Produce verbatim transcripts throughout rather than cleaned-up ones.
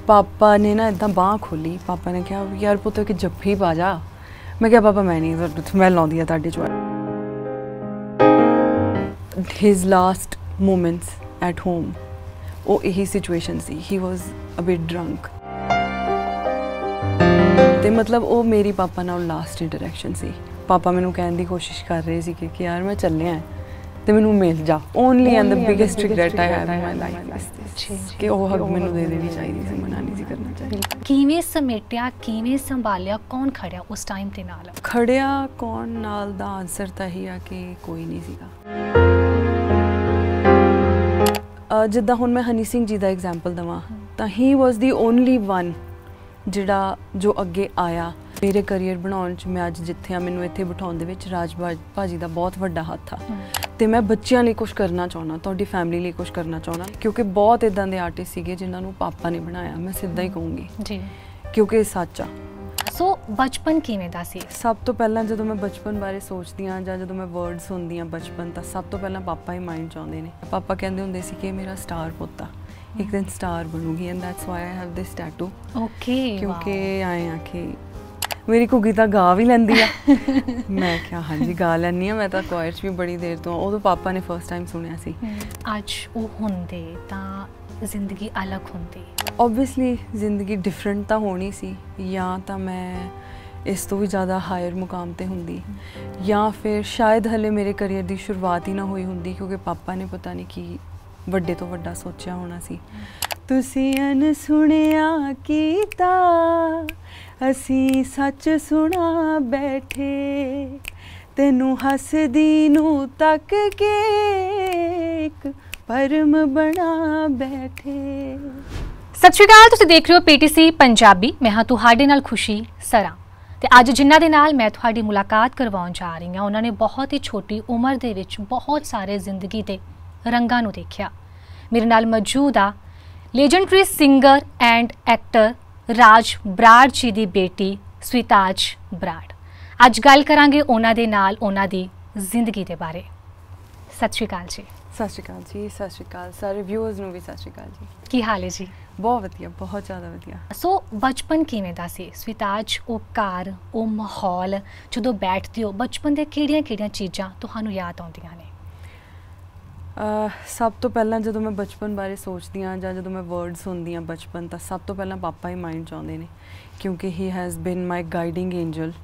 पापा ने ना इदा बाँह खोली, पापा ने कहा यार पुत कि जफ्फी पा जा। मैं क्या पापा मैं नहीं स्मैल आउंदी है तुहाडे चों। His last moments at home वो यही सिचुएशन सी, he was a bit drunk. तो मतलब वो मेरी पापा नाल लास्ट इंटरैक्शन सी। पापा मैनू कहने की कोशिश कर रहे थे कि यार मैं चलिया तो मैनू मिल जा। Only and the biggest regret I have in my life is this कि वो हग मैनू दे देनी चाहिए सी, मना नहीं सी करना चाहिए। किवें समेटिया, किवें संभालिया, कौन खड़िया उस टाइम ते नाल? खड़िया कौन नाल दा आंसर तां ही आ कि कोई नहीं सीगा। जिद्दां हुण मैं हनी सिंह जी दा एग्जाम्पल देवां तां he was the only one जिहड़ा जो अगे आया मेरे करियर बनाने च। मैं अज जिथे हाँ मैनू इत्थे बिठाउण दे विच राज भाजी का बहुत वड्डा हत्थ आ। तो मैं बच्चों लिए कुछ करना चाहना, तुहाडी फैमिली लिए कुछ करना चाहना, क्योंकि बहुत इदां दे आर्टिस्ट सीगे जिन्होंने पापा ने बनाया। मैं सीधा ही कहूँगी जी, क्योंकि सच आ। सो बचपन किवें दा सी? सब तो पहला जो मैं बचपन बारे सोचती हाँ जां जो मैं वर्ड सुनती हाँ बचपन, तो सब तो पहला पापा ही माइंड च आउंदे ने। पापा कहते होंदे सी कि मेरा स्टार पुत्त आ, एक दिन स्टार बनूगी, and that's why I have this tattoo. Okay, क्योंकि आए आ कि मेरी घुग्गी तो गा भी लैंदी आ। मैं क्या हाँ जी गा लैनी हाँ, मैं तो क्वायर भी बड़ी देर तो उदों पापा ने फर्स्ट टाइम सुनिया सी। अज वो हुंदे तां जिंदगी अलग हुंदी? ओबवियसली जिंदगी डिफरेंट तो होनी सी, या तो मैं इस तो भी ज़्यादा हायर मुकाम ते हुंदी, या फिर शायद हले मेरे करियर की शुरुआत ही ना हुई हुंदी, क्योंकि पापा ने पता नहीं कि ਵੱਡੇ ਤੋਂ ਵੱਡਾ ਸੋਚਿਆ ਹੋਣਾ ਸੀ। ਤੁਸੀਂ ਅਨਸੁਣਿਆ ਕੀਤਾ ਅਸੀਂ ਸੱਚ ਸੁਣਾ ਬੈਠੇ, ਤੈਨੂੰ ਹੱਸਦੀ ਨੂੰ ਤੱਕ ਕੇ ਇੱਕ ਪਰਮ ਬਣਾ ਬੈਠੇ। ਸਤਿ ਸ਼੍ਰੀ ਅਕਾਲ, ਤੁਸੀਂ ਦੇਖ ਰਹੇ ਹੋ ਪੀਟੀਸੀ ਪੰਜਾਬੀ। ਮੈਂ ਹਾਂ ਤੁਹਾਡੇ ਨਾਲ ਖੁਸ਼ੀ ਸਰਾਂ ਤੇ ਅੱਜ ਜਿਨ੍ਹਾਂ ਦੇ ਨਾਲ ਮੈਂ ਤੁਹਾਡੀ ਮੁਲਾਕਾਤ ਕਰਵਾਉਣ ਜਾ ਰਹੀ ਹਾਂ ਉਹਨਾਂ ਨੇ ਬਹੁਤ ਹੀ ਛੋਟੀ ਉਮਰ ਦੇ ਵਿੱਚ ਬਹੁਤ ਸਾਰੇ ਜ਼ਿੰਦਗੀ ਦੇ रंगां नूं देखिया। मेरे नाल मौजूद आ legendary singer and actor Raj Brar ji दी बेटी स्वीताज बराड़। अज गल करांगे उन्हां दे नाल उन्हां दी जिंदगी दे बारे। सत श्री अकाल जी। सत श्री अकाल जी। सत श्री अकाल सारे व्यूअर्स नूं भी सत श्री अकाल जी। की हाल है जी? बहुत वधिया, बहुत ज़्यादा वधिया। सो बचपन किवें दा सी स्वीताज? ओ घर ओ माहौल जदों बैठदे हो बचपन दे किहड़ियां किहड़ियां चीज़ां तुहानूं याद आउंदियां ने? Uh, सब तो पहला जो मैं बचपन बारे सोचती हाँ जां जो मैं वर्ड सुनती हाँ बचपन, तो सब तो पहला पापा ही माइंड च आउंदे ने, क्योंकि he has been my guiding angel.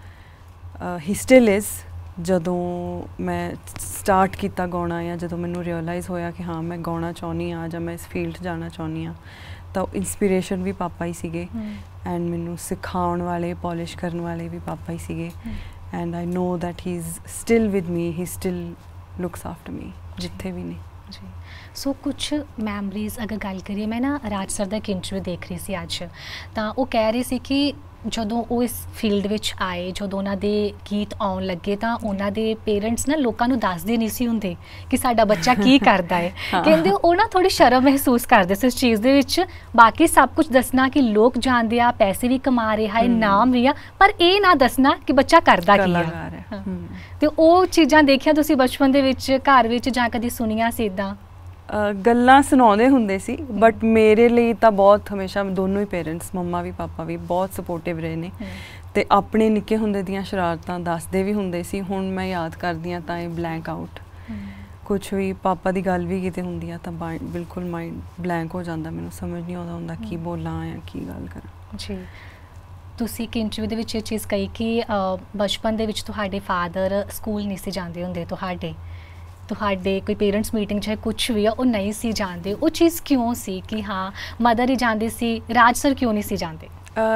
He still is. जदों मैं स्टार्ट किया गाना या जो मैनू रियलाइज़ होया कि हाँ मैं गाना चाहनी हाँ जां मैं इस फील्ड जाना चाहनी हाँ, तो इंस्पिरेशन भी पापा ही सीगे एंड मैनू सिखाउण वाले पॉलिश करने वाले भी पापा ही सीगे। And I know that he is still with me, he still looks after me जिथे भी नहीं जी। सो so, कुछ मैमरीज अगर गल करिए, मैं ना राज सर का एक इंटरव्यू देख रही सी अज, तो वो कह रहे सी कि जदों वो इस फील्ड विच आए, जदों उन्हां दे गीत आउण लगे तो उन्हां दे पेरेंट्स ना लोकां नूं दसदे नहीं सी हुंदे कि साडा बच्चा की करदा है। कहंदे वो ना थोड़ी शर्म महसूस करदे सी इस चीज़ दे विच। बाकी सब कुछ दसना कि लोग जाणदे आ, पैसे भी कमा रहे है, नाम भी आ, पर ये ना दसना कि बच्चा करदा की है। ते वो चीज़ां देखिया तुसीं बचपन दे विच घर विच जां कदी सुनिया सी इदां? गल्लां सुनाउंदे हुंदे सी, बट मेरे लिए तो बहुत हमेशा दोनों ही पेरेंट्स मम्मा भी पापा भी बहुत सपोर्टिव रहे ने, ते अपने निक्के हुंदे दियां शरारतां दसदे भी हुंदे सी। हुण मैं याद करदी हां तां ब्लैंक आउट, कुछ भी पापा की गल भी किते हुंदी आ तां बिल्कुल माइंड ब्लैंक हो जाता, मैनूं समझ नहीं आउंदा हुंदा की बोलां या की गल करां जी। तुसीं एक इंटरव्यू दे विच ये चीज़ कही कि बचपन दे विच तुहाडे फादर स्कूल नहीं सी जांदे हुंदे, तुहाडे तुहाडे कोई पेरेंट्स मीटिंग चाहे कुछ भी है वो नहीं सी जाते, वो चीज़ क्यों सी कि हाँ मदर ही जाते सी, राज सर क्यों नहीं सी जाते?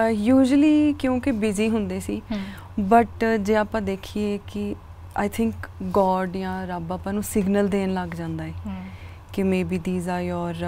यूजली uh, क्योंकि बिजी हुंदे सी, बट जे आपां देखिए कि आई थिंक गॉड या रब आपां नूं सिग्नल देन लग जाता है कि maybe these are your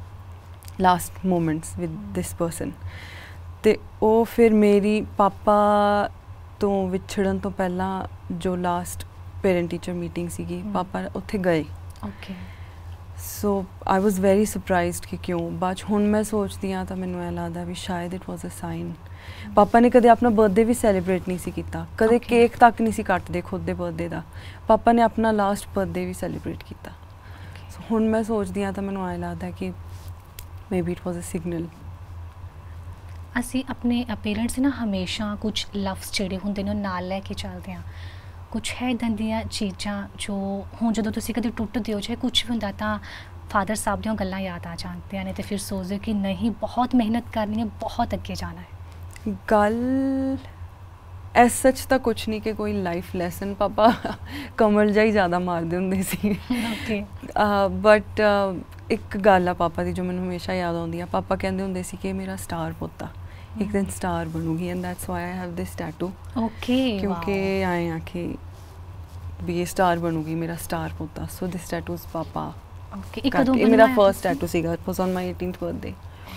last moments with this person. तो वो फिर मेरी पापा तो विछड़न तो पहला जो लास्ट पेरेंट टीचर मीटिंग सीगी, पापा उत्थे गए। ओके। So I was very surprised कि क्यों। बाद हुण मैं सोचती हाँ तो मैनूं ऐ लगदा भी शायद इट वॉज अ साइन। पापा ने कदे अपना बर्थडे भी सैलीब्रेट नहीं सी कीता, कदे okay. केक तक नहीं सी कटदे खुद दे बर्थडे का। पापा ने अपना लास्ट बर्थडे भी सैलीब्रेट किया। okay. so, हुण मैं सोचती हाँ तो मैनूं ऐ लगदा कि maybe it was a signal ਅਸੀਂ ਆਪਣੇ ਪੇਰੈਂਟਸ ਨਾ ਹਮੇਸ਼ਾ ਕੁਝ ਲਫ਼ਜ਼ ਜਿਹੜੇ ਹੁੰਦੇ ਨੇ ਉਹ ਨਾਲ ਲੈ ਕੇ ਚੱਲਦੇ ਹਾਂ। ਕੁਛ ਹੈ ਇੱਦਾਂ ਦੀਆਂ ਚੀਜ਼ਾਂ ਜੋ ਹੁਣ ਜਦੋਂ ਤੁਸੀਂ ਕਦੇ ਟੁੱਟਦੇ ਹੋ ਚਾਹੇ ਕੁਛ ਵੀ ਹੁੰਦਾ ਤਾਂ ਫਾਦਰ ਸਾਹਿਬ ਦੀਆਂ ਗੱਲਾਂ ਯਾਦ ਆ ਜਾਂਦੀਆਂ ਨੇ ਤੇ ਫਿਰ ਸੋਚਦੇ ਕਿ ਨਹੀਂ ਬਹੁਤ ਮਿਹਨਤ ਕਰਨੀ ਹੈ, ਬਹੁਤ ਅੱਗੇ ਜਾਣਾ ਹੈ। ਗੱਲ ਐਸ ਸੱਚ ਤਾਂ ਕੁਛ ਨਹੀਂ ਕਿ ਕੋਈ ਲਾਈਫ ਲੈਸਨ ਪਾਪਾ ਕਮਲ ਜਿਹਾ ਹੀ ਜ਼ਿਆਦਾ ਮਾਰਦੇ ਹੁੰਦੇ ਸੀ। ਓਕੇ। ਬਟ ਇੱਕ ਗੱਲ ਆ ਪਾਪਾ ਦੀ ਜੋ ਮੈਨੂੰ ਹਮੇਸ਼ਾ ਯਾਦ ਆਉਂਦੀ ਆ। ਪਾਪਾ ਕਹਿੰਦੇ ਹੁੰਦੇ ਸੀ ਕਿ ਮੇਰਾ ਸਟਾਰ ਪੁੱਤ ਆ, ਇੱਕ ਦਿਨ ਸਟਾਰ ਬਣੂਗੀ and that's why I have this tattoo. Okay. ਕਿਉਂਕਿ ਆਏ ਆ ਕਿ ਵੀ ਇਹ ਸਟਾਰ ਬਣੂਗੀ, ਮੇਰਾ ਸਟਾਰ ਪੁੱਤ ਆ। ਸੋ ਦਿਸ ਟੈਟੂ ਇਜ਼ ਪਾਪਾ। ਓਕੇ। ਇਹ ਕਦੋਂ ਇਹ ਮੇਰਾ ਫਰਸਟ ਟੈਟੂ ਸੀਗਾ, it was on my eighteenth birthday.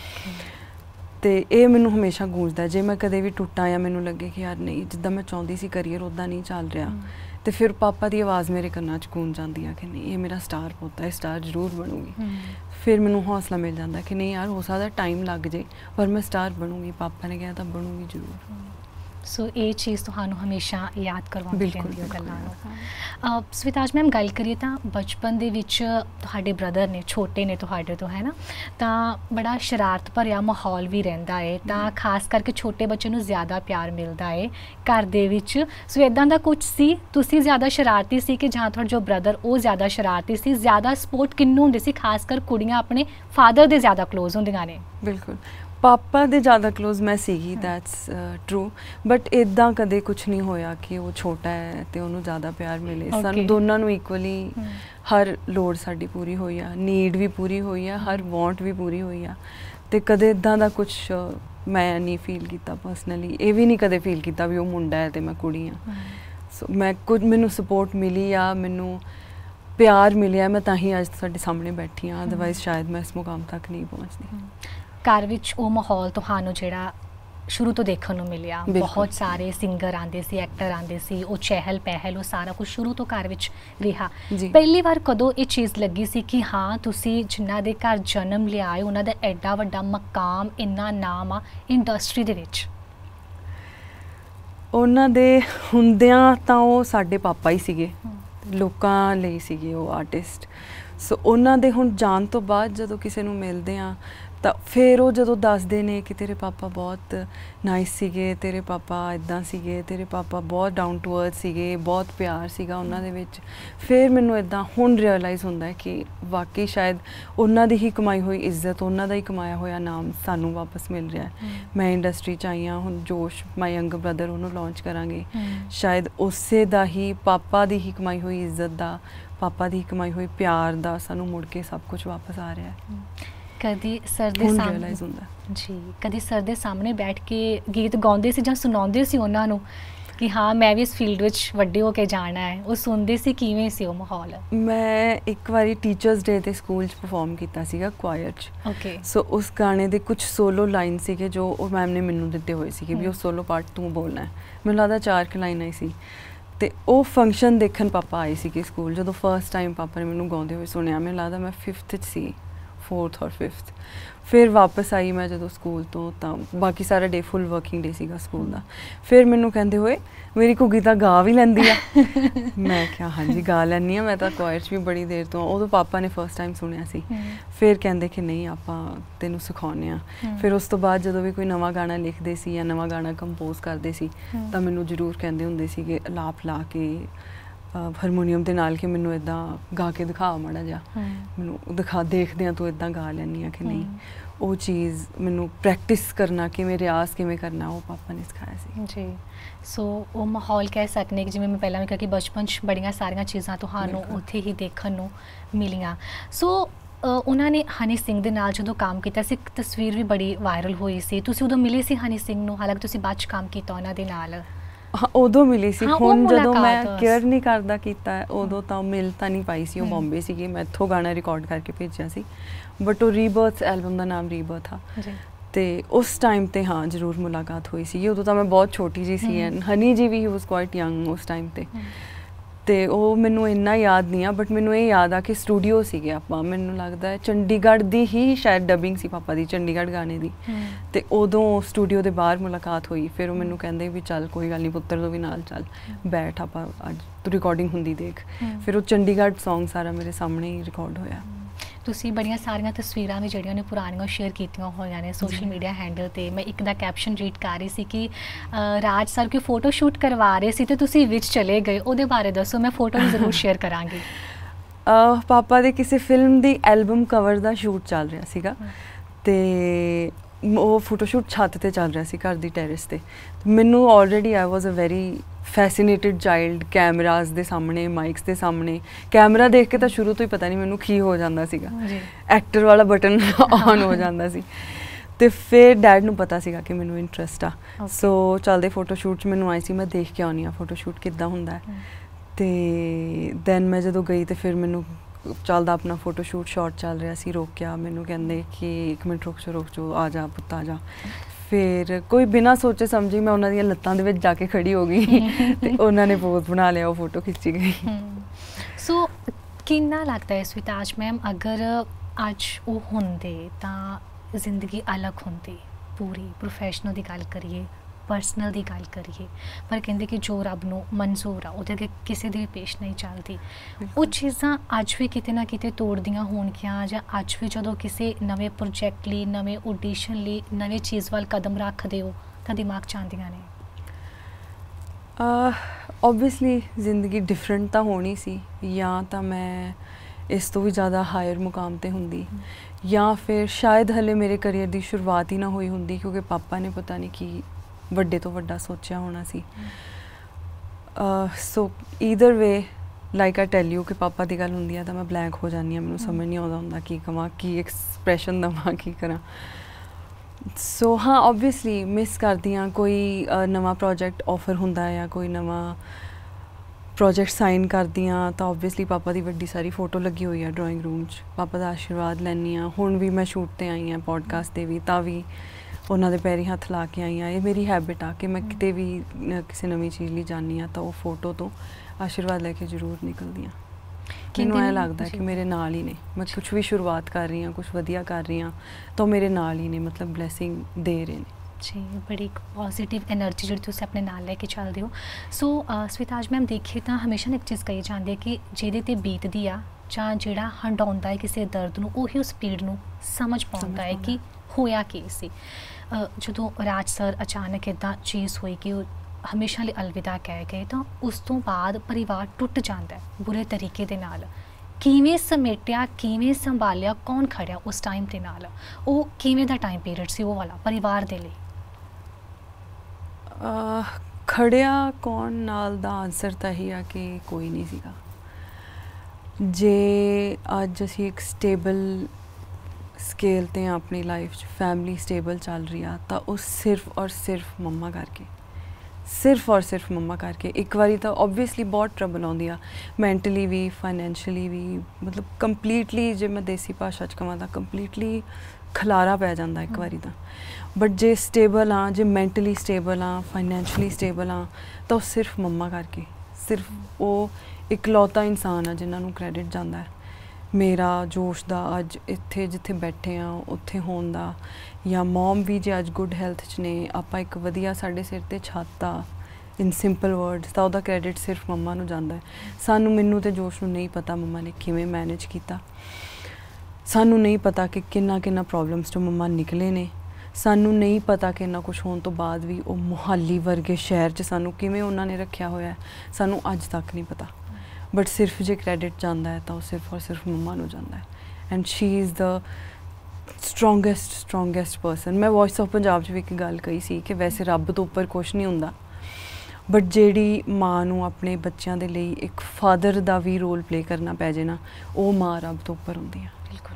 ਤੇ ਇਹ ਮੈਨੂੰ ਹਮੇਸ਼ਾ ਗੂੰਜਦਾ। ਜੇ ਮੈਂ ਕਦੇ ਵੀ ਟੁੱਟਾਂ ਜਾਂ ਮੈਨੂੰ ਲੱਗੇ ਕਿ ਯਾਰ ਨਹੀਂ ਜਿੱਦਾਂ ਮੈਂ ਚਾਹੁੰਦੀ ਸੀ ਕਰੀਅਰ ਉੱਦਾਂ ਨਹੀਂ ਚੱਲ ਰਿਹਾ, ਤੇ ਫਿਰ ਪਾਪਾ ਦੀ ਆਵਾਜ਼ ਮੇਰੇ ਕੰਨਾਂ 'ਚ ਗੂੰਜ ਜਾਂਦੀ ਆ ਕਿ ਨਹੀਂ ਇਹ ਮੇਰਾ ਸਟਾਰ ਪੁੱਤ ਹੈ, ਇਹ ਸਟਾਰ ਜ਼ਰੂਰ ਬਣੂਗੀ। ਫਿਰ ਮੈਨੂੰ ਹੌਸਲਾ ਮਿਲ ਜਾਂਦਾ ਕਿ ਨਹੀਂ ਯਾਰ ਹੋ ਸਕਦਾ ਟਾਈਮ ਲੱਗ ਜੇ ਪਰ ਮੈਂ ਸਟਾਰ ਬਣੂਗੀ। ਪਾਪਾ ਨੇ ਕਿਹਾ ਤਾਂ ਬਣੂਗੀ ਜ਼ਰੂਰ। ਸੋ ਇਹ ਚੀਜ਼ ਤੁਹਾਨੂੰ ਹਮੇਸ਼ਾ ਯਾਦ ਕਰਵਾਉਂਦੀ ਰਹਿੰਦੀ ਉਹ ਗੱਲਾਂ ਨੂੰ। ਸਵਿਤਾਜ ਮੈਮ ਗੱਲ ਕਰੀਏ ਤਾਂ ਬਚਪਨ ਦੇ ਵਿੱਚ ਤੁਹਾਡੇ ਬ੍ਰਦਰ ਨੇ, ਛੋਟੇ ਨੇ ਤੁਹਾਡੇ ਤੋਂ, ਹੈ ਨਾ, ਤਾਂ ਬੜਾ ਸ਼ਰਾਰਤ ਭਰਿਆ ਮਾਹੌਲ ਵੀ ਰਹਿੰਦਾ ਹੈ, ਤਾਂ ਖਾਸ ਕਰਕੇ ਛੋਟੇ ਬੱਚੇ ਨੂੰ ਜ਼ਿਆਦਾ ਪਿਆਰ ਮਿਲਦਾ ਹੈ ਘਰ ਦੇ ਵਿੱਚ। ਸੋ ਇੱਦਾਂ ਦਾ ਕੁਝ ਸੀ, ਤੁਸੀਂ ਜ਼ਿਆਦਾ ਸ਼ਰਾਰਤੀ ਸੀ ਕਿ ਜਾਂ ਤੁਹਾਡਾ ਜੋ ਬ੍ਰਦਰ ਉਹ ਜ਼ਿਆਦਾ ਸ਼ਰਾਰਤੀ ਸੀ? ਜ਼ਿਆਦਾ ਸਪੋਰਟ ਕਿਹਨੂੰ ਹੁੰਦੀ ਸੀ? ਖਾਸ ਕਰ ਕੁੜੀਆਂ ਆਪਣੇ ਫਾਦਰ ਦੇ ਜ਼ਿਆਦਾ ਕਲੋਜ਼ ਹੁੰਦੀਆਂ ਨੇ। ਬਿਲਕੁਲ ਪਾਪਾ ਦੇ ਜ਼ਿਆਦਾ ਕਲੋਜ਼ ਮੈਂ ਸੀਗੀ, ਦੈਟਸ ਟਰੂ। ਬਟ ਇੱਦਾਂ ਕਦੇ ਕੁਛ ਨਹੀਂ ਹੋਇਆ ਕਿ ਉਹ ਛੋਟਾ ਹੈ ਤੇ ਉਹਨੂੰ ਜ਼ਿਆਦਾ ਪਿਆਰ ਮਿਲੇ। ਸਾਨੂੰ ਦੋਨਾਂ ਨੂੰ ਇਕੁਅਲੀ ਹਰ ਲੋੜ ਸਾਡੀ ਪੂਰੀ ਹੋਈ ਆ, ਨੀਡ ਵੀ ਪੂਰੀ ਹੋਈ ਆ, ਹਰ ਵਾਂਟ ਵੀ ਪੂਰੀ ਹੋਈ ਆ। ਤੇ ਕਦੇ ਇੱਦਾਂ ਦਾ ਕੁਛ ਮੈਂ ਨਹੀਂ ਫੀਲ ਕੀਤਾ ਪਰਸਨਲੀ। ਇਹ ਵੀ ਨਹੀਂ ਕਦੇ ਫੀਲ ਕੀਤਾ ਵੀ ਉਹ ਮੁੰਡਾ ਹੈ ਤੇ ਮੈਂ ਕੁੜੀ ਹਾਂ। ਸੋ ਮੈਂ ਕੁਝ ਮੈਨੂੰ ਸਪੋਰਟ ਮਿਲੀ ਆ, ਮੈਨੂੰ ਪਿਆਰ ਮਿਲਿਆ, ਮੈਂ ਤਾਂ ਹੀ ਅੱਜ ਤੁਹਾਡੇ ਸਾਹਮਣੇ ਬੈਠੀ ਹਾਂ। ਅਦਰਵਾਈਜ਼ ਸ਼ਾਇਦ ਮੈਂ ਇਸ ਮੁਕਾਮ ਤੱਕ ਨਹੀਂ ਪਹੁੰਚਦੀ। ਘਰ ਵਿੱਚ ਉਹ ਮਾਹੌਲ ਤੁਹਾਨੂੰ ਜਿਹੜਾ ਸ਼ੁਰੂ ਤੋਂ ਦੇਖਣ ਨੂੰ ਮਿਲਿਆ, ਬਹੁਤ ਸਾਰੇ ਸਿੰਗਰ ਆਉਂਦੇ ਸੀ, ਐਕਟਰ ਆਉਂਦੇ ਸੀ, ਉਹ ਚਹਿਲ ਪਹਿਲ ਉਹ ਸਾਰਾ ਕੁਝ ਸ਼ੁਰੂ ਤੋਂ ਘਰ ਵਿੱਚ ਰਿਹਾ। ਪਹਿਲੀ ਵਾਰ ਕਦੋਂ ਇਹ ਚੀਜ਼ ਲੱਗੀ ਸੀ ਕਿ ਹਾਂ ਤੁਸੀਂ ਜਿਨ੍ਹਾਂ ਦੇ ਘਰ ਜਨਮ ਲਿਆ ਹੈ ਉਹਨਾਂ ਦਾ ਐਡਾ ਵੱਡਾ ਮਕਾਮ, ਇੰਨਾ ਨਾਮ ਆ ਇੰਡਸਟਰੀ ਦੇ ਵਿੱਚ? ਉਹਨਾਂ ਦੇ ਹੁੰਦਿਆਂ ਤਾਂ ਉਹ ਸਾਡੇ ਪਾਪਾ ਹੀ ਸੀਗੇ, ਲੋਕਾਂ ਲਈ ਸੀਗੇ ਉਹ ਆਰਟਿਸਟ। ਸੋ ਉਹਨਾਂ ਦੇ ਹੁਣ ਜਾਣ ਤੋਂ ਬਾਅਦ ਜਦੋਂ ਕਿਸੇ ਨੂੰ ਮਿਲਦੇ ਆ ਤਾਂ ਫਿਰ ਉਹ ਜਦੋਂ ਦੱਸਦੇ ਨੇ ਕਿ ਤੇਰੇ ਪਾਪਾ ਬਹੁਤ ਨਾਈਸ ਸੀਗੇ, ਤੇਰੇ ਪਾਪਾ ਇੱਦਾਂ ਸੀਗੇ, ਤੇਰੇ ਪਾਪਾ ਬਹੁਤ ਡਾਊਨ ਟੂ ਅਰਥ ਸੀਗੇ, ਬਹੁਤ ਪਿਆਰ ਸੀਗਾ ਉਹਨਾਂ ਦੇ ਵਿੱਚ, ਫਿਰ ਮੈਨੂੰ ਇੱਦਾਂ ਹੁਣ ਰਿਅਲਾਈਜ਼ ਹੁੰਦਾ ਹੈ ਕਿ ਵਾਕਈ ਸ਼ਾਇਦ ਉਹਨਾਂ ਦੀ ਹੀ ਕਮਾਈ ਹੋਈ ਇੱਜ਼ਤ, ਉਹਨਾਂ ਦਾ ਹੀ ਕਮਾਇਆ ਹੋਇਆ ਨਾਮ ਸਾਨੂੰ ਵਾਪਸ ਮਿਲ ਰਿਹਾ। ਮੈਂ ਇੰਡਸਟਰੀ 'ਚ ਆਈ ਹਾਂ, ਹੁਣ ਜੋਸ਼ ਮਾਈ ਯੰਗਰ ਬ੍ਰਦਰ ਉਹਨੂੰ ਲਾਂਚ ਕਰਾਂਗੇ, ਸ਼ਾਇਦ ਉਸੇ ਦਾ ਹੀ ਪਾਪਾ ਦੀ ਹੀ ਕਮਾਈ ਹੋਈ ਇੱਜ਼ਤ ਦਾ, ਪਾਪਾ ਦੀ ਕਮਾਈ ਹੋਈ ਪਿਆਰ ਦਾ ਸਾਨੂੰ ਮੁੜ ਕੇ ਸਭ ਕੁਝ ਵਾਪਸ ਆ ਰਿਹਾ ਹੈ। ਕਦੀ ਸਰ ਦੇ ਸਾਹਮਣੇ ਜੀ ਕਦੀ ਸਰ ਦੇ ਸਾਹਮਣੇ ਬੈਠ ਕੇ ਗੀਤ ਗਾਉਂਦੇ ਸੀ ਜਾਂ ਸੁਣਾਉਂਦੇ ਸੀ ਉਹਨਾਂ ਨੂੰ ਕਿ ਹਾਂ ਮੈਂ ਵੀ ਇਸ ਫੀਲਡ ਵਿੱਚ ਵੱਡੇ ਹੋ ਕੇ ਜਾਣਾ ਹੈ, ਉਹ ਸੁਣਦੇ ਸੀ? ਕਿਵੇਂ ਸੀ ਉਹ ਮਾਹੌਲ? ਮੈਂ ਇੱਕ ਵਾਰੀ ਟੀਚਰਸ ਡੇ ਤੇ ਸਕੂਲ 'ਚ ਪਰਫਾਰਮ ਕੀਤਾ ਸੀਗਾ ਕੁਆਇਰ 'ਚ। ਓਕੇ। ਸੋ ਉਸ ਗਾਣੇ ਦੇ ਕੁਝ ਸੋਲੋ ਲਾਈਨ ਸੀਗੇ ਜੋ ਉਹ ਮੈਮ ਨੇ ਮੈਨੂੰ ਦਿੱਤੇ ਹੋਏ ਸੀਗੇ ਵੀ ਉਹ ਸੋਲੋ ਪਾਰਟ ਤੂੰ ਬੋਲਣਾ ਹੈ। ਮੈਨੂੰ ਲੱਗਦਾ ਚਾਰ ਕੁ ਲਾਈਨਾਂ ਹੀ ਸੀ। ਤੇ ਉਹ ਫੰਕਸ਼ਨ ਦੇਖਣ ਪਾਪਾ ਆਏ ਸੀਗੇ ਸਕੂਲ। ਜਦੋਂ ਫਸਟ ਟਾਈਮ ਪਾਪਾ ਨੇ ਮੈਨੂੰ ਗਾਉਂਦੇ ਹੋਏ ਸੁਣਿਆ, ਮੈਨੂੰ ਲੱਗਦਾ ਮੈਂ ਫਿਫਥ 'ਚ ਸੀ, ਫੋਰਥ ਔਰ ਫਿਫਥ। ਫਿਰ ਵਾਪਸ ਆਈ ਮੈਂ ਜਦੋਂ ਸਕੂਲ ਤੋਂ, ਤਾਂ ਬਾਕੀ ਸਾਰਾ ਡੇ ਫੁੱਲ ਵਰਕਿੰਗ ਡੇ ਸੀਗਾ ਸਕੂਲ ਦਾ। ਫਿਰ ਮੈਨੂੰ ਕਹਿੰਦੇ ਹੋਏ ਮੇਰੀ ਘੁੱਗੀ ਤਾਂ ਗਾ ਵੀ ਲੈਂਦੀ ਆ। ਮੈਂ ਕਿਹਾ ਹਾਂਜੀ ਗਾ ਲੈਂਦੀ ਹਾਂ, ਮੈਂ ਤਾਂ ਕੁਆਇਰ 'ਚ ਵੀ ਬੜੀ ਦੇਰ ਤੋਂ। ਉਦੋਂ ਪਾਪਾ ਨੇ ਫਸਟ ਟਾਈਮ ਸੁਣਿਆ ਸੀ। ਫਿਰ ਕਹਿੰਦੇ ਕਿ ਨਹੀਂ ਆਪਾਂ ਤੈਨੂੰ ਸਿਖਾਉਂਦੇ ਹਾਂ। ਫਿਰ ਉਸ ਤੋਂ ਬਾਅਦ ਜਦੋਂ ਵੀ ਕੋਈ ਨਵਾਂ ਗਾਣਾ ਲਿਖਦੇ ਸੀ ਜਾਂ ਨਵਾਂ ਗਾਣਾ ਕੰਪੋਜ਼ ਕਰਦੇ ਸੀ ਤਾਂ ਮੈਨੂੰ ਜ਼ਰੂਰ ਕਹਿੰਦੇ ਹੁੰਦੇ ਸੀ ਕਿ ਅਲਾਪ ਲਾ ਕੇ ਹਾਰਮੋਨੀਅਮ ਦੇ ਨਾਲ ਕਿ ਮੈਨੂੰ ਇੱਦਾਂ ਗਾ ਕੇ ਦਿਖਾ ਮਾੜਾ ਜਿਹਾ, ਮੈਨੂੰ ਦਿਖਾ ਦੇਖਦੇ ਹਾਂ ਤੂੰ ਇੱਦਾਂ ਗਾ ਲੈਂਦੀ ਆ ਕਿ ਨਹੀਂ। ਉਹ ਚੀਜ਼ ਮੈਨੂੰ ਪ੍ਰੈਕਟਿਸ ਕਰਨਾ, ਕਿਵੇਂ ਰਿਆਜ਼ ਕਿਵੇਂ ਕਰਨਾ, ਉਹ ਪਾਪਾ ਨੇ ਸਿਖਾਇਆ ਸੀ ਜੀ। ਸੋ ਉਹ ਮਾਹੌਲ ਕਹਿ ਸਕਦੇ ਕਿ ਜਿਵੇਂ ਮੈਂ ਪਹਿਲਾਂ ਵੀ ਕਿਹਾ ਕਿ ਬਚਪਨ 'ਚ ਬੜੀਆਂ ਸਾਰੀਆਂ ਚੀਜ਼ਾਂ ਤੁਹਾਨੂੰ ਉੱਥੇ ਹੀ ਦੇਖਣ ਨੂੰ ਮਿਲੀਆਂ। ਸੋ ਉਹਨਾਂ ਨੇ ਹਨੀ ਸਿੰਘ ਦੇ ਨਾਲ ਜਦੋਂ ਕੰਮ ਕੀਤਾ ਸੀ, ਇੱਕ ਤਸਵੀਰ ਵੀ ਬੜੀ ਵਾਇਰਲ ਹੋਈ ਸੀ, ਤੁਸੀਂ ਉਦੋਂ ਮਿਲੇ ਸੀ ਹਨੀ ਸਿੰਘ ਨੂੰ? ਹਾਲਾਂਕਿ ਤੁਸੀਂ ਬਾਅਦ 'ਚ ਕੰਮ ਕੀਤਾ ਉਹਨਾਂ ਦੇ ਨਾਲ। ਹਾਂ ਉਦੋਂ ਮਿਲੀ ਸੀ। ਹੁਣ ਜਦੋਂ ਮੈਂ ਕੇਅਰ ਨਹੀਂ ਕਰਦਾ ਕੀਤਾ ਉਦੋਂ ਤਾਂ ਮਿਲ ਤਾਂ ਨਹੀਂ ਪਾਈ ਸੀ। ਉਹ ਬੰਬੇ ਸੀਗੇ, ਮੈਂ ਇੱਥੋਂ ਗਾਣਾ ਰਿਕਾਰਡ ਕਰਕੇ ਭੇਜਿਆ ਸੀ। ਬਟ ਉਹ ਰੀਬਰਥ ਐਲਬਮ ਦਾ ਨਾਮ ਰੀਬਰਥ ਆ। ਤੇ ਉਸ ਟਾਈਮ ਤੇ ਹਾਂ ਜ਼ਰੂਰ ਮੁਲਾਕਾਤ ਹੋਈ ਸੀ। ਉਦੋਂ ਤਾਂ ਮੈਂ ਬਹੁਤ ਛੋਟੀ ਜਿਹੀ ਸੀ ਐਂਡ ਹਨੀ ਜੀ ਵੀ ਹੀ ਵਾਸ ਕੁਆਇਟ ਯੰਗ ਉਸ ਟਾਈਮ ਤੇ। ਤੇ ਉਹ ਮੈਨੂੰ ਇੰਨਾ ਯਾਦ ਨਹੀਂ ਆ, ਬਟ ਮੈਨੂੰ ਇਹ ਯਾਦ ਆ ਕਿ ਸਟੂਡੀਓ ਸੀਗੇ ਆਪਾਂ, ਮੈਨੂੰ ਲੱਗਦਾ ਹੈ ਚੰਡੀਗੜ੍ਹ ਦੀ ਹੀ ਸ਼ਾਇਦ ਡਬਿੰਗ ਸੀ ਪਾਪਾ ਦੀ, ਚੰਡੀਗੜ੍ਹ ਗਾਣੇ ਦੀ। ਤੇ ਉਦੋਂ ਸਟੂਡੀਓ ਦੇ ਬਾਹਰ ਮੁਲਾਕਾਤ ਹੋਈ। ਫਿਰ ਉਹ ਮੈਨੂੰ ਕਹਿੰਦੇ ਵੀ ਚੱਲ ਕੋਈ ਗੱਲ ਨਹੀਂ ਪੁੱਤਰ ਤੋਂ ਵੀ ਨਾਲ ਚੱਲ ਬੈਠ, ਆਪਾਂ ਅੱਜ ਤੂੰ ਰਿਕਾਰਡਿੰਗ ਹੁੰਦੀ ਦੇਖ। ਫਿਰ ਉਹ ਚੰਡੀਗੜ੍ਹ ਸੌਂਗ ਸਾਰਾ ਮੇਰੇ ਸਾਹਮਣੇ ਹੀ ਰਿਕਾਰਡ ਹੋਇਆ। ਤੁਸੀਂ ਬੜੀਆਂ ਸਾਰੀਆਂ ਤਸਵੀਰਾਂ ਵੀ ਜਿਹੜੀਆਂ ਨੇ ਪੁਰਾਣੀਆਂ ਸ਼ੇਅਰ ਕੀਤੀਆਂ ਹੋਈਆਂ ਨੇ ਸੋਸ਼ਲ ਮੀਡੀਆ ਹੈਂਡਲ ਤੇ। ਮੈਂ ਇੱਕ ਦਾ ਕੈਪਸ਼ਨ ਰੀਡ ਕਰ ਰਹੀ ਸੀ ਕਿ ਅ, ਰਾਜ ਸਰ ਕੋਈ ਫੋਟੋ ਸ਼ੂਟ ਕਰਵਾ ਰਹੇ ਸੀ ਤੇ ਤੁਸੀਂ ਵਿੱਚ ਚਲੇ ਗਏ, ਉਹਦੇ ਬਾਰੇ ਦੱਸੋ। ਮੈਂ ਫੋਟੋ ਵੀ ਜ਼ਰੂਰ ਸ਼ੇਅਰ ਕਰਾਂਗੀ। ਅਹ ਪਾਪਾ ਦੇ ਕਿਸੇ ਫਿਲਮ ਦੀ ਐਲਬਮ ਕਵਰ ਦਾ ਸ਼ੂਟ ਚੱਲ ਰਿਹਾ ਸੀਗਾ ਤੇ ਉਹ ਫੋਟੋ ਸ਼ੂਟ ਛੱਤ ਤੇ ਚੱਲ ਰਿਹਾ ਸੀ ਘਰ ਦੀ ਟੈਰੇਸ ਤੇ। ਮੈਨੂੰ already I was a very fascinated child cameras ਦੇ ਸਾਹਮਣੇ, ਮਾਈਕਸ ਦੇ ਸਾਹਮਣੇ। ਕੈਮਰਾ ਦੇਖ ਕੇ ਤਾਂ ਸ਼ੁਰੂ ਤੋਂ ਹੀ ਪਤਾ ਨਹੀਂ ਮੈਨੂੰ ਕੀ ਹੋ ਜਾਂਦਾ ਸੀਗਾ, ਐਕਟਰ ਵਾਲਾ ਬਟਨ ਔਨ ਹੋ ਜਾਂਦਾ ਸੀ। ਤੇ ਫਿਰ ਡੈਡ ਨੂੰ ਪਤਾ ਸੀਗਾ ਕਿ ਮੈਨੂੰ ਇੰਟਰਸਟ ਆ, ਸੋ ਚੱਲਦੇ ਫੋਟੋ ਸ਼ੂਟ 'ਚ ਮੈਨੂੰ ਆਈ ਸੀ ਮੈਂ ਦੇਖ ਕੇ ਆਉਣੀ ਆ ਫੋਟੋ ਸ਼ੂਟ ਕਿੱਦਾਂ ਹੁੰਦਾ ਹੈ। ਤੇ ਦੈਨ ਮੈਂ ਜਦੋਂ ਗਈ ਤੇ ਫਿਰ ਮੈਨੂੰ ਚੱਲਦਾ ਆਪਣਾ ਫੋਟੋ ਸ਼ੂਟ ਸ਼ਾਟ ਚੱਲ ਰਿਹਾ ਸੀ, ਰੋਕਿਆ ਮੈਨੂੰ, ਕਹਿੰਦੇ ਕਿ ਇੱਕ ਮਿੰਟ ਰੁਕ ਜਾ ਰੁਕ ਜਾ, ਆ ਜਾ ਪੁੱਤ ਆ ਜਾ। ਫਿਰ ਕੋਈ ਬਿਨਾਂ ਸੋਚੇ ਸਮਝੀ ਮੈਂ ਉਹਨਾਂ ਦੀਆਂ ਲੱਤਾਂ ਦੇ ਵਿੱਚ ਜਾ ਕੇ ਖੜੀ ਹੋ ਗਈ ਤੇ ਉਹਨਾਂ ਨੇ ਪੋਜ਼ ਬਣਾ ਲਿਆ, ਉਹ ਫੋਟੋ ਖਿੱਚੀ ਗਈ। ਸੋ ਕਿੰਨਾ ਲੱਗਦਾ ਹੈ ਸਵਿਤਾਜ ਮੈਮ ਅਗਰ ਅੱਜ ਉਹ ਹੁੰਦੇ ਤਾਂ ਜ਼ਿੰਦਗੀ ਅਲੱਗ ਹੁੰਦੀ ਪੂਰੀ? ਪ੍ਰੋਫੈਸ਼ਨਲ ਦੀ ਗੱਲ ਕਰੀਏ, ਪਰਸਨਲ ਦੀ ਗੱਲ ਕਰੀਏ, ਪਰ ਕਹਿੰਦੇ ਕਿ ਜੋ ਰੱਬ ਨੂੰ ਮਨਜ਼ੂਰ ਆ ਉਹਦੇ ਅੱਗੇ ਕਿਸੇ ਦੀ ਵੀ ਪੇਸ਼ ਨਹੀਂ ਚੱਲਦੀ। ਉਹ ਚੀਜ਼ਾਂ ਅੱਜ ਵੀ ਕਿਤੇ ਨਾ ਕਿਤੇ ਤੋੜਦੀਆਂ ਹੋਣਗੀਆਂ, ਜਾਂ ਅੱਜ ਵੀ ਜਦੋਂ ਕਿਸੇ ਨਵੇਂ ਪ੍ਰੋਜੈਕਟ ਲਈ, ਨਵੇਂ ਆਡੀਸ਼ਨ ਲਈ, ਨਵੇਂ ਚੀਜ਼ ਵੱਲ ਕਦਮ ਰੱਖਦੇ ਹੋ ਤਾਂ ਦਿਮਾਗ 'ਚ ਆਉਂਦੀਆਂ ਨੇ? ਓਬਵੀਅਸਲੀ ਜ਼ਿੰਦਗੀ ਡਿਫਰੈਂਟ ਤਾਂ ਹੋਣੀ ਸੀ, ਜਾਂ ਤਾਂ ਮੈਂ ਇਸ ਤੋਂ ਵੀ ਜ਼ਿਆਦਾ ਹਾਇਰ ਮੁਕਾਮ 'ਤੇ ਹੁੰਦੀ, ਜਾਂ ਫਿਰ ਸ਼ਾਇਦ ਹਲੇ ਮੇਰੇ ਕਰੀਅਰ ਦੀ ਸ਼ੁਰੂਆਤ ਹੀ ਨਾ ਹੋਈ ਹੁੰਦੀ, ਕਿਉਂਕਿ ਪਾਪਾ ਨੇ ਪਤਾ ਨਹੀਂ ਕੀ ਵੱਡੇ ਤੋਂ ਵੱਡਾ ਸੋਚਿਆ ਹੋਣਾ ਸੀ। So either way like I tell you ਕਿ ਪਾਪਾ ਦੀ ਗੱਲ ਹੁੰਦੀ ਆ ਤਾਂ ਮੈਂ ਬਲੈਂਕ ਹੋ ਜਾਂਦੀ ਹਾਂ, ਮੈਨੂੰ ਸਮਝ ਨਹੀਂ ਆਉਂਦਾ ਹੁੰਦਾ ਕੀ ਕਵਾਂ, ਕੀ ਐਕਸਪ੍ਰੈਸ਼ਨ ਦੇਵਾਂ, ਕੀ ਕਰਾਂ। ਸੋ ਹਾਂ ਓਬਵੀਅਸਲੀ ਮਿਸ ਕਰਦੀ ਹਾਂ। ਕੋਈ ਨਵਾਂ ਪ੍ਰੋਜੈਕਟ ਆਫਰ ਹੁੰਦਾ ਜਾਂ ਕੋਈ ਨਵਾਂ ਪ੍ਰੋਜੈਕਟ ਸਾਈਨ ਕਰਦੀ ਹਾਂ ਤਾਂ ਓਬਵੀਅਸਲੀ ਪਾਪਾ ਦੀ ਵੱਡੀ ਸਾਰੀ ਫੋਟੋ ਲੱਗੀ ਹੋਈ ਆ ਡਰਾਇੰਗ ਰੂਮ 'ਚ, ਪਾਪਾ ਦਾ ਆਸ਼ੀਰਵਾਦ ਲੈਂਦੀ ਹਾਂ। ਹੁਣ ਵੀ ਮੈਂ ਸ਼ੂਟ 'ਤੇ ਆਈ ਹਾਂ ਪੋਡਕਾਸਟ 'ਤੇ ਵੀ, ਤਾਂ ਵੀ ਉਹਨਾਂ ਦੇ ਪੈਰੀ ਹੱਥ ਲਾ ਕੇ ਆਈ ਹਾਂ। ਇਹ ਮੇਰੀ ਹੈਬਿਟ ਆ ਕਿ ਮੈਂ ਕਿਤੇ ਵੀ ਕਿਸੇ ਨਵੀਂ ਚੀਜ਼ ਲਈ ਜਾਂਦੀ ਹਾਂ ਤਾਂ ਉਹ ਫੋਟੋ ਤੋਂ ਆਸ਼ੀਰਵਾਦ ਲੈ ਕੇ ਜ਼ਰੂਰ ਨਿਕਲਦੀ ਹਾਂ। ਮੈਨੂੰ ਐਂ ਲੱਗਦਾ ਕਿ ਮੇਰੇ ਨਾਲ ਹੀ ਨੇ, ਮੈਂ ਕੁਛ ਵੀ ਸ਼ੁਰੂਆਤ ਕਰ ਰਹੀ ਹਾਂ, ਕੁਛ ਵਧੀਆ ਕਰ ਰਹੀ ਹਾਂ ਤਾਂ ਮੇਰੇ ਨਾਲ ਹੀ ਨੇ, ਮਤਲਬ ਬਲੈਸਿੰਗ ਦੇ ਰਹੇ ਨੇ। ਜੀ, ਬੜੀ ਇੱਕ ਪੋਜ਼ੀਟਿਵ ਐਨਰਜੀ ਜਿਹੜੀ ਤੁਸੀਂ ਆਪਣੇ ਨਾਲ ਲੈ ਕੇ ਚੱਲਦੇ ਹੋ। ਸੋ ਸਵਿਤਾਜ ਮੈਮ ਦੇਖੀਏ ਤਾਂ ਹਮੇਸ਼ਾ ਇੱਕ ਚੀਜ਼ ਕਹੀ ਜਾਂਦੀ ਹੈ ਕਿ ਜਿਹਦੇ 'ਤੇ ਬੀਤਦੀ ਆ ਜਾਂ ਜਿਹੜਾ ਹੰਡਾਉਂਦਾ ਹੈ ਕਿਸੇ ਦਰਦ ਨੂੰ, ਉਹੀ ਉਸ ਪੀੜ ਨੂੰ ਸਮਝ ਪਾਉਂਦਾ ਹੈ ਕਿ ਹੋਇਆ ਕੀ ਸੀ। ਜਦੋਂ ਰਾਜ ਸਰ ਅਚਾਨਕ ਇੱਦਾਂ ਚੀਜ਼ ਹੋਈ ਕਿ ਉਹ ਹਮੇਸ਼ਾ ਲਈ ਅਲਵਿਦਾ ਕਹਿ ਗਏ, ਤਾਂ ਉਸ ਤੋਂ ਬਾਅਦ ਪਰਿਵਾਰ ਟੁੱਟ ਜਾਂਦਾ ਬੁਰੇ ਤਰੀਕੇ ਦੇ ਨਾਲ। ਕਿਵੇਂ ਸਮੇਟਿਆ, ਕਿਵੇਂ ਸੰਭਾਲਿਆ, ਕੌਣ ਖੜਿਆ ਉਸ ਟਾਈਮ ਦੇ ਨਾਲ? ਉਹ ਕਿਵੇਂ ਦਾ ਟਾਈਮ ਪੀਰੀਅਡ ਸੀ ਉਹ ਵਾਲਾ ਪਰਿਵਾਰ ਦੇ ਲਈ? ਖੜਿਆ ਕੌਣ ਨਾਲ ਦਾ ਆਨਸਰ ਤਾਂ ਇਹੀ ਆ ਕਿ ਕੋਈ ਨਹੀਂ ਸੀਗਾ। ਜੇ ਅੱਜ ਅਸੀਂ ਇੱਕ ਸਟੇਬਲ ਸਕੇਲ 'ਤੇ ਆਪਣੀ ਲਾਈਫ 'ਚ, ਫੈਮਿਲੀ ਸਟੇਬਲ ਚੱਲ ਰਹੀ ਆ, ਤਾਂ ਉਹ ਸਿਰਫ ਔਰ ਸਿਰਫ ਮੰਮਾ ਕਰਕੇ, ਸਿਰਫ ਔਰ ਸਿਰਫ ਮੰਮਾ ਕਰਕੇ। ਇੱਕ ਵਾਰੀ ਤਾਂ ਓਬਵੀਅਸਲੀ ਬਹੁਤ ਟਰਬਲ ਆਉਂਦੀ ਆ, ਮੈਂਟਲੀ ਵੀ, ਫਾਈਨੈਂਸ਼ੀਅਲੀ ਵੀ, ਮਤਲਬ ਕੰਪਲੀਟਲੀ ਜੇ ਮੈਂ ਦੇਸੀ ਭਾਸ਼ਾ 'ਚ ਕਹਾਂ ਤਾਂ ਕੰਪਲੀਟਲੀ ਖਲਾਰਾ ਪੈ ਜਾਂਦਾ ਇੱਕ ਵਾਰੀ ਤਾਂ। ਬਟ ਜੇ ਸਟੇਬਲ ਹਾਂ, ਜੇ ਮੈਂਟਲੀ ਸਟੇਬਲ ਹਾਂ, ਫਾਈਨੈਂਸ਼ੀਅਲੀ ਸਟੇਬਲ ਹਾਂ, ਤਾਂ ਉਹ ਸਿਰਫ ਮੰਮਾ ਕਰਕੇ। ਸਿਰਫ ਉਹ ਇਕਲੌਤਾ ਇਨਸਾਨ ਆ ਜਿਨ੍ਹਾਂ ਨੂੰ ਕ੍ਰੈਡਿਟ ਜਾਂਦਾ ਹੈ ਮੇਰਾ ਜੋਸ਼ ਦਾ, ਅੱਜ ਇੱਥੇ ਜਿੱਥੇ ਬੈਠੇ ਹਾਂ ਉੱਥੇ ਹੋਣ ਦਾ। ਜਾਂ ਮੋਮ ਵੀ ਜੇ ਅੱਜ ਗੁੱਡ ਹੈਲਥ 'ਚ ਨੇ, ਆਪਾਂ ਇੱਕ ਵਧੀਆ ਸਾਡੇ ਸਿਰ 'ਤੇ ਛੱਤ ਆ, ਇਨ ਸਿੰਪਲ ਵਰਡਸ, ਤਾਂ ਉਹਦਾ ਕ੍ਰੈਡਿਟ ਸਿਰਫ ਮੰਮਾ ਨੂੰ ਜਾਂਦਾ ਹੈ। ਸਾਨੂੰ, ਮੈਨੂੰ ਤੇ ਜੋਸ਼ ਨੂੰ ਨਹੀਂ ਪਤਾ ਮੰਮਾ ਨੇ ਕਿਵੇਂ ਮੈਨੇਜ ਕੀਤਾ। ਸਾਨੂੰ ਨਹੀਂ ਪਤਾ ਕਿ ਕਿੰਨਾ ਕਿੰਨਾ ਪ੍ਰੋਬਲਮਸ 'ਚੋਂ ਮੰਮਾ ਨਿਕਲੇ ਨੇ। ਸਾਨੂੰ ਨਹੀਂ ਪਤਾ ਕਿ ਇੰਨਾ ਕੁਛ ਹੋਣ ਤੋਂ ਬਾਅਦ ਵੀ ਉਹ ਮੁਹਾਲੀ ਵਰਗੇ ਸ਼ਹਿਰ 'ਚ ਸਾਨੂੰ ਕਿਵੇਂ ਉਹਨਾਂ ਨੇ ਰੱਖਿਆ ਹੋਇਆ, ਸਾਨੂੰ ਅੱਜ ਤੱਕ ਨਹੀਂ ਪਤਾ। ਬਟ ਸਿਰਫ ਜੇ ਕ੍ਰੈਡਿਟ ਜਾਂਦਾ ਹੈ ਤਾਂ ਉਹ ਸਿਰਫ ਔਰ ਸਿਰਫ ਮੰਮਾ ਨੂੰ ਜਾਂਦਾ ਹੈ। And she is the strongest strongest person. ਮੈਂ ਵੌਇਸ ਆਫ ਪੰਜਾਬ 'ਚ ਵੀ ਇੱਕ ਗੱਲ ਕਹੀ ਸੀ ਕਿ ਵੈਸੇ ਰੱਬ ਤੋਂ ਉੱਪਰ ਕੁਛ ਨਹੀਂ ਹੁੰਦਾ, ਬਟ ਜਿਹੜੀ ਮਾਂ ਨੂੰ ਆਪਣੇ ਬੱਚਿਆਂ ਦੇ ਲਈ ਇੱਕ ਫਾਦਰ ਦਾ ਵੀ ਰੋਲ ਪਲੇ ਕਰਨਾ ਪੈ ਜੇ ਨਾ, ਉਹ ਮਾਂ ਰੱਬ ਤੋਂ ਉੱਪਰ ਹੁੰਦੀ ਆ। ਬਿਲਕੁਲ।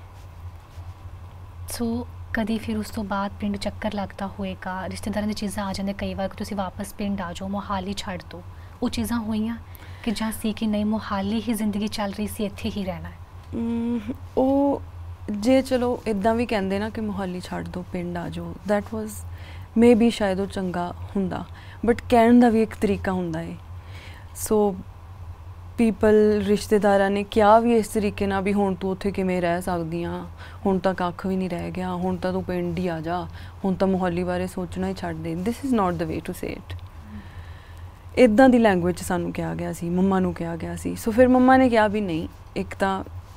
ਸੋ ਕਦੀ ਫਿਰ ਉਸ ਤੋਂ ਬਾਅਦ ਪਿੰਡ ਚੱਕਰ ਲੱਗਦਾ ਹੋਏਗਾ, ਰਿਸ਼ਤੇਦਾਰਾਂ ਦੀ ਚੀਜ਼ਾਂ ਆ ਜਾਂਦੇ ਕਈ ਵਾਰ ਕਿ ਤੁਸੀਂ ਵਾਪਸ ਪਿੰਡ ਆ ਜਾਓ, ਮੋਹਾਲੀ ਛੱਡ ਦਿਓ, ਉਹ ਚੀਜ਼ਾਂ ਹੋਈਆਂ ਕਿ ਜਾਂ ਸੀ ਕਿ ਨਹੀਂ ਮੋਹਾਲੀ ਹੀ ਜ਼ਿੰਦਗੀ ਚੱਲ ਰਹੀ ਸੀ, ਇੱਥੇ ਹੀ ਰਹਿਣਾ ਹੈ? ਉਹ ਜੇ ਚਲੋ ਇੱਦਾਂ ਵੀ ਕਹਿੰਦੇ ਨਾ ਕਿ ਮੋਹਾਲੀ ਛੱਡ ਦਿਓ, ਪਿੰਡ ਆ ਜਾਓ, ਦੈਟ ਵਾਜ਼ ਮੇ ਬੀ ਸ਼ਾਇਦ ਉਹ ਚੰਗਾ ਹੁੰਦਾ, ਬਟ ਕਹਿਣ ਦਾ ਵੀ ਇੱਕ ਤਰੀਕਾ ਹੁੰਦਾ ਹੈ। ਸੋ ਪੀਪਲ, ਰਿਸ਼ਤੇਦਾਰਾਂ ਨੇ ਕਿਹਾ ਵੀ ਇਸ ਤਰੀਕੇ ਨਾਲ ਵੀ ਹੁਣ ਤੂੰ ਉੱਥੇ ਕਿਵੇਂ ਰਹਿ ਸਕਦੀ ਆ, ਹੁਣ ਤਾਂ ਕੱਖ ਵੀ ਨਹੀਂ ਰਹਿ ਗਿਆ, ਹੁਣ ਤਾਂ ਤੂੰ ਪਿੰਡ ਹੀ ਆ ਜਾ, ਹੁਣ ਤਾਂ ਮੋਹਾਲੀ ਬਾਰੇ ਸੋਚਣਾ ਹੀ ਛੱਡ ਦੇ। This is not the way to say it. ਇੱਦਾਂ ਦੀ ਲੈਂਗੁਏਜ ਸਾਨੂੰ ਕਿਹਾ ਗਿਆ ਸੀ, ਮੰਮਾ ਨੂੰ ਕਿਹਾ ਗਿਆ ਸੀ। ਸੋ ਫਿਰ ਮੰਮਾ ਨੇ ਕਿਹਾ ਵੀ ਨਹੀਂ, ਇੱਕ ਤਾਂ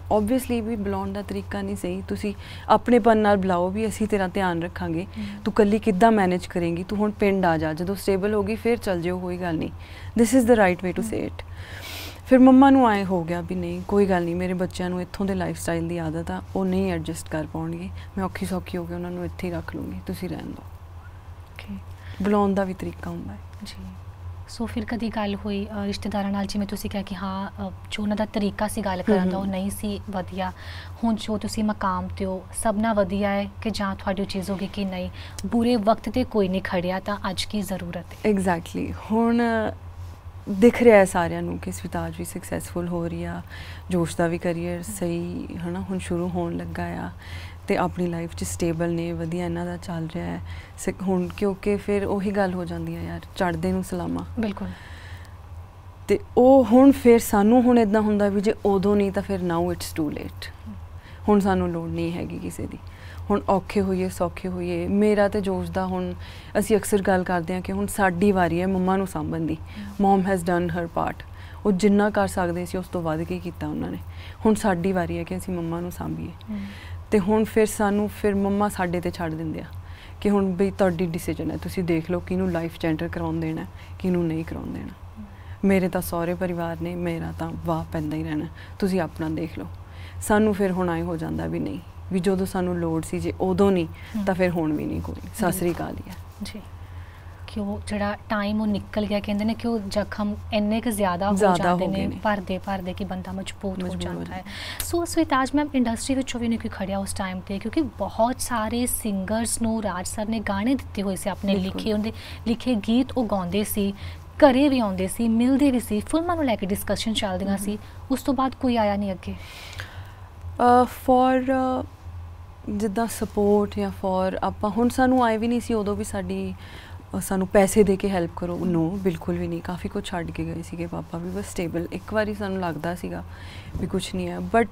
ਓਬਵੀਅਸਲੀ ਵੀ ਬੁਲਾਉਣ ਦਾ ਤਰੀਕਾ ਨਹੀਂ ਸਹੀ, ਤੁਸੀਂ ਆਪਣੇਪਨ ਨਾਲ ਬੁਲਾਓ ਵੀ ਅਸੀਂ ਤੇਰਾ ਧਿਆਨ ਰੱਖਾਂਗੇ, ਤੂੰ ਇਕੱਲੀ ਕਿੱਦਾਂ ਮੈਨੇਜ ਕਰੇਂਗੀ, ਤੂੰ ਹੁਣ ਪਿੰਡ ਆ ਜਾ, ਜਦੋਂ ਸਟੇਬਲ ਹੋ ਗਈ ਫਿਰ ਚੱਲ ਜਿਓ, ਕੋਈ ਗੱਲ ਨਹੀਂ, this is the right way to say it. ਫਿਰ ਮੰਮਾ ਨੂੰ ਆਏ ਹੋ ਗਿਆ ਵੀ ਨਹੀਂ ਕੋਈ ਗੱਲ ਨਹੀਂ, ਮੇਰੇ ਬੱਚਿਆਂ ਨੂੰ ਇੱਥੋਂ ਦੇ ਲਾਈਫ ਸਟਾਈਲ ਦੀ ਆਦਤ ਆ, ਉਹ ਨਹੀਂ ਐਡਜਸਟ ਕਰ ਪਾਉਣਗੇ, ਮੈਂ ਔਖੀ ਸੌਖੀ ਹੋ ਕੇ ਉਹਨਾਂ ਨੂੰ ਇੱਥੇ ਹੀ ਰੱਖ ਲੂੰਗੀ, ਤੁਸੀਂ ਰਹਿਣ ਦਿਓ। ਓਕੇ, ਬੁਲਾਉਣ ਦਾ ਵੀ ਤਰੀਕਾ ਹੁੰਦਾ ਹੈ ਜੀ। ਸੋ ਫਿਰ ਕਦੀ ਗੱਲ ਹੋਈ ਅ, ਰਿਸ਼ਤੇਦਾਰਾਂ ਨਾਲ, ਜਿਵੇਂ ਤੁਸੀਂ ਕਿਹਾ ਕਿ ਹਾਂ ਅ, ਜੋ ਉਹਨਾਂ ਦਾ ਤਰੀਕਾ ਸੀ ਗੱਲ ਕਰਨ ਦਾ ਉਹ ਨਹੀਂ ਸੀ ਵਧੀਆ, ਹੁਣ ਜੋ ਤੁਸੀਂ ਮਕਾਮ 'ਤੇ ਹੋ ਸਭ ਨਾਲ ਵਧੀਆ ਹੈ ਕਿ ਜਾਂ ਤੁਹਾਡੀ ਉਹ ਚੀਜ਼ ਹੋ ਗਈ ਕਿ ਨਹੀਂ ਬੁਰੇ ਵਕਤ 'ਤੇ ਕੋਈ ਨਹੀਂ ਖੜਿਆ ਤਾਂ ਅੱਜ ਕੀ ਜ਼ਰੂਰਤ ਹੈ? ਐਗਜ਼ੈਕਟਲੀ, ਹੁਣ ਦਿਖ ਰਿਹਾ ਹੈ ਸਾਰਿਆਂ ਨੂੰ ਕਿ ਸਵਿਤਾਜ ਵੀ ਸਕਸੈਸਫੁਲ ਹੋ ਰਹੀ ਆ, ਜੋਸ਼ ਦਾ ਵੀ ਕਰੀਅਰ ਸਹੀ ਹੈ ਨਾ ਹੁਣ ਸ਼ੁਰੂ ਹੋਣ ਲੱਗਾ ਆ, ਅਤੇ ਆਪਣੀ ਲਾਈਫ 'ਚ ਸਟੇਬਲ ਨੇ, ਵਧੀਆ ਇਹਨਾਂ ਦਾ ਚੱਲ ਰਿਹਾ ਹੈ ਸ ਹੁਣ, ਕਿਉਂਕਿ ਫਿਰ ਉਹੀ ਗੱਲ ਹੋ ਜਾਂਦੀ ਹੈ ਯਾਰ, ਚੜ੍ਹਦੇ ਨੂੰ ਸਲਾਮਾਂ। ਬਿਲਕੁਲ। ਅਤੇ ਉਹ ਹੁਣ ਫਿਰ ਸਾਨੂੰ ਹੁਣ ਇੱਦਾਂ ਹੁੰਦਾ ਵੀ ਜੇ ਉਦੋਂ ਨਹੀਂ ਤਾਂ ਫਿਰ ਨਾਓ ਇਟਸ ਟੂ ਲੇਟ, ਹੁਣ ਸਾਨੂੰ ਲੋੜ ਨਹੀਂ ਹੈਗੀ ਕਿਸੇ ਦੀ, ਹੁਣ ਔਖੇ ਹੋਈਏ ਸੌਖੇ ਹੋਈਏ। ਮੇਰਾ ਅਤੇ ਜੋਸ਼ ਦਾ ਹੁਣ ਅਸੀਂ ਅਕਸਰ ਗੱਲ ਕਰਦੇ ਹਾਂ ਕਿ ਹੁਣ ਸਾਡੀ ਵਾਰੀ ਹੈ ਮੰਮਾ ਨੂੰ ਸਾਂਭਣ ਦੀ, mom has done her part, ਉਹ ਜਿੰਨਾ ਕਰ ਸਕਦੇ ਸੀ ਉਸ ਤੋਂ ਵੱਧ ਕੇ ਕੀਤਾ ਉਹਨਾਂ ਨੇ, ਹੁਣ ਸਾਡੀ ਵਾਰੀ ਹੈ ਕਿ ਅਸੀਂ ਮੰਮਾ ਨੂੰ ਸਾਂਭੀਏ। ਅਤੇ ਹੁਣ ਫਿਰ ਸਾਨੂੰ ਫਿਰ ਮੰਮਾ ਸਾਡੇ 'ਤੇ ਛੱਡ ਦਿੰਦੇ ਆ ਕਿ ਹੁਣ ਬਈ ਤੁਹਾਡੀ ਡਿਸੀਜਨ ਹੈ, ਤੁਸੀਂ ਦੇਖ ਲਓ ਕਿਹਨੂੰ ਲਾਈਫ 'ਚ ਐਂਟਰ ਕਰਾਉਣ ਦੇਣਾ, ਕਿਹਨੂੰ ਨਹੀਂ ਕਰਾਉਣ ਦੇਣਾ। ਮੇਰੇ ਤਾਂ ਸਹੁਰੇ ਪਰਿਵਾਰ ਨੇ, ਮੇਰਾ ਤਾਂ ਵਾਹ ਪੈਂਦਾ ਹੀ ਰਹਿਣਾ, ਤੁਸੀਂ ਆਪਣਾ ਦੇਖ ਲਓ। ਸਾਨੂੰ ਫਿਰ ਹੁਣ ਆਏ ਹੋ ਜਾਂਦਾ ਵੀ ਨਹੀਂ, ਵੀ ਜਦੋਂ ਸਾਨੂੰ ਲੋੜ ਸੀ ਜੇ ਉਦੋਂ ਨਹੀਂ ਤਾਂ ਫਿਰ ਹੁਣ ਵੀ ਨਹੀਂ, ਕੋਈ ਸਤਿ ਸ੍ਰੀ ਅਕਾਲ ਹੀ ਹੈ ਜੀ। ਕਿ ਉਹ ਜਿਹੜਾ ਟਾਈਮ ਉਹ ਨਿਕਲ ਗਿਆ, ਕਹਿੰਦੇ ਨੇ ਕਿ ਉਹ ਜ਼ਖਮ ਇੰਨੇ ਕੁ ਜ਼ਿਆਦਾ ਹੋ ਜਾਂਦੇ ਨੇ ਭਰਦੇ ਭਰਦੇ ਕਿ ਬੰਦਾ ਮਜਬੂਤ ਹੋ ਜਾਂਦਾ ਹੈ। ਸੋ ਸਵਿਤਾਜ ਮੈਮ ਇੰਡਸਟਰੀ ਵਿੱਚੋਂ ਵੀ ਨਹੀਂ ਕੋਈ ਖੜਿਆ ਉਸ ਟਾਈਮ 'ਤੇ, ਕਿਉਂਕਿ ਬਹੁਤ ਸਾਰੇ ਸਿੰਗਰਸ ਨੂੰ ਰਾਜ ਸਰ ਨੇ ਗਾਣੇ ਦਿੱਤੇ ਹੋਏ ਸੀ ਆਪਣੇ ਲਿਖੇ, ਉਹਦੇ ਲਿਖੇ ਗੀਤ ਉਹ ਗਾਉਂਦੇ ਸੀ, ਘਰੇ ਵੀ ਆਉਂਦੇ ਸੀ, ਮਿਲਦੇ ਵੀ ਸੀ, ਫਿਲਮਾਂ ਨੂੰ ਲੈ ਕੇ ਡਿਸਕਸ਼ਨ ਚੱਲਦੀਆਂ ਸੀ, ਉਸ ਤੋਂ ਬਾਅਦ ਕੋਈ ਆਇਆ ਨਹੀਂ ਅੱਗੇ ਫੋਰ ਜਿੱਦਾਂ ਸਪੋਰਟ ਜਾਂ ਫੋਰ ਆਪਾਂ ਹੁਣ ਸਾਨੂੰ ਆਏ ਵੀ ਨਹੀਂ ਸੀ ਉਦੋਂ ਵੀ ਸਾਡੀ ਸਾਨੂੰ ਪੈਸੇ ਦੇ ਕੇ ਹੈਲਪ ਕਰੋ, ਨੋ ਬਿਲਕੁਲ ਵੀ ਨਹੀਂ, ਕਾਫੀ ਕੁਝ ਛੱਡ ਕੇ ਗਏ ਸੀਗੇ ਪਾਪਾ ਵੀ, ਬਸ ਸਟੇਬਲ ਇੱਕ ਵਾਰੀ ਸਾਨੂੰ ਲੱਗਦਾ ਸੀਗਾ ਵੀ ਕੁਛ ਨਹੀਂ ਹੈ। ਬਟ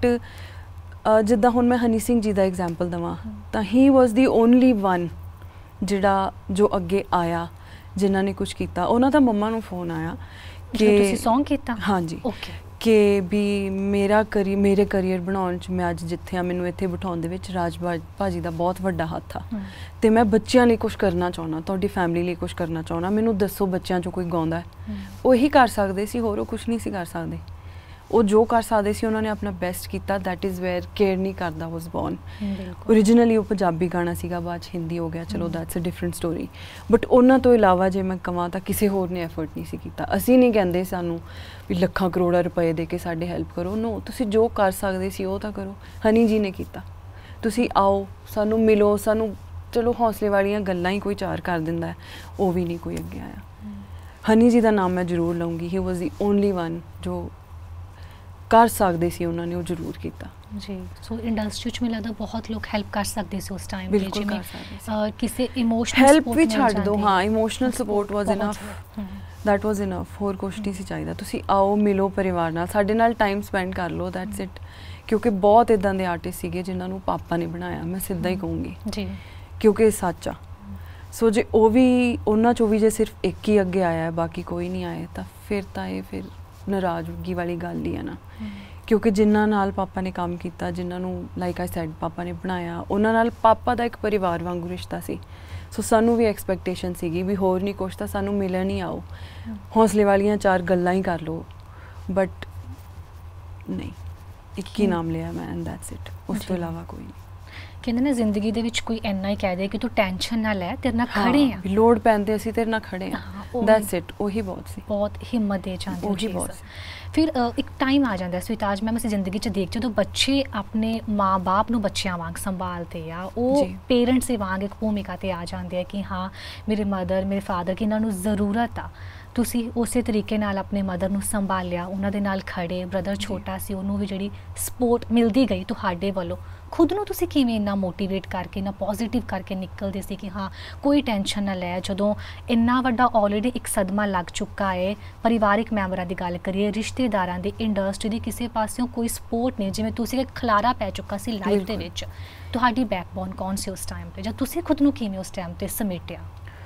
ਜਿੱਦਾਂ ਹੁਣ ਮੈਂ ਹਨੀ ਸਿੰਘ ਜੀ ਦਾ ਐਗਜ਼ਾਮਪਲ ਦੇਵਾਂ ਤਾਂ ਹੀ ਵਾਜ਼ ਦੀ ਓਨਲੀ ਵਨ ਜਿਹੜਾ ਜੋ ਅੱਗੇ ਆਇਆ ਜਿਨ੍ਹਾਂ ਨੇ ਕੁਛ ਕੀਤਾ। ਉਹਨਾਂ ਦਾ ਮੰਮਾ ਨੂੰ ਫੋਨ ਆਇਆ ਕਿ ਤੁਸੀਂ ਸੌਂਗ ਕੀਤਾ, ਹਾਂਜੀ, ਓਕੇ, ਕਿ ਵੀ ਮੇਰਾ ਕਰੀ ਮੇਰੇ ਕਰੀਅਰ ਬਣਾਉਣ 'ਚ ਮੈਂ ਅੱਜ ਜਿੱਥੇ ਆ, ਮੈਨੂੰ ਇੱਥੇ ਬਿਠਾਉਣ ਦੇ ਵਿੱਚ ਰਾਜ ਭਾਜੀ ਦਾ ਬਹੁਤ ਵੱਡਾ ਹੱਥ ਆ, ਅਤੇ ਮੈਂ ਬੱਚਿਆਂ ਲਈ ਕੁਛ ਕਰਨਾ ਚਾਹੁੰਦਾ, ਤੁਹਾਡੀ ਫੈਮਿਲੀ ਲਈ ਕੁਛ ਕਰਨਾ ਚਾਹੁੰਦਾ, ਮੈਨੂੰ ਦੱਸੋ ਬੱਚਿਆਂ 'ਚੋਂ ਕੋਈ ਗਾਉਂਦਾ। ਉਹ ਇਹੀ ਕਰ ਸਕਦੇ ਸੀ, ਹੋਰ ਉਹ ਕੁਛ ਨਹੀਂ ਸੀ ਕਰ ਸਕਦੇ। ਉਹ ਜੋ ਕਰ ਸਕਦੇ ਸੀ ਉਹਨਾਂ ਨੇ ਆਪਣਾ ਬੈਸਟ ਕੀਤਾ, ਦੈਟ ਇਜ਼ ਵੇਅਰ ਕੇਅਰ ਨਹੀਂ ਕਰਦਾ ਵਾਜ਼ ਬੋਰਨ। ਓਰੀਜਨਲੀ ਉਹ ਪੰਜਾਬੀ ਗਾਣਾ ਸੀਗਾ, ਬਾਅਦ 'ਚ ਹਿੰਦੀ ਹੋ ਗਿਆ, ਚਲੋ that's a different story. But ਉਹਨਾਂ ਤੋਂ ਇਲਾਵਾ ਜੇ ਮੈਂ ਕਹਾਂ ਤਾਂ ਕਿਸੇ ਹੋਰ ਨੇ ਐਫਰਟ ਨਹੀਂ ਸੀ ਕੀਤਾ। ਅਸੀਂ ਨਹੀਂ ਕਹਿੰਦੇ ਸਾਨੂੰ ਵੀ ਲੱਖਾਂ ਕਰੋੜਾਂ ਰੁਪਏ ਦੇ ਕੇ ਸਾਡੇ ਹੈਲਪ ਕਰੋ, ਨੋ, ਤੁਸੀਂ ਜੋ ਕਰ ਸਕਦੇ ਸੀ ਉਹ ਤਾਂ ਕਰੋ। ਹਨੀ ਜੀ ਨੇ ਕੀਤਾ, ਤੁਸੀਂ ਆਓ ਸਾਨੂੰ ਮਿਲੋ, ਸਾਨੂੰ ਚਲੋ ਹੌਸਲੇ ਵਾਲੀਆਂ ਗੱਲਾਂ ਹੀ ਕੋਈ ਚਾਰ ਕਰ ਦਿੰਦਾ, ਉਹ ਵੀ ਨਹੀਂ ਕੋਈ ਅੱਗੇ ਆਇਆ। ਹਨੀ ਜੀ ਦਾ ਨਾਮ ਮੈਂ ਜ਼ਰੂਰ ਲਊਂਗੀ, ਹੀ ਵਾਜ਼ ਦੀ ਓਨਲੀ ਵਨ ਜੋ ਕਰ ਸਕਦੇ ਸੀ, ਉਹਨਾਂ ਨੇ ਉਹ ਜ਼ਰੂਰ ਕੀਤਾ ਜੀ। ਸੋ ਇੰਡਸਟਰੀ 'ਚ ਮੈਨੂੰ ਲੱਗਦਾ ਬਹੁਤ ਲੋਕ ਹੈਲਪ ਕਰ ਸਕਦੇ ਸੀ ਉਸ ਟਾਈਮ 'ਤੇ, ਬਿਲਕੁਲ ਕਰ ਸਕਦੇ ਸੀ, ਕਿਸੇ ਇਮੋਸ਼ਨਲ ਹੈਲਪ ਵੀ ਛੱਡ ਦਿਓ, ਹਾਂ emotional support was enough, that was enough, ਹੋਰ ਕੁਛ ਨਹੀਂ ਸੀ ਚਾਹੀਦਾ। ਤੁਸੀਂ ਆਓ ਮਿਲੋ ਪਰਿਵਾਰ ਨਾਲ, ਸਾਡੇ ਨਾਲ ਟਾਈਮ ਸਪੈਂਡ ਕਰ ਲਓ, ਦੈਟਸ ਇਟ। ਕਿਉਂਕਿ ਬਹੁਤ ਇੱਦਾਂ ਦੇ ਆਰਟਿਸਟ ਸੀਗੇ ਜਿਨ੍ਹਾਂ ਨੂੰ ਪਾਪਾ ਨੇ ਬਣਾਇਆ, ਮੈਂ ਸਿੱਧਾ ਹੀ ਕਹੂੰਗੀ ਜੀ, ਕਿਉਂਕਿ ਇਹ ਸੱਚ ਆ। ਸੋ ਜੇ ਉਹ ਵੀ ਉਹਨਾਂ 'ਚੋਂ ਵੀ ਜੇ ਸਿਰਫ ਇੱਕ ਹੀ ਅੱਗੇ ਆਇਆ, ਬਾਕੀ ਕੋਈ ਨਹੀਂ ਆਏ, ਤਾਂ ਫਿਰ ਤਾਂ ਇਹ ਫਿਰ ਨਾਰਾਜ਼ਗੀ ਵਾਲੀ ਗੱਲ ਹੀ ਆ ਨਾ। ਕਿਉਂਕਿ ਜਿਨ੍ਹਾਂ ਨਾਲ ਪਾਪਾ ਨੇ ਕੰਮ ਕੀਤਾ, ਜਿਨ੍ਹਾਂ ਨੂੰ ਲਾਈਕ ਆਈ ਸੈਡ ਪਾਪਾ ਨੇ ਬਣਾਇਆ, ਉਹਨਾਂ ਨਾਲ ਪਾਪਾ ਦਾ ਇੱਕ ਪਰਿਵਾਰ ਵਾਂਗੂ ਰਿਸ਼ਤਾ ਸੀ। ਸੋ ਸਾਨੂੰ ਵੀ ਐਕਸਪੈਕਟੇਸ਼ਨ ਸੀਗੀ ਵੀ ਹੋਰ ਨਹੀਂ ਕੁਛ ਤਾਂ ਸਾਨੂੰ ਮਿਲਣ ਹੀ ਆਓ, ਹੌਸਲੇ ਵਾਲੀਆਂ ਚਾਰ ਗੱਲਾਂ ਹੀ ਕਰ ਲਓ। ਬਟ ਨਹੀਂ, ਇੱਕ ਹੀ ਨਾਮ ਲਿਆ ਮੈਂ, ਐਂਡ ਦੈਟਸ ਇਟ, ਉਸ ਤੋਂ ਇਲਾਵਾ ਕੋਈ ਨਹੀਂ। ਕਹਿੰਦੇ ਨੇ ਜ਼ਿੰਦਗੀ ਦੇ ਵਿੱਚ ਕੋਈ ਇੰਨਾ ਹੀ ਕਹਿ ਦੇ ਕਿ ਤੂੰ ਟੈਨਸ਼ਨ ਨਾ ਲੈ, ਤੇਰੇ ਨਾਲ ਖੜੇ ਆ, ਲੋੜ ਪੈਂਦੇ ਅਸੀਂ ਤੇਰੇ ਨਾਲ ਖੜੇ ਆ, ਦੈਟਸ ਇਟ, ਉਹੀ ਬਹੁਤ ਸੀ, ਬਹੁਤ ਹਿੰਮਤ ਦੇ ਜਾਂਦੇ ਉਹੀ ਬਹੁਤ। ਫਿਰ ਇੱਕ ਟਾਈਮ ਆ ਜਾਂਦਾ ਸਵਿਤਾਜ ਮੈਮ ਅਸੀਂ ਜ਼ਿੰਦਗੀ 'ਚ ਦੇਖ, ਜਦੋਂ ਬੱਚੇ ਆਪਣੇ ਮਾਂ ਬਾਪ ਨੂੰ ਬੱਚਿਆਂ ਵਾਂਗ ਸੰਭਾਲਦੇ ਆ, ਉਹ ਪੇਰੈਂਟਸ ਦੇ ਵਾਂਗ ਇੱਕ ਭੂਮਿਕਾ 'ਤੇ ਆ ਜਾਂਦੇ ਆ ਕਿ ਹਾਂ ਮੇਰੇ ਮਦਰ ਮੇਰੇ ਫਾਦਰ ਕਿ ਇਹਨਾਂ ਨੂੰ ਜ਼ਰੂਰਤ ਆ। ਤੁਸੀਂ ਉਸੇ ਤਰੀਕੇ ਨਾਲ ਆਪਣੇ ਮਦਰ ਨੂੰ ਸੰਭਾਲਿਆ, ਉਹਨਾਂ ਦੇ ਨਾਲ ਖੜੇ, ਬ੍ਰਦਰ ਛੋਟਾ ਸੀ ਉਹਨੂੰ ਵੀ ਜਿਹੜੀ ਸਪੋਰਟ ਮਿਲਦੀ ਗਈ ਤੁਹਾਡੇ ਵੱਲੋਂ। ਖੁਦ ਨੂੰ ਤੁਸੀਂ ਕਿਵੇਂ ਇੰਨਾ ਮੋਟੀਵੇਟ ਕਰਕੇ, ਇੰਨਾ ਪੋਜ਼ੀਟਿਵ ਕਰਕੇ ਨਿਕਲਦੇ ਸੀ ਕਿ ਹਾਂ ਕੋਈ ਟੈਨਸ਼ਨ ਨਾ ਲੈ, ਜਦੋਂ ਇੰਨਾ ਵੱਡਾ ਆਲਰੇਡੀ ਇੱਕ ਸਦਮਾ ਲੱਗ ਚੁੱਕਾ ਹੈ, ਪਰਿਵਾਰਿਕ ਮੈਂਬਰਾਂ ਦੀ ਗੱਲ ਕਰੀਏ, ਰਿਸ਼ਤੇਦਾਰਾਂ ਦੀ, ਇੰਡਸਟਰੀ ਦੀ, ਕਿਸੇ ਪਾਸਿਓਂ ਕੋਈ ਸਪੋਰਟ ਨਹੀਂ, ਜਿਵੇਂ ਤੁਸੀਂ ਇੱਕ ਖਲਾਰਾ ਪੈ ਚੁੱਕਾ ਸੀ ਲਾਈਫ ਦੇ ਵਿੱਚ, ਤੁਹਾਡੀ ਬੈਕਬੋਨ ਕੌਣ ਸੀ ਉਸ ਟਾਈਮ 'ਤੇ, ਜਾਂ ਤੁਸੀਂ ਖੁਦ ਨੂੰ ਕਿਵੇਂ ਉਸ ਟਾਈਮ 'ਤੇ ਸਮੇਟਿਆ?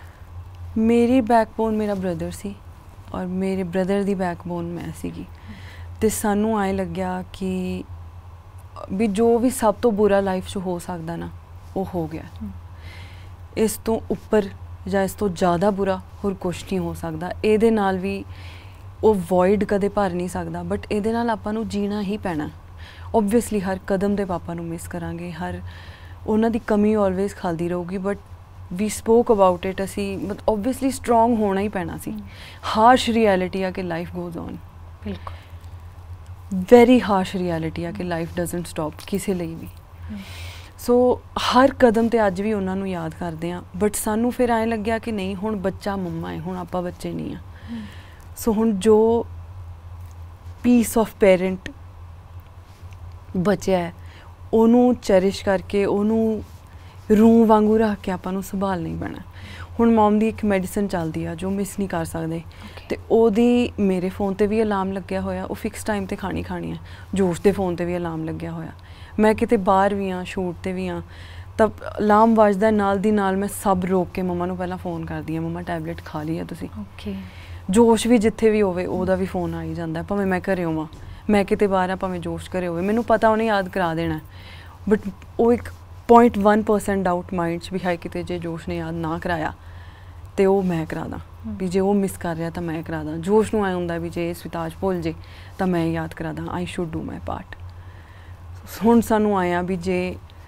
ਮੇਰੀ ਬੈਕਬੋਨ ਮੇਰਾ ਬ੍ਰਦਰ ਸੀ, ਔਰ ਮੇਰੇ ਬ੍ਰਦਰ ਦੀ ਬੈਕਬੋਨ ਮੈਂ ਸੀਗੀ। ਅਤੇ ਸਾਨੂੰ ਐਂ ਲੱਗਿਆ ਕਿ ਵੀ ਜੋ ਵੀ ਸਭ ਤੋਂ ਬੁਰਾ ਲਾਈਫ 'ਚ ਹੋ ਸਕਦਾ ਨਾ ਉਹ ਹੋ ਗਿਆ। ਇਸ ਤੋਂ ਉੱਪਰ ਜਾਂ ਇਸ ਤੋਂ ਜ਼ਿਆਦਾ ਬੁਰਾ ਹੋਰ ਕੁਛ ਨਹੀਂ ਹੋ ਸਕਦਾ। ਇਹਦੇ ਨਾਲ ਵੀ ਉਹ ਵੋਇਡ ਕਦੇ ਭਰ ਨਹੀਂ ਸਕਦਾ, ਬਟ ਇਹਦੇ ਨਾਲ ਆਪਾਂ ਨੂੰ ਜੀਣਾ ਹੀ ਪੈਣਾ। ਓਬਵੀਅਸਲੀ ਹਰ ਕਦਮ 'ਤੇ ਪਾਪਾ ਨੂੰ ਮਿਸ ਕਰਾਂਗੇ, ਹਰ ਉਹਨਾਂ ਦੀ ਕਮੀ ਆਲਵੇਜ਼ ਖਲਦੀ ਰਹੂਗੀ, but we spoke about it. ਅਸੀਂ ਮਤਲਬ ਓਬਵੀਅਸਲੀ ਸਟਰੋਂਗ ਹੋਣਾ ਹੀ ਪੈਣਾ ਸੀ। ਹਾਰਸ਼ ਰਿਐਲਿਟੀ ਆ ਕਿ ਲਾਈਫ ਗੋਜ਼ ਔਨ। ਬਿਲਕੁਲ ਵੈਰੀ ਹਾਰਸ਼ ਰਿਐਲਿਟੀ ਆ ਕਿ ਲਾਈਫ ਡਜ਼ਨਟ ਸਟਾਪ ਕਿਸੇ ਲਈ ਵੀ। ਸੋ ਹਰ ਕਦਮ 'ਤੇ ਅੱਜ ਵੀ ਉਹਨਾਂ ਨੂੰ ਯਾਦ ਕਰਦੇ ਹਾਂ, ਬਟ ਸਾਨੂੰ ਫਿਰ ਐਂ ਲੱਗਿਆ ਕਿ ਨਹੀਂ ਹੁਣ ਬੱਚਾ ਮੰਮਾ ਹੈ, ਹੁਣ ਆਪਾਂ ਬੱਚੇ ਨਹੀਂ ਆ। ਸੋ ਹੁਣ ਜੋ ਪੀਸ ਆਫ ਪੇਰੈਂਟ ਬਚਿਆ ਹੈ ਉਹਨੂੰ ਚੈਰਿਸ਼ ਕਰਕੇ, ਉਹਨੂੰ ਰੂਹ ਵਾਂਗੂ ਰੱਖ ਕੇ ਆਪਾਂ ਨੂੰ ਸੰਭਾਲਣਾ ਹੀ ਪੈਣਾ। ਹੁਣ ਮੋਮ ਦੀ ਇੱਕ ਮੈਡੀਸਨ ਚੱਲਦੀ ਆ ਜੋ ਮਿਸ ਨਹੀਂ ਕਰ ਸਕਦੇ, ਅਤੇ ਉਹਦੀ ਮੇਰੇ ਫ਼ੋਨ 'ਤੇ ਵੀ ਅਲਾਰਮ ਲੱਗਿਆ ਹੋਇਆ, ਉਹ ਫਿਕਸ ਟਾਈਮ 'ਤੇ ਖਾਣੀ ਖਾਣੀ ਹੈ। ਜੋਸ਼ ਦੇ ਫ਼ੋਨ 'ਤੇ ਵੀ ਅਲਾਰਮ ਲੱਗਿਆ ਹੋਇਆ। ਮੈਂ ਕਿਤੇ ਬਾਹਰ ਵੀ ਹਾਂ, ਸ਼ੂਟ 'ਤੇ ਵੀ ਹਾਂ, ਤਾਂ ਅਲਾਰਮ ਵੱਜਦਾ ਨਾਲ ਦੀ ਨਾਲ ਮੈਂ ਸਭ ਰੋਕ ਕੇ ਮੰਮਾ ਨੂੰ ਪਹਿਲਾਂ ਫ਼ੋਨ ਕਰਦੀ ਹਾਂ, ਮੰਮਾ ਟੈਬਲੇਟ ਖਾ ਲਈ ਆ ਤੁਸੀਂ। ਓਕੇ। ਜੋਸ਼ ਵੀ ਜਿੱਥੇ ਵੀ ਹੋਵੇ ਉਹਦਾ ਵੀ ਫ਼ੋਨ ਆ ਹੀ ਜਾਂਦਾ, ਭਾਵੇਂ ਮੈਂ ਘਰੇ ਹੋਵਾਂ, ਮੈਂ ਕਿਤੇ ਬਾਹਰ ਆ, ਭਾਵੇਂ ਜੋਸ਼ ਘਰੇ ਹੋਵੇ, ਮੈਨੂੰ ਪਤਾ ਉਹਨੇ ਯਾਦ ਕਰਾ ਦੇਣਾ। ਬਟ ਉਹ ਇੱਕ point one percent doubt mind 'ਚ ਵੀ ਹੈ ਕਿਤੇ ਜੇ ਜੋਸ਼ ਨੇ ਯਾਦ ਨਾ ਕਰਾਇਆ ਅਤੇ ਉਹ ਮੈਂ ਕਰਾ ਦਾਂ, ਵੀ ਜੇ ਉਹ ਮਿਸ ਕਰ ਰਿਹਾ ਤਾਂ ਮੈਂ ਕਰਾ ਦਾਂ। ਜੋਸ਼ ਨੂੰ ਐਂ ਹੁੰਦਾ ਵੀ ਜੇ ਸਵਿਤਾਜ ਭੁੱਲ ਜੇ ਤਾਂ ਮੈਂ ਯਾਦ ਕਰਾ ਦਾਂ। I should do my part. ਹੁਣ ਸਾਨੂੰ ਆਇਆ ਵੀ ਜੇ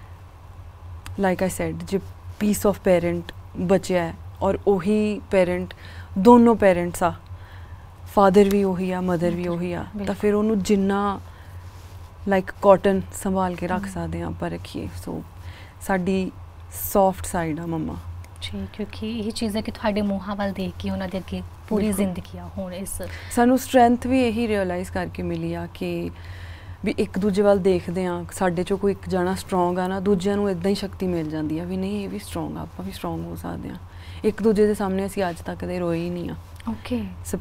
ਲਾਈਕ ਆਈ ਸੈਡ ਜੇ ਪੀਸ ਆਫ ਪੇਰੈਂਟ ਬਚਿਆ ਔਰ ਉਹੀ ਪੇਰੈਂਟ ਦੋਨੋਂ ਪੇਰੈਂਟਸ ਆ, ਫਾਦਰ ਵੀ ਉਹੀ ਆ, ਮਦਰ ਵੀ ਉਹੀ ਆ, ਤਾਂ ਫਿਰ ਉਹਨੂੰ ਜਿੰਨਾ ਲਾਈਕ ਕਾਟਨ ਸੰਭਾਲ ਕੇ ਰੱਖ ਸਕਦੇ ਹਾਂ ਆਪਾਂ ਰੱਖੀਏ। ਸੋ ਸਾਡੀ ਸੌਫਟ ਸਾਈਡ ਆ ਮੰਮਾ ਜੀ, ਕਿਉਂਕਿ ਇਹ ਚੀਜ਼ ਹੈ ਕਿ ਤੁਹਾਡੇ ਮੂੰਹਾਂ ਵੱਲ ਦੇਖ ਕੇ ਉਹਨਾਂ ਦੇ ਅੱਗੇ ਪੂਰੀ ਜ਼ਿੰਦਗੀ ਆ ਹੁਣ। ਇਸ ਸਾਨੂੰ ਸਟਰੈਂਥ ਵੀ ਇਹੀ ਰਿਅਲਾਈਜ਼ ਕਰਕੇ ਮਿਲੀ ਆ ਕਿ ਵੀ ਇੱਕ ਦੂਜੇ ਵੱਲ ਦੇਖਦੇ ਹਾਂ, ਸਾਡੇ 'ਚੋਂ ਕੋਈ ਇੱਕ ਜਾਣਾ ਸਟਰੋਂਗ ਆ ਨਾ, ਦੂਜਿਆਂ ਨੂੰ ਇੱਦਾਂ ਹੀ ਸ਼ਕਤੀ ਮਿਲ ਜਾਂਦੀ ਆ ਵੀ ਨਹੀਂ ਇਹ ਵੀ ਸਟਰੋਂਗ ਆ, ਆਪਾਂ ਵੀ ਸਟਰੋਂਗ ਹੋ ਸਕਦੇ ਹਾਂ। ਇੱਕ ਦੂਜੇ ਦੇ ਸਾਹਮਣੇ ਅਸੀਂ ਅੱਜ ਤੱਕ ਕਦੇ ਰੋਏ ਹੀ ਨਹੀਂ ਆ। Okay.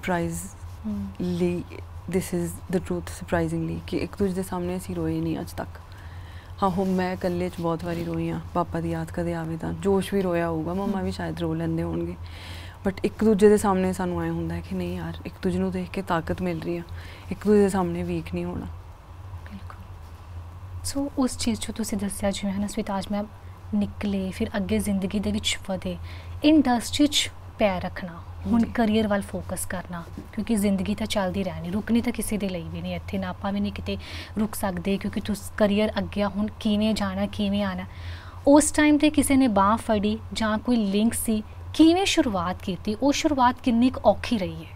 Surprisingly this is the truth, surprisingly ਕਿ ਇੱਕ ਦੂਜੇ ਦੇ ਸਾਹਮਣੇ ਅਸੀਂ ਰੋਏ ਨਹੀਂ ਅੱਜ ਤੱਕ। ਹਾਂ ਹੋ ਮੈਂ ਇਕੱਲੇ 'ਚ ਬਹੁਤ ਵਾਰੀ ਰੋਈ ਹਾਂ, ਪਾਪਾ ਦੀ ਯਾਦ ਕਦੇ ਆਵੇ ਤਾਂ। ਜੋਸ਼ ਵੀ ਰੋਇਆ ਹੋਊਗਾ, ਮੰਮਾ ਵੀ ਸ਼ਾਇਦ ਰੋ ਲੈਂਦੇ ਹੋਣਗੇ, ਬਟ ਇੱਕ ਦੂਜੇ ਦੇ ਸਾਹਮਣੇ ਸਾਨੂੰ ਐਂ ਹੁੰਦਾ ਕਿ ਨਹੀਂ ਯਾਰ ਇੱਕ ਦੂਜੇ ਨੂੰ ਦੇਖ ਕੇ ਤਾਕਤ ਮਿਲ ਰਹੀ ਆ, ਇੱਕ ਦੂਜੇ ਦੇ ਸਾਹਮਣੇ ਵੀਕ ਨਹੀਂ ਹੋਣਾ। ਬਿਲਕੁਲ। ਸੋ ਉਸ ਚੀਜ਼ 'ਚੋਂ ਤੁਸੀਂ ਦੱਸਿਆ ਜਿਵੇਂ ਹੈ ਨਾ ਸਵਿਤਾਜ ਮੈਮ ਨਿਕਲੇ, ਫਿਰ ਅੱਗੇ ਜ਼ਿੰਦਗੀ ਦੇ ਵਿੱਚ ਵਧੇ, ਇੰਡਸਟਰੀ 'ਚ ਪੈਰ ਰੱਖਣਾ, ਹੁਣ ਕਰੀਅਰ ਵੱਲ ਫੋਕਸ ਕਰਨਾ, ਕਿਉਂਕਿ ਜ਼ਿੰਦਗੀ ਤਾਂ ਚੱਲਦੀ ਰਹਿਣੀ, ਰੁਕਣੀ ਤਾਂ ਕਿਸੇ ਦੇ ਲਈ ਵੀ ਨਹੀਂ ਇੱਥੇ, ਨਾ ਆਪਾਂ ਵੀ ਨਹੀਂ ਕਿਤੇ ਰੁਕ ਸਕਦੇ, ਕਿਉਂਕਿ ਤੁਸੀਂ ਕਰੀਅਰ ਅੱਗੇ ਹੁਣ ਕਿਵੇਂ ਜਾਣਾ ਕਿਵੇਂ ਆਉਣਾ। ਉਸ ਟਾਈਮ 'ਤੇ ਕਿਸੇ ਨੇ ਬਾਂਹ ਫੜੀ ਜਾਂ ਕੋਈ ਲਿੰਕ ਸੀ, ਕਿਵੇਂ ਸ਼ੁਰੂਆਤ ਕੀਤੀ, ਉਹ ਸ਼ੁਰੂਆਤ ਕਿੰਨੀ ਕੁ ਔਖੀ ਰਹੀ ਹੈ?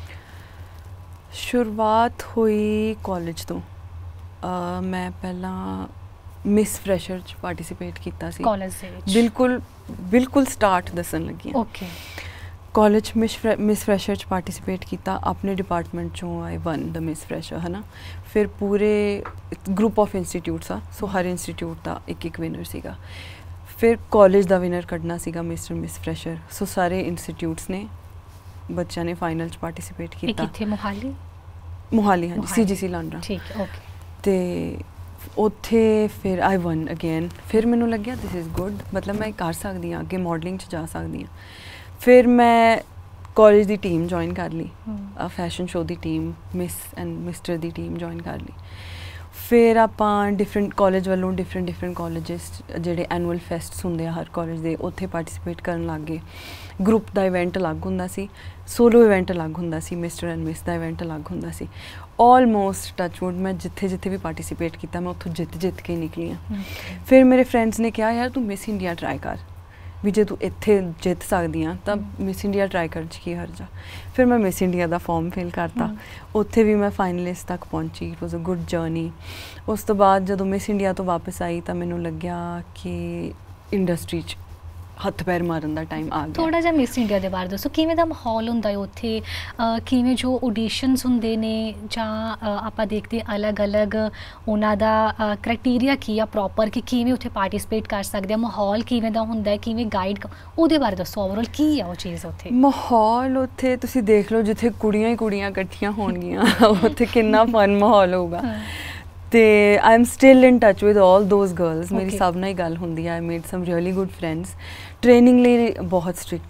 ਸ਼ੁਰੂਆਤ ਹੋਈ ਕਾਲਜ ਤੋਂ। ਮੈਂ ਪਹਿਲਾਂ ਮਿਸ ਫਰੈਸ਼ਰ 'ਚ ਪਾਰਟੀਸਿਪੇਟ ਕੀਤਾ ਸੀ ਕਾਲਜ ਦੇ ਵਿੱਚ। ਬਿਲਕੁਲ ਬਿਲਕੁਲ ਸਟਾਰਟ ਦੱਸਣ ਲੱਗੀ। Okay. College miss miss fresher 'ਚ ਪਾਰਟੀਸਿਪੇਟ ਕੀਤਾ, ਆਪਣੇ ਡਿਪਾਰਟਮੈਂਟ 'ਚੋਂ I won the miss fresher ਹੈ ਨਾ। ਫਿਰ ਪੂਰੇ ਗਰੁੱਪ ਆਫ ਇੰਸਟੀਟਿਊਟਸ ਆ, ਸੋ ਹਰ ਇੰਸਟੀਟਿਊਟ ਦਾ ਇੱਕ ਇੱਕ ਵਿਨਰ ਸੀਗਾ। ਫਿਰ ਕਾਲਜ ਦਾ ਵਿਨਰ ਕੱਢਣਾ ਸੀਗਾ ਮਿਸਟਰ ਮਿਸ ਫਰੈਸ਼ਰ, ਸੋ ਸਾਰੇ ਇੰਸਟੀਟਿਊਟਸ ਨੇ ਬੱਚਿਆਂ ਨੇ ਫਾਈਨਲ 'ਚ ਪਾਰਟੀਸਿਪੇਟ ਕੀਤਾ। ਕਿੱਥੇ? ਮੋਹਾਲੀ? ਮੋਹਾਲੀ, ਹਾਂਜੀ, ਸੀ ਜੀ ਸੀ ਲਾਂਡਰਾ। ਠੀਕ ਹੈ, ਓਕੇ। ਅਤੇ ਉੱਥੇ ਫਿਰ ਆਈ ਵਨ ਅਗੇਨ। ਫਿਰ ਮੈਨੂੰ ਲੱਗਿਆ ਦਿਸ ਇਜ਼ ਗੁੱਡ, ਮਤਲਬ ਮੈਂ ਕਰ ਸਕਦੀ ਹਾਂ, ਅੱਗੇ ਮੋਡਲਿੰਗ 'ਚ ਜਾ ਸਕਦੀ ਹਾਂ। ਫਿਰ ਮੈਂ ਕਾਲਜ ਦੀ ਟੀਮ ਜੁਆਇਨ ਕਰ ਲਈ, ਫੈਸ਼ਨ ਸ਼ੋਅ ਦੀ ਟੀਮ, ਮਿਸ ਐਂਡ ਮਿਸਟਰ ਦੀ ਟੀਮ ਜੁਆਇਨ ਕਰ ਲਈ। ਫਿਰ ਆਪਾਂ ਡਿਫਰੈਂਟ ਕਾਲਜ ਵੱਲੋਂ ਡਿਫਰੈਂਟ ਡਿਫਰੈਂਟ ਕਾਲਜਿਸ ਜਿਹੜੇ ਐਨੂਅਲ ਫੈਸਟਸ ਹੁੰਦੇ ਆ ਹਰ ਕਾਲਜ ਦੇ, ਉੱਥੇ ਪਾਰਟੀਸਿਪੇਟ ਕਰਨ ਲੱਗ ਗਏ। ਗਰੁੱਪ ਦਾ ਇਵੈਂਟ ਅਲੱਗ ਹੁੰਦਾ ਸੀ, ਸੋਲੋ ਇਵੈਂਟ ਅਲੱਗ ਹੁੰਦਾ ਸੀ, ਮਿਸਟਰ ਐਂਡ ਮਿਸ ਦਾ ਇਵੈਂਟ ਅਲੱਗ ਹੁੰਦਾ ਸੀ। ਆਲਮੋਸਟ ਟੱਚਵੁੱਡ ਮੈਂ ਜਿੱਥੇ ਜਿੱਥੇ ਵੀ ਪਾਰਟੀਸਿਪੇਟ ਕੀਤਾ ਮੈਂ ਉੱਥੋਂ ਜਿੱਤ ਜਿੱਤ ਕੇ ਨਿਕਲੀ ਹਾਂ। ਫਿਰ ਮੇਰੇ ਫਰੈਂਡਸ ਨੇ ਕਿਹਾ ਯਾਰ ਤੂੰ ਮਿਸ ਇੰਡੀਆ ਟਰਾਈ ਕਰ, ਵੀ ਜੇ ਤੂੰ ਇੱਥੇ ਜਿੱਤ ਸਕਦੀ ਆ ਤਾਂ ਮਿਸ ਇੰਡੀਆ ਟਰਾਈ ਕਰਨ 'ਚ ਕੀ ਹਰਜ ਆ। ਫਿਰ ਮੈਂ ਮਿਸ ਇੰਡੀਆ ਦਾ ਫਾਰਮ ਫਿਲ ਕਰਤਾ, ਉੱਥੇ ਵੀ ਮੈਂ ਫਾਈਨਲਿਸਟ ਤੱਕ ਪਹੁੰਚੀ। It was a good journey. ਉਸ ਤੋਂ ਬਾਅਦ ਜਦੋਂ ਮਿਸ ਇੰਡੀਆ ਤੋਂ ਵਾਪਸ ਆਈ ਤਾਂ ਮੈਨੂੰ ਲੱਗਿਆ ਕਿ ਇੰਡਸਟਰੀ 'ਚ ਹੱਥ ਪੈਰ ਮਾਰਨ ਦਾ ਟਾਈਮ ਆ ਗਿਆ। ਥੋੜ੍ਹਾ ਜਿਹਾ ਮਿਸ ਇੰਡੀਆ ਦੇ ਬਾਰੇ ਦੱਸੋ, ਕਿਵੇਂ ਦਾ ਮਾਹੌਲ ਹੁੰਦਾ ਹੈ ਉੱਥੇ, ਕਿਵੇਂ ਜੋ ਆਡੀਸ਼ਨਸ ਹੁੰਦੇ ਨੇ, ਜਾਂ ਆਪਾਂ ਦੇਖਦੇ ਅਲੱਗ ਅਲੱਗ ਉਹਨਾਂ ਦਾ ਕ੍ਰਾਈਟੀਰੀਆ ਕੀ ਆ ਪ੍ਰੋਪਰ, ਕਿ ਕਿਵੇਂ ਉੱਥੇ ਪਾਰਟੀਸਪੇਟ ਕਰ ਸਕਦੇ ਆ, ਮਾਹੌਲ ਕਿਵੇਂ ਦਾ ਹੁੰਦਾ ਹੈ, ਕਿਵੇਂ ਗਾਈਡ, ਉਹਦੇ ਬਾਰੇ ਦੱਸੋ ਓਵਰਆਲ ਕੀ ਆ ਉਹ ਚੀਜ਼ ਉੱਥੇ? ਮਾਹੌਲ ਉੱਥੇ ਤੁਸੀਂ ਦੇਖ ਲਓ, ਜਿੱਥੇ ਕੁੜੀਆਂ ਹੀ ਕੁੜੀਆਂ ਇਕੱਠੀਆਂ ਹੋਣਗੀਆਂ ਉੱਥੇ ਕਿੰਨਾ ਫਨ ਮਾਹੌਲ ਹੋਊਗਾ। ਅਤੇ I am still in touch with all those girls, ਮੇਰੀ ਸਭ ਨਾਲ ਹੀ ਗੱਲ ਹੁੰਦੀ ਆ। I made some really good friends. Training ਲਈ ਬਹੁਤ ਸਟ੍ਰਿਕਟ ਨੇ,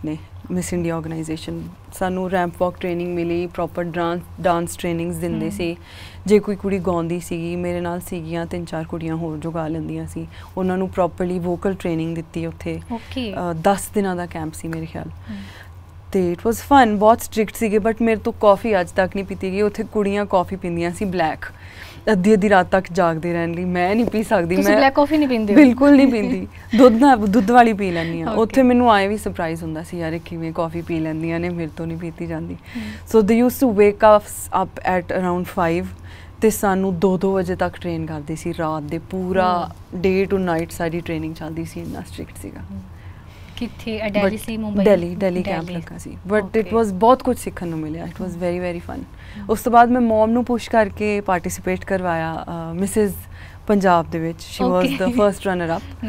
ਮਿਸ ਇੰਡੀਆ ਆਰਗੇਨਾਈਜੇਸ਼ਨ ਸਾਨੂੰ ਰੈਂਪ ਵਾਕ ਟ੍ਰੇਨਿੰਗ ਮਿਲੀ, ਪ੍ਰੋਪਰ ਡਾਂਸ ਡਾਂਸ ਟ੍ਰੇਨਿੰਗਸ ਦਿੰਦੇ ਸੀ। ਜੇ ਕੋਈ ਕੁੜੀ ਗਾਉਂਦੀ ਸੀਗੀ, ਮੇਰੇ ਨਾਲ ਸੀਗੀਆਂ ਤਿੰਨ ਚਾਰ ਕੁੜੀਆਂ ਹੋਰ ਜੋ ਗਾ ਲੈਂਦੀਆਂ ਸੀ, ਉਹਨਾਂ ਨੂੰ ਪ੍ਰੋਪਰਲੀ ਵੋਕਲ ਟ੍ਰੇਨਿੰਗ ਦਿੱਤੀ ਉੱਥੇ। ਓਕੇ, ਦਸ ਦਿਨਾਂ ਦਾ ਕੈਂਪ ਸੀ ਮੇਰੇ ਖਿਆਲ। ਤੇ ਇਟ ਵਾਸ ਫਨ। ਬਹੁਤ ਸਟ੍ਰਿਕਟ ਸੀਗੇ, ਬਟ ਮੇਰੇ ਤੋਂ ਕੌਫੀ ਅੱਜ ਤੱਕ ਨਹੀਂ ਪੀਤੀ ਗਈ। ਉੱਥੇ ਕੁੜੀਆਂ ਕੌਫੀ ਪੀਂਦੀਆਂ ਸੀ ਬਲੈਕ, ਅੱਧੀ ਅੱਧੀ ਰਾਤ ਤੱਕ ਜਾਗਦੇ ਰਹਿਣ ਲਈ। ਮੈਂ ਨਹੀਂ ਪੀ ਸਕਦੀ, ਮੈਂ ਬਲੈਕ ਕਾਫੀ ਨਹੀਂ ਪੀਂਦੇ? ਬਿਲਕੁਲ ਨਹੀਂ ਪੀਂਦੀ, ਦੁੱਧ ਨਾਲ ਦੁੱਧ ਵਾਲੀ ਪੀ ਲੈਂਦੀ ਹਾਂ। ਉੱਥੇ ਮੈਨੂੰ ਆਏ ਵੀ ਸਰਪ੍ਰਾਈਜ਼ ਹੁੰਦਾ ਸੀ, ਯਾਰ ਕਿਵੇਂ ਕੌਫੀ ਪੀ ਲੈਂਦੀਆਂ ਨੇ, ਮੇਰੇ ਤੋਂ ਨਹੀਂ ਪੀਤੀ ਜਾਂਦੀ। So they use to wake up at around five ਤੇ ਸਾਨੂੰ ਦੋ ਦੋ ਵਜੇ ਤੱਕ ਟ੍ਰੇਨ ਕਰਦੇ ਸੀ ਰਾਤ ਦੇ। ਪੂਰਾ ਡੇ ਟੂ ਨਾਈਟ ਸਾਡੀ ਟ੍ਰੇਨਿੰਗ ਚੱਲਦੀ ਸੀ, ਇੰਨਾ ਸਟ੍ਰਿਕਟ ਸੀਗਾ। ਕਿੱਥੇ? ਦਿੱਲੀ ਸੀ, ਮੁੰਬਈ? ਦਿੱਲੀ ਦਿੱਲੀ ਕੈਂਪ ਲੱਗਾ ਸੀ, ਬਟ ਇਟ ਵਾਸ ਬਹੁਤ ਕੁਝ ਸਿੱਖਣ ਨੂੰ ਮਿਲਿਆ। It was very very fun. ਉਸ ਤੋਂ ਬਾਅਦ ਮੈਂ ਮੋਮ ਨੂੰ ਪੁਸ਼ ਕਰਕੇ ਪਾਰਟਿਸਿਪੇਟ ਕਰਵਾਇਆ ਮਿਸਿਸ ਪੰਜਾਬ ਦੇ ਵਿੱਚ। She was the first runner up.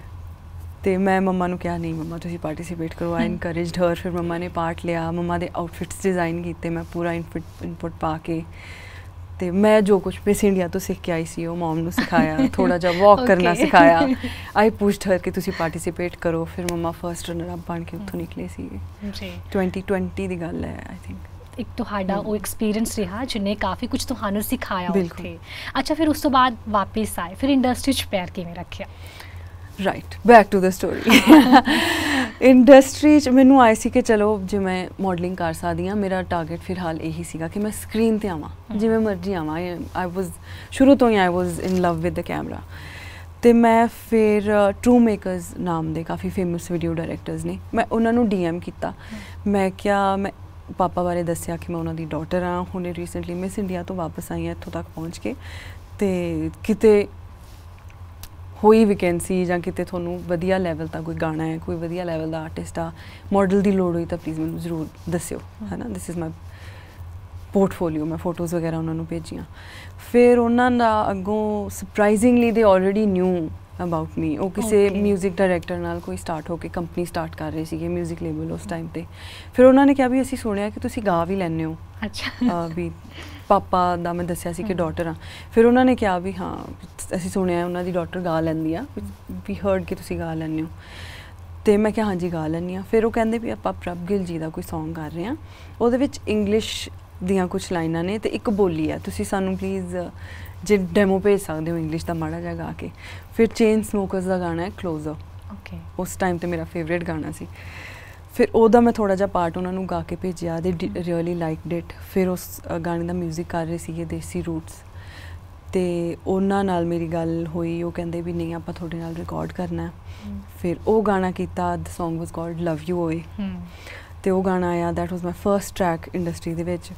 ਤੇ ਮੈਂ ਮੰਮਾ ਨੂੰ ਕਿਹਾ ਨਹੀਂ ਮੰਮਾ ਤੁਸੀਂ ਪਾਰਟਿਸਿਪੇਟ ਕਰੋ। ਆਈ ਇਨਕਰੇਜਡ ਹਰ। ਫਿਰ ਮੰਮਾ ਨੇ ਪਾਰਟ ਲਿਆ, ਮੰਮਾ ਦੇ ਆਊਟਫਿਟਸ ਡਿਜ਼ਾਈਨ ਕੀਤੇ ਮੈਂ ਪੂਰਾ ਇਨਪੁਟ ਇਨਪੁਟ ਪਾ ਕੇ। ਤੇ ਮੈਂ ਜੋ ਕੁਝ ਮਿਸ ਇੰਡੀਆ ਤੋਂ ਸਿੱਖ ਕੇ ਆਈ ਸੀ ਉਹ ਮੋਮ ਨੂੰ ਸਿਖਾਇਆ, ਥੋੜਾ ਜਿਹਾ ਵਾਕ ਕਰਨਾ ਸਿਖਾਇਆ। ਆਈ ਪੁਸ਼ਡ ਹਰ ਕਿ ਤੁਸੀਂ ਪਾਰਟਿਸਿਪੇਟ ਕਰੋ। ਫਿਰ ਮੰਮਾ ਫਰਸਟ ਰਨਰ ਅਪ ਬਣ ਕੇ ਉੱਥੋਂ ਨਿਕਲੇ ਸੀਗੇ। ਜੀ, ਟਵੈਂਟੀ ਟਵੈਂਟੀ ਦੀ ਗੱਲ ਹੈ ਆਈ ਥਿੰਕ। ਇੱਕ ਤੁਹਾਡਾ ਉਹ ਐਕਸਪੀਰੀਅੰਸ ਰਿਹਾ ਜਿਹਨੇ ਕਾਫੀ ਕੁਝ ਤੁਹਾਨੂੰ ਸਿਖਾਇਆ ਉੱਥੇ। ਅੱਛਾ, ਫਿਰ ਉਸ ਤੋਂ ਬਾਅਦ ਵਾਪਿਸ ਆਏ, ਫਿਰ ਇੰਡਸਟਰੀ 'ਚ ਪੈਰ ਕਿਵੇਂ ਰੱਖਿਆ? Right, back to the story. Industry 'ਚ ਮੈਨੂੰ ਆਏ ਸੀ ਕਿ ਚਲੋ ਜੇ ਮੈਂ ਮੋਡਲਿੰਗ ਕਰ ਸਕਦੀ ਹਾਂ, ਮੇਰਾ ਟਾਰਗੇਟ ਫਿਲਹਾਲ ਇਹੀ ਸੀਗਾ ਕਿ ਮੈਂ ਸਕਰੀਨ 'ਤੇ ਆਵਾਂ, ਜਿਵੇਂ ਮਰਜ਼ੀ ਆਵਾਂ। ਆਈ ਵਾਜ਼ ਸ਼ੁਰੂ ਤੋਂ ਹੀ ਆਈ ਵਾਜ਼ ਇਨ ਲਵ ਵਿਦ ਦ ਕੈਮਰਾ। ਅਤੇ ਮੈਂ ਫਿਰ ਟਰੂ ਮੇਕਰਸ ਨਾਮ ਦੇ ਕਾਫੀ ਫੇਮਸ ਵੀਡੀਓ ਡਾਇਰੈਕਟਰਸ ਨੇ, ਮੈਂ ਉਹਨਾਂ ਨੂੰ ਡੀ ਐਮ ਕੀਤਾ। ਮੈਂ ਕਿਹਾ, ਮੈਂ ਪਾਪਾ ਬਾਰੇ ਦੱਸਿਆ ਕਿ ਮੈਂ ਉਹਨਾਂ ਦੀ ਡਾਟਰ ਹਾਂ, ਹੁਣੇ ਰੀਸੈਂਟਲੀ ਮਿਸ ਇੰਡੀਆ ਤੋਂ ਵਾਪਸ ਆਈ ਹਾਂ ਇੱਥੋਂ ਤੱਕ ਪਹੁੰਚ ਕੇ, ਅਤੇ ਕਿਤੇ ਹੋਈ ਵੈਕੈਂਸੀ ਜਾਂ ਕਿਤੇ ਤੁਹਾਨੂੰ ਵਧੀਆ ਲੈਵਲ ਦਾ ਕੋਈ ਗਾਣਾ ਹੈ, ਕੋਈ ਵਧੀਆ ਲੈਵਲ ਦਾ ਆਰਟਿਸਟ ਆ, ਮਾਡਲ ਦੀ ਲੋੜ ਹੋਈ ਤਾਂ ਪਲੀਜ਼ ਮੈਨੂੰ ਜ਼ਰੂਰ ਦੱਸਿਓ, ਹੈ ਨਾ। This is my portfolio. ਮੈਂ ਫੋਟੋਜ਼ ਵਗੈਰਾ ਉਹਨਾਂ ਨੂੰ ਭੇਜੀਆਂ। ਫਿਰ ਉਹਨਾਂ ਦਾ ਅੱਗੋਂ ਸਰਪ੍ਰਾਈਜ਼ਿੰਗਲੀ ਦੇ ਆਲਰੇਡੀ ਨਿਊ ਅਬਾਊਟ ਮੀ। ਉਹ ਕਿਸੇ ਮਿਊਜ਼ਿਕ ਡਾਇਰੈਕਟਰ ਨਾਲ ਕੋਈ ਸਟਾਰਟ ਹੋ ਕੇ ਕੰਪਨੀ ਸਟਾਰਟ ਕਰ ਰਹੇ ਸੀਗੇ, ਮਿਊਜ਼ਿਕ ਲੇਬਲ ਉਸ ਟਾਈਮ 'ਤੇ। ਫਿਰ ਉਹਨਾਂ ਨੇ ਕਿਹਾ ਵੀ ਅਸੀਂ ਸੁਣਿਆ ਕਿ ਤੁਸੀਂ ਗਾ ਵੀ ਲੈਂਦੇ ਹੋ। ਅੱਛਾ। ਵੀ ਪਾਪਾ ਦਾ ਮੈਂ ਦੱਸਿਆ ਸੀ ਕਿ ਡਾਟਰ ਆ। ਫਿਰ ਉਹਨਾਂ ਨੇ ਕਿਹਾ ਵੀ ਹਾਂ ਅਸੀਂ ਸੁਣਿਆ ਉਹਨਾਂ ਦੀ ਡਾਟਰ ਗਾ ਲੈਂਦੀ ਆ, ਵੀ ਹਰਡ ਕਿ ਤੁਸੀਂ ਗਾ ਲੈਂਦੇ ਹੋ। ਅਤੇ ਮੈਂ ਕਿਹਾ ਹਾਂਜੀ ਗਾ ਲੈਂਦੀ ਹਾਂ। ਫਿਰ ਉਹ ਕਹਿੰਦੇ ਵੀ ਆਪਾਂ ਪ੍ਰਭ ਗਿੱਲ ਜੀ ਦਾ ਕੋਈ ਸੌਂਗ ਕਰ ਰਹੇ ਹਾਂ, ਉਹਦੇ ਵਿੱਚ ਇੰਗਲਿਸ਼ ਦੀਆਂ ਕੁਛ ਲਾਈਨਾਂ ਨੇ ਅਤੇ ਇੱਕ ਬੋਲੀ ਹੈ, ਤੁਸੀਂ ਸਾਨੂੰ ਪਲੀਜ਼ ਜੇ ਡੈਮੋ ਭੇਜ ਸਕਦੇ ਹੋ ਇੰਗਲਿਸ਼ ਦਾ ਮਾੜਾ ਜਿਹਾ ਗਾ ਕੇ। ਫਿਰ ਚੇਨ ਸਮੋਕਰਸ ਦਾ ਗਾਣਾ ਹੈ ਕਲੋਜ਼ਰ। ਓਕੇ, ਉਸ ਟਾਈਮ 'ਤੇ ਮੇਰਾ ਫੇਵਰੇਟ ਗਾਣਾ ਸੀ। ਫਿਰ ਉਹਦਾ ਮੈਂ ਥੋੜ੍ਹਾ ਜਿਹਾ ਪਾਰਟ ਉਹਨਾਂ ਨੂੰ ਗਾ ਕੇ ਭੇਜਿਆ, ਦੇ ਰੀਅਲੀ ਲਾਈਕਡ ਇਟ। ਫਿਰ ਉਸ ਗਾਣੇ ਦਾ ਮਿਊਜ਼ਿਕ ਕਰ ਰਹੇ ਸੀਗੇ ਦੇਸੀ ਰੂਟਸ, ਅਤੇ ਉਹਨਾਂ ਨਾਲ ਮੇਰੀ ਗੱਲ ਹੋਈ। ਉਹ ਕਹਿੰਦੇ ਵੀ ਨਹੀਂ ਆਪਾਂ ਤੁਹਾਡੇ ਨਾਲ ਰਿਕਾਰਡ ਕਰਨਾ। ਫਿਰ ਉਹ ਗਾਣਾ ਕੀਤਾ। The song was called love you ਓਏ, ਅਤੇ ਉਹ ਗਾਣਾ ਆਇਆ। That was my first track industry ਦੇ ਵਿੱਚ।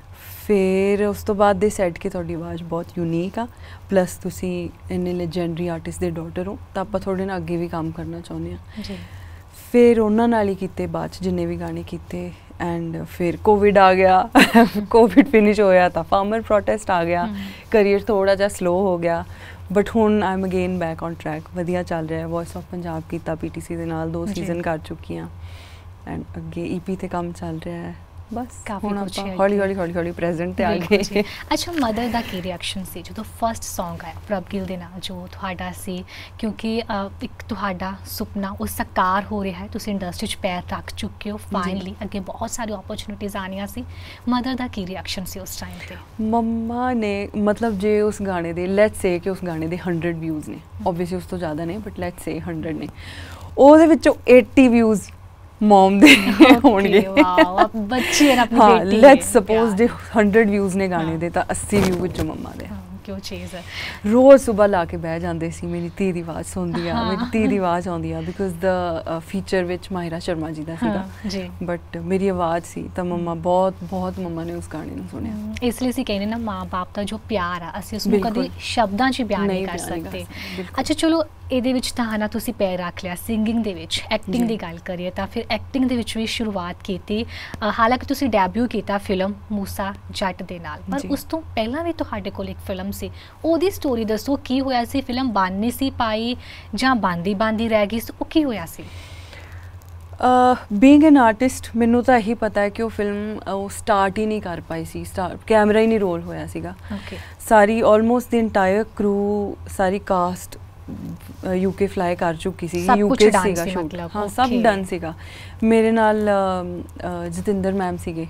ਫਿਰ ਉਸ ਤੋਂ ਬਾਅਦ ਦੇ ਸੈੱਟ ਕਿ ਤੁਹਾਡੀ ਆਵਾਜ਼ ਬਹੁਤ ਯੂਨੀਕ ਆ, ਪਲੱਸ ਤੁਸੀਂ ਇੰਨੇ ਲੈਜੈਂਡਰੀ ਆਰਟਿਸਟ ਦੇ ਡਾਟਰ ਹੋ, ਤਾਂ ਆਪਾਂ ਤੁਹਾਡੇ ਨਾਲ ਅੱਗੇ ਵੀ ਕੰਮ ਕਰਨਾ ਚਾਹੁੰਦੇ ਹਾਂ। ਜੀ, ਫਿਰ ਉਹਨਾਂ ਨਾਲ ਹੀ ਕੀਤੇ ਬਾਅਦ 'ਚ ਜਿੰਨੇ ਵੀ ਗਾਣੇ ਕੀਤੇ। ਐਂਡ ਫਿਰ ਕੋਵਿਡ ਆ ਗਿਆ। ਕੋਵਿਡ ਫਿਨਿਸ਼ ਹੋਇਆ ਤਾਂ ਫਾਰਮਰ ਪ੍ਰੋਟੈਸਟ ਆ ਗਿਆ, ਕਰੀਅਰ ਥੋੜ੍ਹਾ ਜਿਹਾ ਸਲੋ ਹੋ ਗਿਆ। ਬਟ ਹੁਣ I am again back on track, ਵਧੀਆ ਚੱਲ ਰਿਹਾ। ਵੌਇਸ ਆਫ ਪੰਜਾਬ ਕੀਤਾ ਪੀ ਟੀ ਸੀ ਦੇ ਨਾਲ, ਦੋ ਸੀਜ਼ਨ ਕਰ ਚੁੱਕੀ ਹਾਂ। ਐਂਡ ਅੱਗੇ ਈ ਪੀ 'ਤੇ ਕੰਮ ਚੱਲ ਰਿਹਾ ਹੈ। ਬਸ ਹੁਣ ਆਪਾਂ ਹੌਲੀ ਹੌਲੀ ਹੌਲੀ ਹੌਲੀ ਪ੍ਰੈਜ਼ੈਂਟ 'ਤੇ ਆ ਗਏ। ਅੱਛਾ, ਮਦਰ ਦਾ ਕੀ ਰਿਐਕਸ਼ਨ ਸੀ ਜਦੋਂ ਫਸਟ ਸੌਂਗ ਆਇਆ ਪ੍ਰਭ ਗਿੱਲ ਦੇ ਨਾਲ, ਜੋ ਤੁਹਾਡਾ ਸੀ? ਕਿਉਂਕਿ ਇੱਕ ਤੁਹਾਡਾ ਸੁਪਨਾ ਉਹ ਸਾਕਾਰ ਹੋ ਰਿਹਾ ਹੈ, ਤੁਸੀਂ ਇੰਡਸਟਰੀ 'ਚ ਪੈਰ ਰੱਖ ਚੁੱਕੇ ਹੋ ਫਾਈਨਲੀ, ਅੱਗੇ ਬਹੁਤ ਸਾਰੀ ਓਪਰਚੁਨਿਟੀਜ਼ ਆਉਣੀਆਂ ਸੀ। ਮਦਰ ਦਾ ਕੀ ਰਿਐਕਸ਼ਨ ਸੀ ਉਸ ਟਾਈਮ 'ਤੇ? ਮੰਮਾ ਨੇ ਮਤਲਬ ਜੇ ਉਸ ਗਾਣੇ ਦੇ ਲੈਟਸ ਸੇ ਕਿ ਉਸ ਗਾਣੇ ਦੇ ਹੰਡਰਡ ਵਿਊਜ਼ ਨੇ, ਓਬਵੀਅਸਲੀ ਉਸ ਤੋਂ ਜ਼ਿਆਦਾ ਨੇ, ਬਟ ਲੈਟਸ ਸੇ ਹੰਡਰਡ ਨੇ, ਉਹਦੇ ਵਿੱਚੋਂ ਏਟੀ ਵਿਊਜ਼ ਮੋਮ ਦੇ ਹੋਣਗੇ। ਵਾਓ, ਬੱਚੀ ਹੈ ਆਪਣੀ ਬੇਟੀ। ਹਾਂ, ਲੈਟਸ ਸਪੋਜ਼ ਜੇ ਹੰਡਰਡ ਵਿਊਜ਼ ਨੇ ਗਾਣੇ ਦੇ ਤਾਂ ਅੱਸੀ ਵਿਊ ਵਿੱਚੋਂ ਮੰਮਾ ਦੇ। ਕਿਉਂ ਚੀਜ਼ ਹੈ। ਰੋਜ਼ ਸੁਬਾਹ ਲਾ ਕੇ ਬਹਿ ਜਾਂਦੇ ਸੀ, ਮੇਰੀ ਧੀ ਦੀ ਆਵਾਜ਼ ਸੁਣਦੀ ਆ, ਮੇਰੀ ਧੀ ਦੀ ਆਵਾਜ਼ ਆਉਂਦੀ ਆ, ਬਿਕੋਜ਼ ਦਾ ਫੀਚਰ ਵਿੱਚ ਮਾਹਿਰਾ ਸ਼ਰਮਾ ਜੀ ਦਾ ਸੀਗਾ ਜੀ, ਬਟ ਮੇਰੀ ਆਵਾਜ਼ ਸੀ ਤਾਂ ਮੰਮਾ ਬਹੁਤ ਬਹੁਤ ਮੰਮਾ ਨੇ ਉਸ ਗਾਣੇ ਨੂੰ ਸੁਣਿਆ। ਇਸ ਲਈ ਅਸੀਂ ਕਹਿੰਦੇ ਨਾ ਮਾਂ ਬਾਪ ਦਾ ਜੋ ਪਿਆਰ ਆ ਅਸੀਂ ਉਸਨੂੰ ਕਦੇ ਸ਼ਬਦਾਂ 'ਚ ਬਿਆਨ ਨਹੀਂ ਕਰ ਸਕਦੇ। ਅੱਛਾ ਚਲੋ, ਇਹਦੇ ਵਿੱਚ ਤਾਂ ਨਾ ਤੁਸੀਂ ਪੈਰ ਰੱਖ ਲਿਆ ਸਿੰਗਿੰਗ ਦੇ ਵਿੱਚ। ਐਕਟਿੰਗ ਦੀ ਗੱਲ ਕਰੀਏ ਤਾਂ ਫਿਰ ਐਕਟਿੰਗ ਦੇ ਵਿੱਚ ਵੀ ਸ਼ੁਰੂਆਤ ਕੀਤੀ। ਹਾਲਾਂਕਿ ਤੁਸੀਂ ਡੈਬਿਊ ਕੀਤਾ ਫਿਲਮ ਮੂਸਾ ਜੱਟ ਦੇ ਨਾਲ, ਪਰ ਉਸ ਤੋਂ ਪਹਿਲਾਂ ਵੀ ਤੁਹਾਡੇ ਕੋਲ ਇੱਕ ਫਿਲਮ ਸੀ, ਉਹਦੀ ਸਟੋਰੀ ਦੱਸੋ। ਕੀ ਹੋਇਆ ਸੀ? ਫਿਲਮ ਬਣ ਨਹੀਂ ਸੀ ਪਾਈ ਜਾਂ ਬਣਦੀ ਬਣਦੀ ਰਹਿ ਗਈ ਸੀ? ਉਹ ਕੀ ਹੋਇਆ ਸੀ? ਬੀਇੰਗ ਐਨ ਆਰਟਿਸਟ ਮੈਨੂੰ ਤਾਂ ਇਹੀ ਪਤਾ ਹੈ ਕਿ ਉਹ ਫਿਲਮ ਉਹ ਸਟਾਰਟ ਹੀ ਨਹੀਂ ਕਰ ਪਾਈ ਸੀ, ਸਟਾਰ ਕੈਮਰਾ ਹੀ ਨਹੀਂ ਰੋਲ ਹੋਇਆ ਸੀਗਾ। ਸਾਰੀ ਆਲਮੋਸਟ ਦੀ ਇੰਟਾਇਰ ਕਰੂ, ਸਾਰੀ ਕਾਸਟ ਯੂਕੇ ਫਲਾਈ ਕਰ ਚੁੱਕੀ ਸੀ, ਸਭ ਕੁਛ ਯੂਕੇ done ਸੀਗਾ ਸੀ ਸ਼ੂਟ, ਮਤਲਬ, ਹਾਂ ਸਭ okay। ਡਨ ਸੀਗਾ। ਮੇਰੇ ਨਾਲ ਅ, ਅ, ਜਤਿੰਦਰ ਮੈਮ ਸੀਗੇ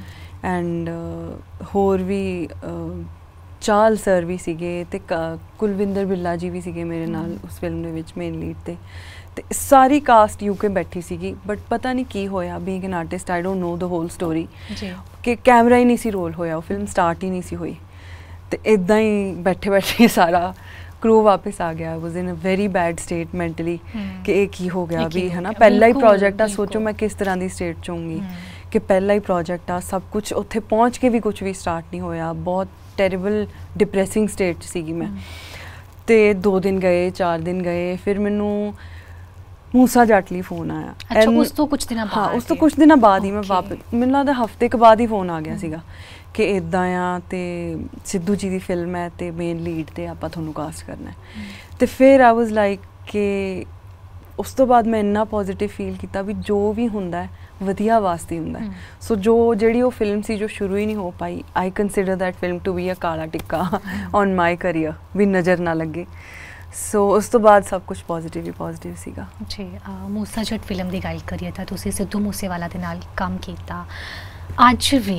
ਐਂਡ ਹੋਰ ਵੀ ਅ, ਚਾਲ ਸਰ ਵੀ ਸੀਗੇ ਤੇ ਕ- ਕੁਲਵਿੰਦਰ ਬਿੱਲਾ ਜੀ ਵੀ ਸੀਗੇ ਮੇਰੇ ਨਾਲ ਉਸ ਫਿਲਮ ਦੇ ਵਿੱਚ ਮੇਨ ਲੀਡ ਤੇ ਤੇ ਸਾਰੀ ਕਾਸਟ ਯੂਕੇ ਬੈਠੀ ਸੀਗੀ। ਬਟ ਪਤਾ ਨਹੀਂ ਕੀ ਹੋਇਆ, being an artist I don't know the whole story, ਜੀ ਕਿ ਕੈਮਰਾ ਹੀ ਨਹੀਂ ਸੀ ਰੋਲ ਹੋਇਆ, ਉਹ ਫਿਲਮ ਸਟਾਰਟ ਹੀ ਨਹੀਂ ਸੀ ਹੋਈ ਤੇ ਇਦਾਂ ਹੀ ਬੈਠੇ ਬੈਠੇ ਸਾਰਾ ਕਰੂ ਵਾਪਸ ਆ ਗਿਆ। Was in a very bad state mentally ਕਿ ਇਹ ਕੀ ਹੋ ਗਿਆ ਇਹ ਕੀ ਵੀ ਹੋ ਹੈ ਨਾ, ਗਿਆ, ਪਹਿਲਾ ਹੀ ਬਿਲਕੁਲ, ਪ੍ਰੋਜੈਕਟ ਆ, ਸੋਚੋ ਬਿਲਕੁਲ। ਮੈਂ ਕਿਸ ਤਰ੍ਹਾਂ ਦੀ ਸਟੇਟ 'ਚ ਹੋਊਂਗੀ ਹਮ, ਕਿ ਪਹਿਲਾ ਹੀ ਪ੍ਰੋਜੈਕਟ ਆ, ਸਭ ਕੁਝ ਉੱਥੇ ਪਹੁੰਚ ਕੇ ਵੀ ਕੁਝ ਵੀ ਸਟਾਰਟ ਨਹੀਂ ਹੋਇਆ। ਬਹੁਤ ਟੈਰੀਬਲ ਡਿਪਰੈਸਿੰਗ ਸਟੇਟ 'ਚ ਸੀਗੀ ਮੈਂ। ਹਮ। ਤੇ ਦੋ ਦਿਨ ਗਏ, ਚਾਰ ਦਿਨ ਗਏ, ਫਿਰ ਮੈਨੂੰ ਮੂਸਾ ਜੱਟ ਲਈ ਫੋਨ ਆਇਆ। ਅੱਛਾ, And- ਉਸ ਤੋਂ ਕੁਝ ਦਿਨਾਂ ਹਾਂ ਬਾਅਦ ਉਸ ਤੋਂ ਇਹ? ਕੁਝ ਦਿਨਾਂ ਬਾਅਦ ਹੀ ਮੈਂ Okay। ਵਾਪਸ, ਮੈਨੂੰ ਲੱਗਦਾ ਹਫਤੇ ਕੁ ਬਾਅਦ ਹੀ ਫੋਨ ਆ ਗਿਆ ਹਮ। ਸੀਗਾ ਕਿ ਇਦਾਂ ਆ ਤੇ ਸਿੱਧੂ ਜੀ ਦੀ ਫਿਲਮ ਹੈ ਤੇ ਮੇਨ ਲੀਡ ਤੇ ਆਪਾਂ ਤੁਹਾਨੂੰ ਕਾਸਟ ਕਰਨਾ ਹੈ। ਤੇ ਫਿਰ ਆਈ ਵਾਜ਼ ਲਾਈਕ ਕਿ ਉਸ ਤੋਂ ਬਾਅਦ ਮੈਂ ਇੰਨਾ ਪੋਜ਼ਿਟਿਵ ਫੀਲ ਕੀਤਾ ਵੀ ਜੋ ਵੀ ਹੁੰਦਾ ਹੈ ਵਧੀਆ ਵਾਸਤੇ ਹੁੰਦਾ ਹੈ। ਹਮ। ਸੋ ਜੋ ਜਿਹੜੀ ਉਹ ਫਿਲਮ ਸੀ ਜੋ ਸ਼ੁਰੂ ਹੀ ਨਹੀਂ ਹੋ ਪਾਈ, I consider that film to be a ਕਾਲਾ ਟਿੱਕਾ ਔਨ ਮਾਈ ਕਰੀਅਰ, ਵੀ ਨਜ਼ਰ ਨਾ ਲੱਗੇ। ਸੋ ਉਸ ਤੋਂ ਬਾਅਦ ਸਭ ਕੁਝ ਪੋਜ਼ਿਟਿਵ ਹੀ ਪੋਜ਼ਿਟਿਵ ਸੀਗਾ। ਜੀ ਅ, ਮੂਸਾ ਜੱਟ ਫਿਲਮ ਦੀ ਗੱਲ ਕਰੀਏ ਤਾਂ ਤੁਸੀਂ ਸਿੱਧੂ ਮੂਸੇਵਾਲਾ ਦੇ ਨਾਲ ਕੰਮ ਕੀਤਾ, ਅੱਜ ਵੀ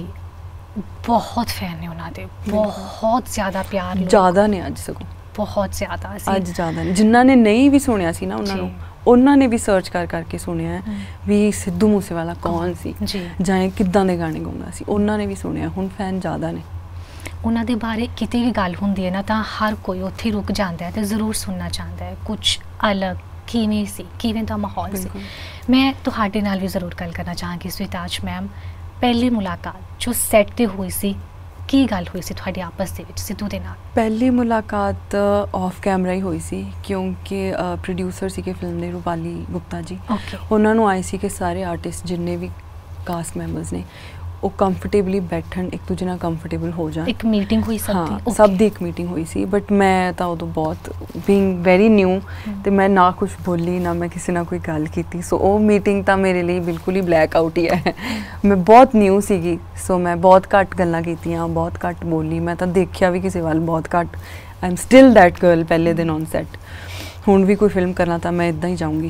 ਬਹੁਤ ਫੈਨ ਨੇ ਉਹਨਾਂ ਦੇ, ਬਹੁਤ ਜ਼ਿਆਦਾ ਪਿਆਰ ਲੋਕ, ਜ਼ਿਆਦਾ ਨੇ ਅੱਜ ਸਗੋਂ, ਬਹੁਤ ਜ਼ਿਆਦਾ ਅਸੀਂ ਅੱਜ ਜ਼ਿਆਦਾ ਨੇ। ਜਿਨ੍ਹਾਂ ਨੇ ਨਹੀਂ ਵੀ ਸੁਣਿਆ ਸੀ ਨਾ ਉਹਨਾਂ ਜੀ। ਨੂੰ, ਉਹਨਾਂ ਨੇ ਵੀ ਸਰਚ ਕਰ ਕਰਕੇ ਸੁਣਿਆ ਹੈ ਹਮ। ਵੀ ਸਿੱਧੂ ਮੂਸੇਵਾਲਾ ਕੌਣ ਸੀ ਜੀ ਜਾਂ ਇਹ ਕਿੱਦਾਂ ਦੇ ਗਾਣੇ ਗਾਉਂਦਾ ਸੀ, ਉਹਨਾਂ ਨੇ ਵੀ ਸੁਣਿਆ। ਹੁਣ ਫੈਨ ਜ਼ਿਆਦਾ ਨੇ। ਉਹਨਾਂ ਦੇ ਬਾਰੇ ਕਿਤੇ ਵੀ ਗੱਲ ਹੁੰਦੀ ਹੈ ਨਾ ਤਾਂ ਹਰ ਕੋਈ ਉੱਥੇ ਰੁਕ ਜਾਂਦਾ ਹੈ ਤੇ ਜ਼ਰੂਰ ਸੁਣਨਾ ਚਾਹੁੰਦਾ ਹੈ ਕੁਝ ਅਲੱਗ, ਕਿਵੇਂ ਸੀ, ਕਿਵੇਂ ਦਾ ਮਾਹੌਲ ਸੀ। ਬਿਲਕੁਲ। ਮੈਂ ਤੁਹਾਡੇ ਨਾਲ ਵੀ ਜ਼ਰੂਰ ਗੱਲ ਕਰਨਾ ਚਾਹਾਂਗੀ ਸਵਿਤਾਜ ਮੈਮ, ਪਹਿਲੀ ਮੁਲਾਕਾਤ ਜੋ ਸੈੱਟ ਤੇ ਹੋਈ ਸੀ, ਕੀ ਗੱਲ ਹੋਈ ਸੀ ਤੁਹਾਡੀ ਆਪਸ ਦੇ ਵਿੱਚ ਸਿੱਧੂ ਦੇ ਨਾਲ? ਪਹਿਲੀ ਮੁਲਾਕਾਤ ਆਫ ਕੈਮਰਾ ਹੀ ਹੋਈ ਸੀ ਕਿਉਂਕਿ ਪ੍ਰੋਡਿਊਸਰ ਸੀਗੇ ਫਿਲਮ ਦੇ, ਰੂਪਾਲੀ ਗੁਪਤਾ ਜੀ। ਓਕੇ ਉਹਨਾਂ ਨੂੰ ਆਏ ਸੀ ਕਿ ਸਾਰੇ ਆਰਟਿਸਟ ਜਿੰਨੇ ਵੀ ਕਾਸਟ ਮੈਂਬਰਸ ਨੇ ਉਹ ਕੰਫਰਟੇਬਲੀ ਬੈਠਣ, ਇੱਕ ਦੂਜੇ ਨਾਲ ਕੰਫਰਟੇਬਲ ਹੋ ਜਾਣ। ਇੱਕ ਮੀਟਿੰਗ ਹੋਈ ਸਭ ਦੀ? ਹਾਂ ਸਭ ਦੀ ਇੱਕ ਮੀਟਿੰਗ ਹੋਈ ਸੀ। ਬਟ ਮੈਂ ਤਾਂ ਉਦੋਂ ਬਹੁਤ ਬੀਇੰਗ ਵੈਰੀ ਨਿਊ ਤੇ ਮੈਂ ਨਾ ਕੁਝ ਬੋਲੀ, ਨਾ ਮੈਂ ਕਿਸੇ ਨਾਲ ਕੋਈ ਗੱਲ ਕੀਤੀ। ਸੋ ਉਹ ਮੀਟਿੰਗ ਤਾਂ ਮੇਰੇ ਲਈ ਬਿਲਕੁਲ ਹੀ ਬਲੈਕ ਆਊਟ ਹੀ ਹੈ। ਮੈਂ ਬਹੁਤ ਨਿਊ ਸੀਗੀ, ਸੋ ਮੈਂ ਬਹੁਤ ਘੱਟ ਗੱਲਾਂ ਕੀਤੀਆਂ, ਬਹੁਤ ਘੱਟ ਬੋਲੀ। ਮੈਂ ਤਾਂ ਦੇਖਿਆ ਵੀ ਕਿਸੇ ਵੱਲ ਬਹੁਤ ਘੱਟ। I am still that girl ਪਹਿਲੇ ਦਿਨ ਔਨ ਸੈਟ। ਹੁਣ ਵੀ ਕੋਈ ਫਿਲਮ ਕਰਨਾ ਤਾਂ ਮੈਂ ਇੱਦਾਂ ਹੀ ਜਾਊਂਗੀ।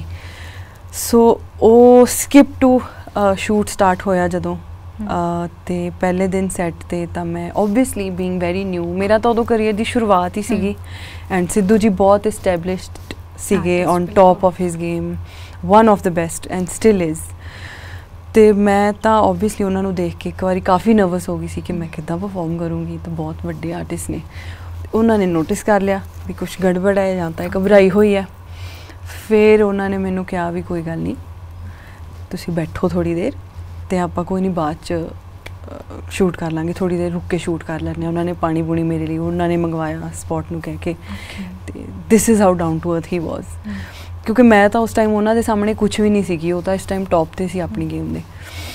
ਸੋ ਉਹ ਸਕਿਪ ਟੂ ਸ਼ੂਟ ਸਟਾਰਟ ਹੋਇਆ ਜਦੋਂ, ਅ, ਤੇ ਪਹਿਲੇ ਦਿਨ ਸੈੱਟ ਤੇ ਤਾਂ ਮੈਂ ਓਬਵੀਅਸਲੀ ਬੀਇੰਗ ਵੈਰੀ ਨਿਊ, ਮੇਰਾ ਤਾਂ ਉਦੋਂ ਕਰੀਅਰ ਦੀ ਸ਼ੁਰੂਆਤ ਹੀ ਸੀਗੀ ਐਂਡ ਸਿੱਧੂ ਜੀ ਬਹੁਤ ਐਸਟੈਬਲਿਸ਼ਡ ਸੀਗੇ, Artist, ਔਨ ਬਿਲਕੁਲ। Top of his game, one of the best and still is. ਤੇ ਮੈਂ ਤਾਂ ਓਬਵੀਅਸਲੀ ਉਹਨਾਂ ਨੂੰ ਦੇਖ ਕੇ ਇੱਕ ਵਾਰੀ ਕਾਫੀ ਨਰਵਸ ਹੋ ਗਈ ਸੀ ਕਿ ਮੈਂ ਕਿੱਦਾਂ ਪਰਫਾਰਮ ਕਰੂੰਗੀ, ਤਾਂ ਬਹੁਤ ਵੱਡੇ ਆਰਟਿਸਟ ਨੇ। ਉਹਨਾਂ ਨੇ ਨੋਟਿਸ ਕਰ ਲਿਆ ਵੀ ਕੁਝ ਗੜਬੜ ਹੈ ਜਾਂ ਤਾਂ ਇਹ ਘਬਰਾਈ ਹੋਈ ਹੈ। ਫਿਰ ਉਹਨਾਂ ਨੇ ਮੈਨੂੰ ਕਿਹਾ ਵੀ ਕੋਈ ਗੱਲ ਨਹੀਂ, ਤੁਸੀਂ ਬੈਠੋ ਥੋੜ੍ਹੀ ਦੇਰ ਤੇ ਆਪਾਂ ਕੋਈ ਨਹੀਂ ਬਾਅਦ 'ਚ ਸ਼ੂਟ ਕਰ ਲਾਂਗੇ, ਥੋੜ੍ਹੀ ਦੇਰ ਰੁਕ ਕੇ ਸ਼ੂਟ ਕਰ ਲੈਂਦੇ ਹਾਂ। ਉਹਨਾਂ ਨੇ ਪਾਣੀ ਪੂਣੀ ਮੇਰੇ ਲਈ ਉਹਨਾਂ ਨੇ ਮੰਗਵਾਇਆ ਸਪੌਟ ਨੂੰ ਕਹਿ ਕੇ। ਤੇ this is how down to earth he ਵਾਜ਼, ਕਿਉਂਕਿ ਮੈਂ ਤਾਂ ਉਸ ਟਾਈਮ ਉਹਨਾਂ ਦੇ ਸਾਹਮਣੇ ਕੁਝ ਵੀ ਨਹੀਂ ਸੀਗੀ। ਉਹ ਤਾਂ ਇਸ ਟਾਈਮ ਟੌਪ 'ਤੇ ਸੀ ਆਪਣੀ ਗੇਮ ਦੇ।